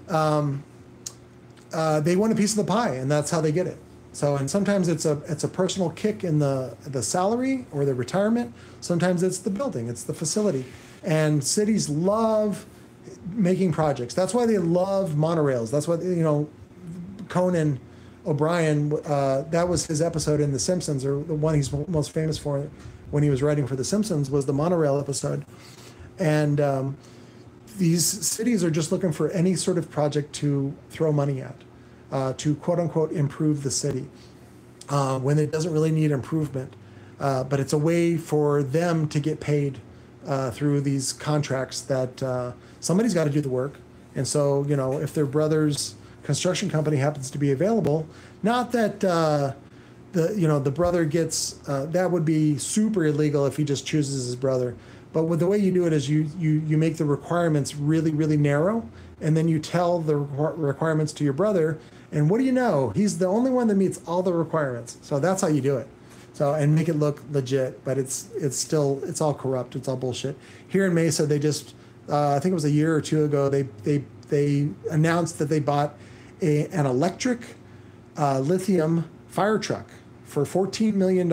They want a piece of the pie, and that's how they get it. So, and sometimes it's a personal kick in the salary or the retirement. Sometimes it's the building, it's the facility. And cities love making projects. That's why they love monorails. That's what, Conan O'Brien, that was his episode in The Simpsons, or the one he's most famous for when he was writing for The Simpsons, was the monorail episode. And these cities are just looking for any sort of project to throw money at, to quote unquote improve the city, when it doesn't really need improvement. But it's a way for them to get paid through these contracts that somebody's got to do the work. And so, if their brother's construction company happens to be available, not that the brother gets, that would be super illegal if he just chooses his brother. But with the way you do it is you make the requirements really, really narrow, and then you tell the requirements to your brother, and what do you know? He's the only one that meets all the requirements. So that's how you do it. So, and make it look legit, but it's all corrupt. It's all bullshit. Here in Mesa, they just, I think it was a year or two ago, they announced that they bought an electric lithium fire truck for $14 million.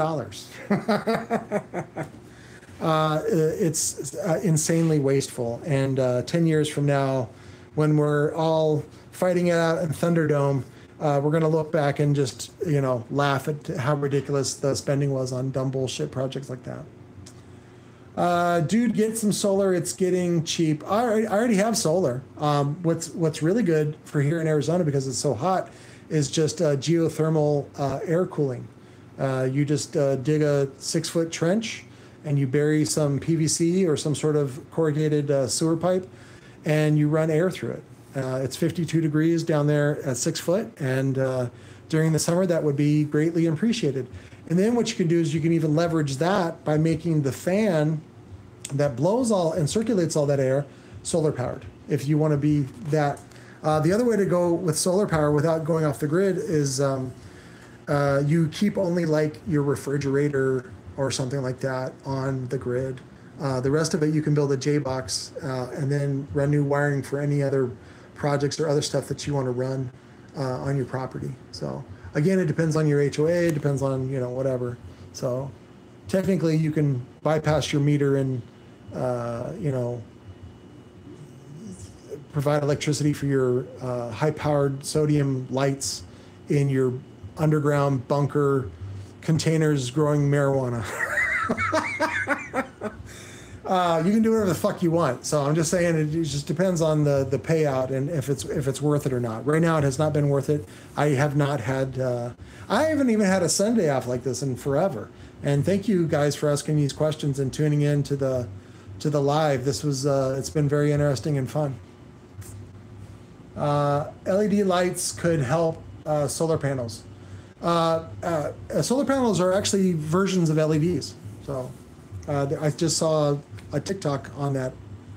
It's insanely wasteful. And 10 years from now, when we're all fighting it out in Thunderdome, we're going to look back and just, laugh at how ridiculous the spending was on dumb bullshit projects like that. Dude, get some solar. It's getting cheap. I already have solar. What's really good for here in Arizona, because it's so hot, is just geothermal air cooling. You just dig a 6-foot trench, and you bury some PVC or some sort of corrugated sewer pipe, and you run air through it. It's 52 degrees down there at 6 foot, and during the summer that would be greatly appreciated. And then what you can do is you can even leverage that by making the fan that blows all and circulates all that air solar powered, if you want to be that. The other way to go with solar power without going off the grid is you keep only like your refrigerator or something like that on the grid. The rest of it, you can build a J-box and then run new wiring for any other projects or other stuff that you want to run on your property. So again, it depends on your HOA, it depends on, whatever. So technically you can bypass your meter and, provide electricity for your high-powered sodium lights in your underground bunker containers growing marijuana. You can do whatever the fuck you want. So I'm just saying it just depends on the payout and if it's worth it or not. Right now it has not been worth it. I have not had I haven't even had a Sunday off like this in forever. And thank you guys for asking these questions and tuning in to the live. This was it's been very interesting and fun. LED lights could help solar panels. Solar panels are actually versions of LEDs. So I just saw a TikTok on that.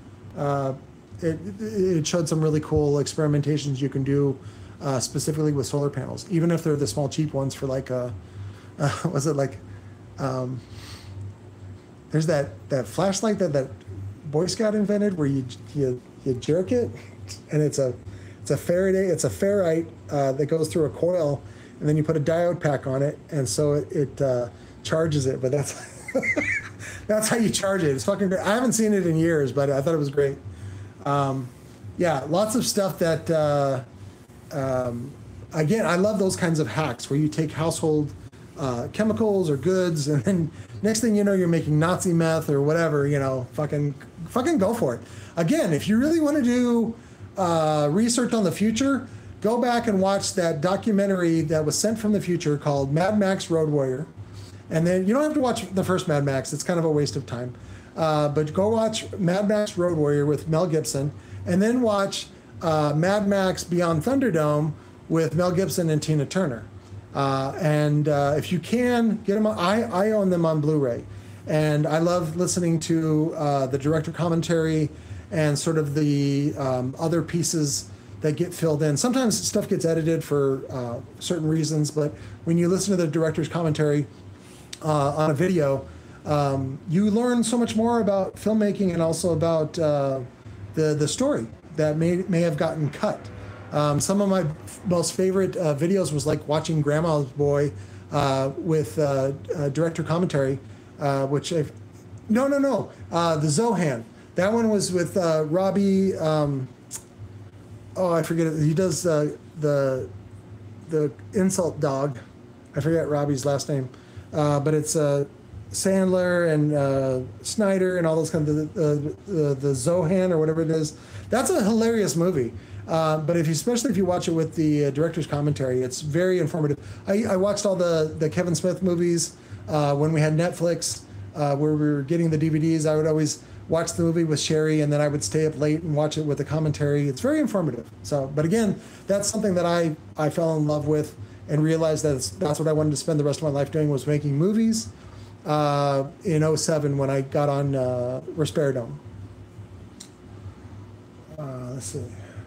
It showed some really cool experimentations you can do specifically with solar panels, even if they're the small cheap ones for like was it like there's that flashlight that Boy Scout invented where you jerk it, and it's a ferrite that goes through a coil, and then you put a diode pack on it, and so it charges it. But that's that's how you charge it. It's fucking great. I haven't seen it in years, but I thought it was great. Yeah, lots of stuff that again, I love those kinds of hacks where you take household chemicals or goods, and then next thing you know, you're making Nazi meth or whatever. Fucking go for it. Again, if you really want to do research on the future, go back and watch that documentary that was sent from the future called Mad Max Road Warrior. And then you don't have to watch the first Mad Max. It's kind of a waste of time. But go watch Mad Max Road Warrior with Mel Gibson, and then watch Mad Max Beyond Thunderdome with Mel Gibson and Tina Turner. And if you can, get them. I own them on Blu-ray. And I love listening to the director commentary and sort of the other pieces that get filled in. Sometimes stuff gets edited for certain reasons, but when you listen to the director's commentary on a video, you learn so much more about filmmaking and also about the story that may have gotten cut. Some of my most favorite videos was like watching Grandma's Boy with director commentary, which the Zohan. That one was with Robbie. I forget it. He does the insult dog. I forget Robbie's last name, but it's Sandler and Snyder and all those kinds of the Zohan or whatever it is. That's a hilarious movie. But especially if you watch it with the director's commentary, it's very informative. I watched all the Kevin Smith movies when we had Netflix, where we were getting the DVDs. I would always watch the movie with Sherry, and then I would stay up late and watch it with the commentary. It's very informative. So, but again, that's something that I fell in love with and realized that that's what I wanted to spend the rest of my life doing, was making movies in 07 when I got on Risperidone. Let's see.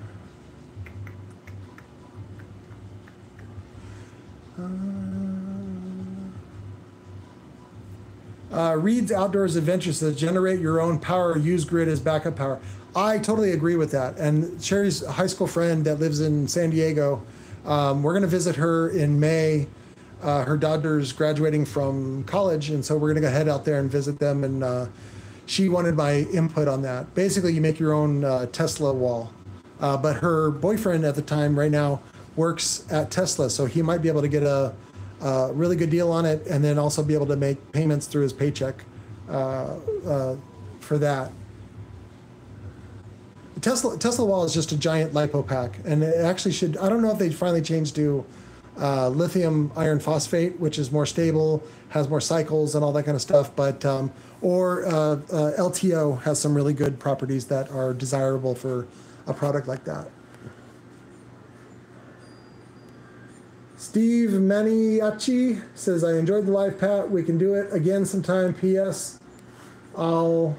Reed's Outdoors Adventures says generate your own power, use grid as backup power. I totally agree with that. And Sherry's a high school friend that lives in San Diego. We're going to visit her in May. Her daughter's graduating from college, and so we're going to go head out there and visit them. And she wanted my input on that. Basically, you make your own Tesla wall. But her boyfriend at the time, right now, works at Tesla, so he might be able to get a really good deal on it, and then also be able to make payments through his paycheck for that. The Tesla wall is just a giant lipo pack, and it actually should. I don't know if they finally changed to lithium iron phosphate, which is more stable, has more cycles, and all that kind of stuff. But or LTO has some really good properties that are desirable for a product like that. Steve Maniachi says, I enjoyed the live, Pat. We can do it again sometime. P.S. I'll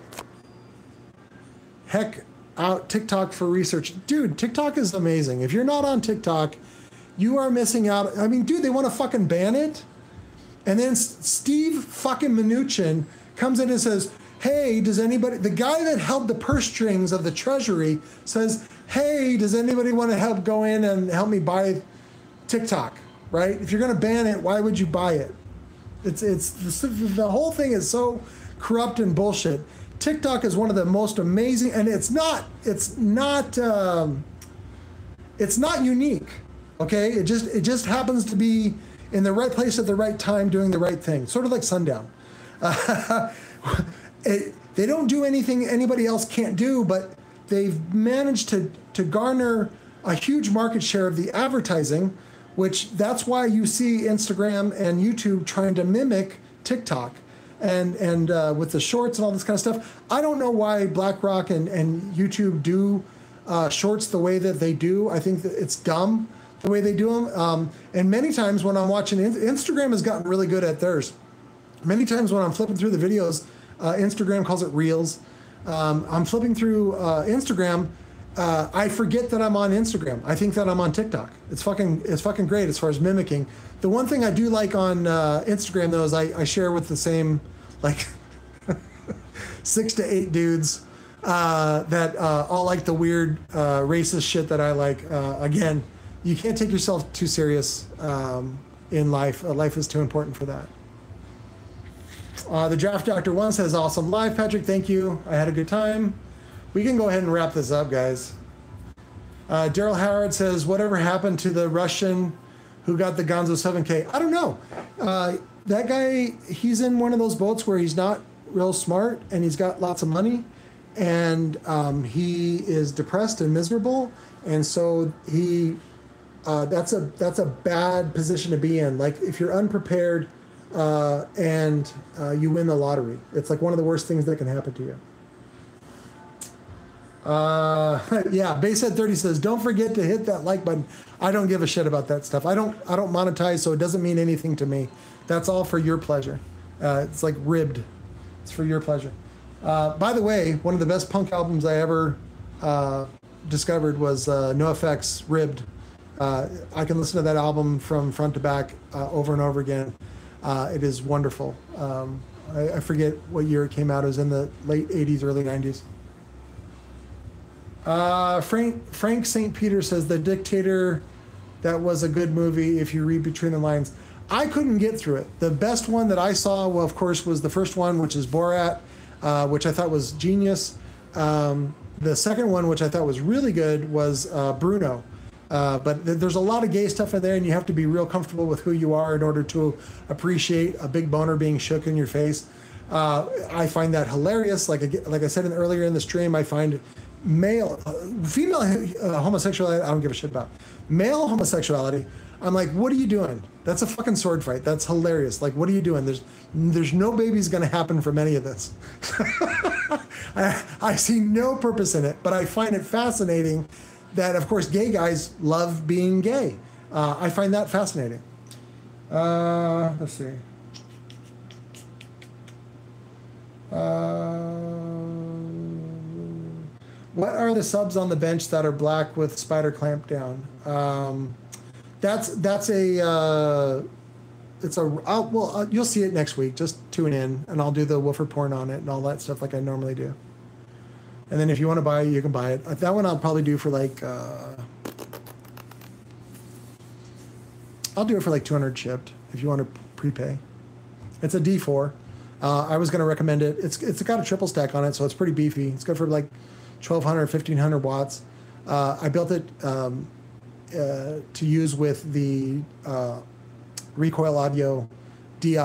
heck out TikTok for research. Dude, TikTok is amazing. If you're not on TikTok, you are missing out. I mean, dude, they want to fucking ban it. And then Steve fucking Mnuchin comes in and says, hey, does anybody, the guy that held the purse strings of the Treasury says, hey, does anybody want to help go in and help me buy TikTok? Right? If you're going to ban it, why would you buy it? It's the whole thing is so corrupt and bullshit. TikTok is one of the most amazing, and it's not unique. Okay, it just happens to be in the right place at the right time, doing the right thing. Sort of like Sundown. They don't do anything anybody else can't do, but they've managed to garner a huge market share of the advertising, which that's why you see Instagram and YouTube trying to mimic TikTok and with the shorts and all this kind of stuff. I don't know why BlackRock and YouTube do shorts the way that they do. I think that it's dumb the way they do them. And many times when I'm watching, Instagram has gotten really good at theirs. Many times when I'm flipping through the videos, Instagram calls it Reels. I'm flipping through Instagram. I forget that I'm on Instagram. I think that I'm on TikTok. It's fucking great as far as mimicking. The one thing I do like on Instagram though is I share with the same like 6 to 8 dudes that all like the weird racist shit that I like. Again, you can't take yourself too serious in life. Life is too important for that. The Draft Doctor 1 says, awesome live, Patrick. Thank you. I had a good time. We can go ahead and wrap this up, guys. Daryl Howard says, whatever happened to the Russian who got the GONZO 7K? I don't know. That guy, he's in one of those boats where he's not real smart and he's got lots of money, and he is depressed and miserable, and so he that's a bad position to be in. Like, if you're unprepared and you win the lottery. It's like one of the worst things that can happen to you. Yeah, Basehead30 says, don't forget to hit that like button. I don't give a shit about that stuff. I don't monetize, so it doesn't mean anything to me. That's all for your pleasure. It's like ribbed. It's for your pleasure. By the way, one of the best punk albums I ever discovered was NoFX Ribbed. I can listen to that album from front to back over and over again. It is wonderful. I forget what year it came out. It was in the late 80s, early 90s. Frank St. Peter says, The Dictator, that was a good movie if you read between the lines. I couldn't get through it. The best one that I saw, well, of course, was the first one, which is Borat, which I thought was genius. The second one, which I thought was really good, was Bruno. But there's a lot of gay stuff in there, and you have to be real comfortable with who you are in order to appreciate a big boner being shook in your face. I find that hilarious. Like I said earlier in the stream, I find female homosexuality, I don't give a shit about. Male homosexuality, I'm like, what are you doing? That's a fucking sword fight. That's hilarious. Like, what are you doing? There's no babies going to happen from any of this. I see no purpose in it, but I find it fascinating that, of course, gay guys love being gay. I find that fascinating. Let's see. What are the subs on the bench that are black with spider clamp down? You'll see it next week. Just tune in, and I'll do the woofer porn on it and all that stuff like I normally do. And then if you want to buy it, you can buy it. That one I'll probably do for like, I'll do it for like 200 shipped if you want to prepay. It's a D4. I was going to recommend it. It's got a triple stack on it, so it's pretty beefy. It's good for like 1,200, 1,500 watts. I built it to use with the Recoil Audio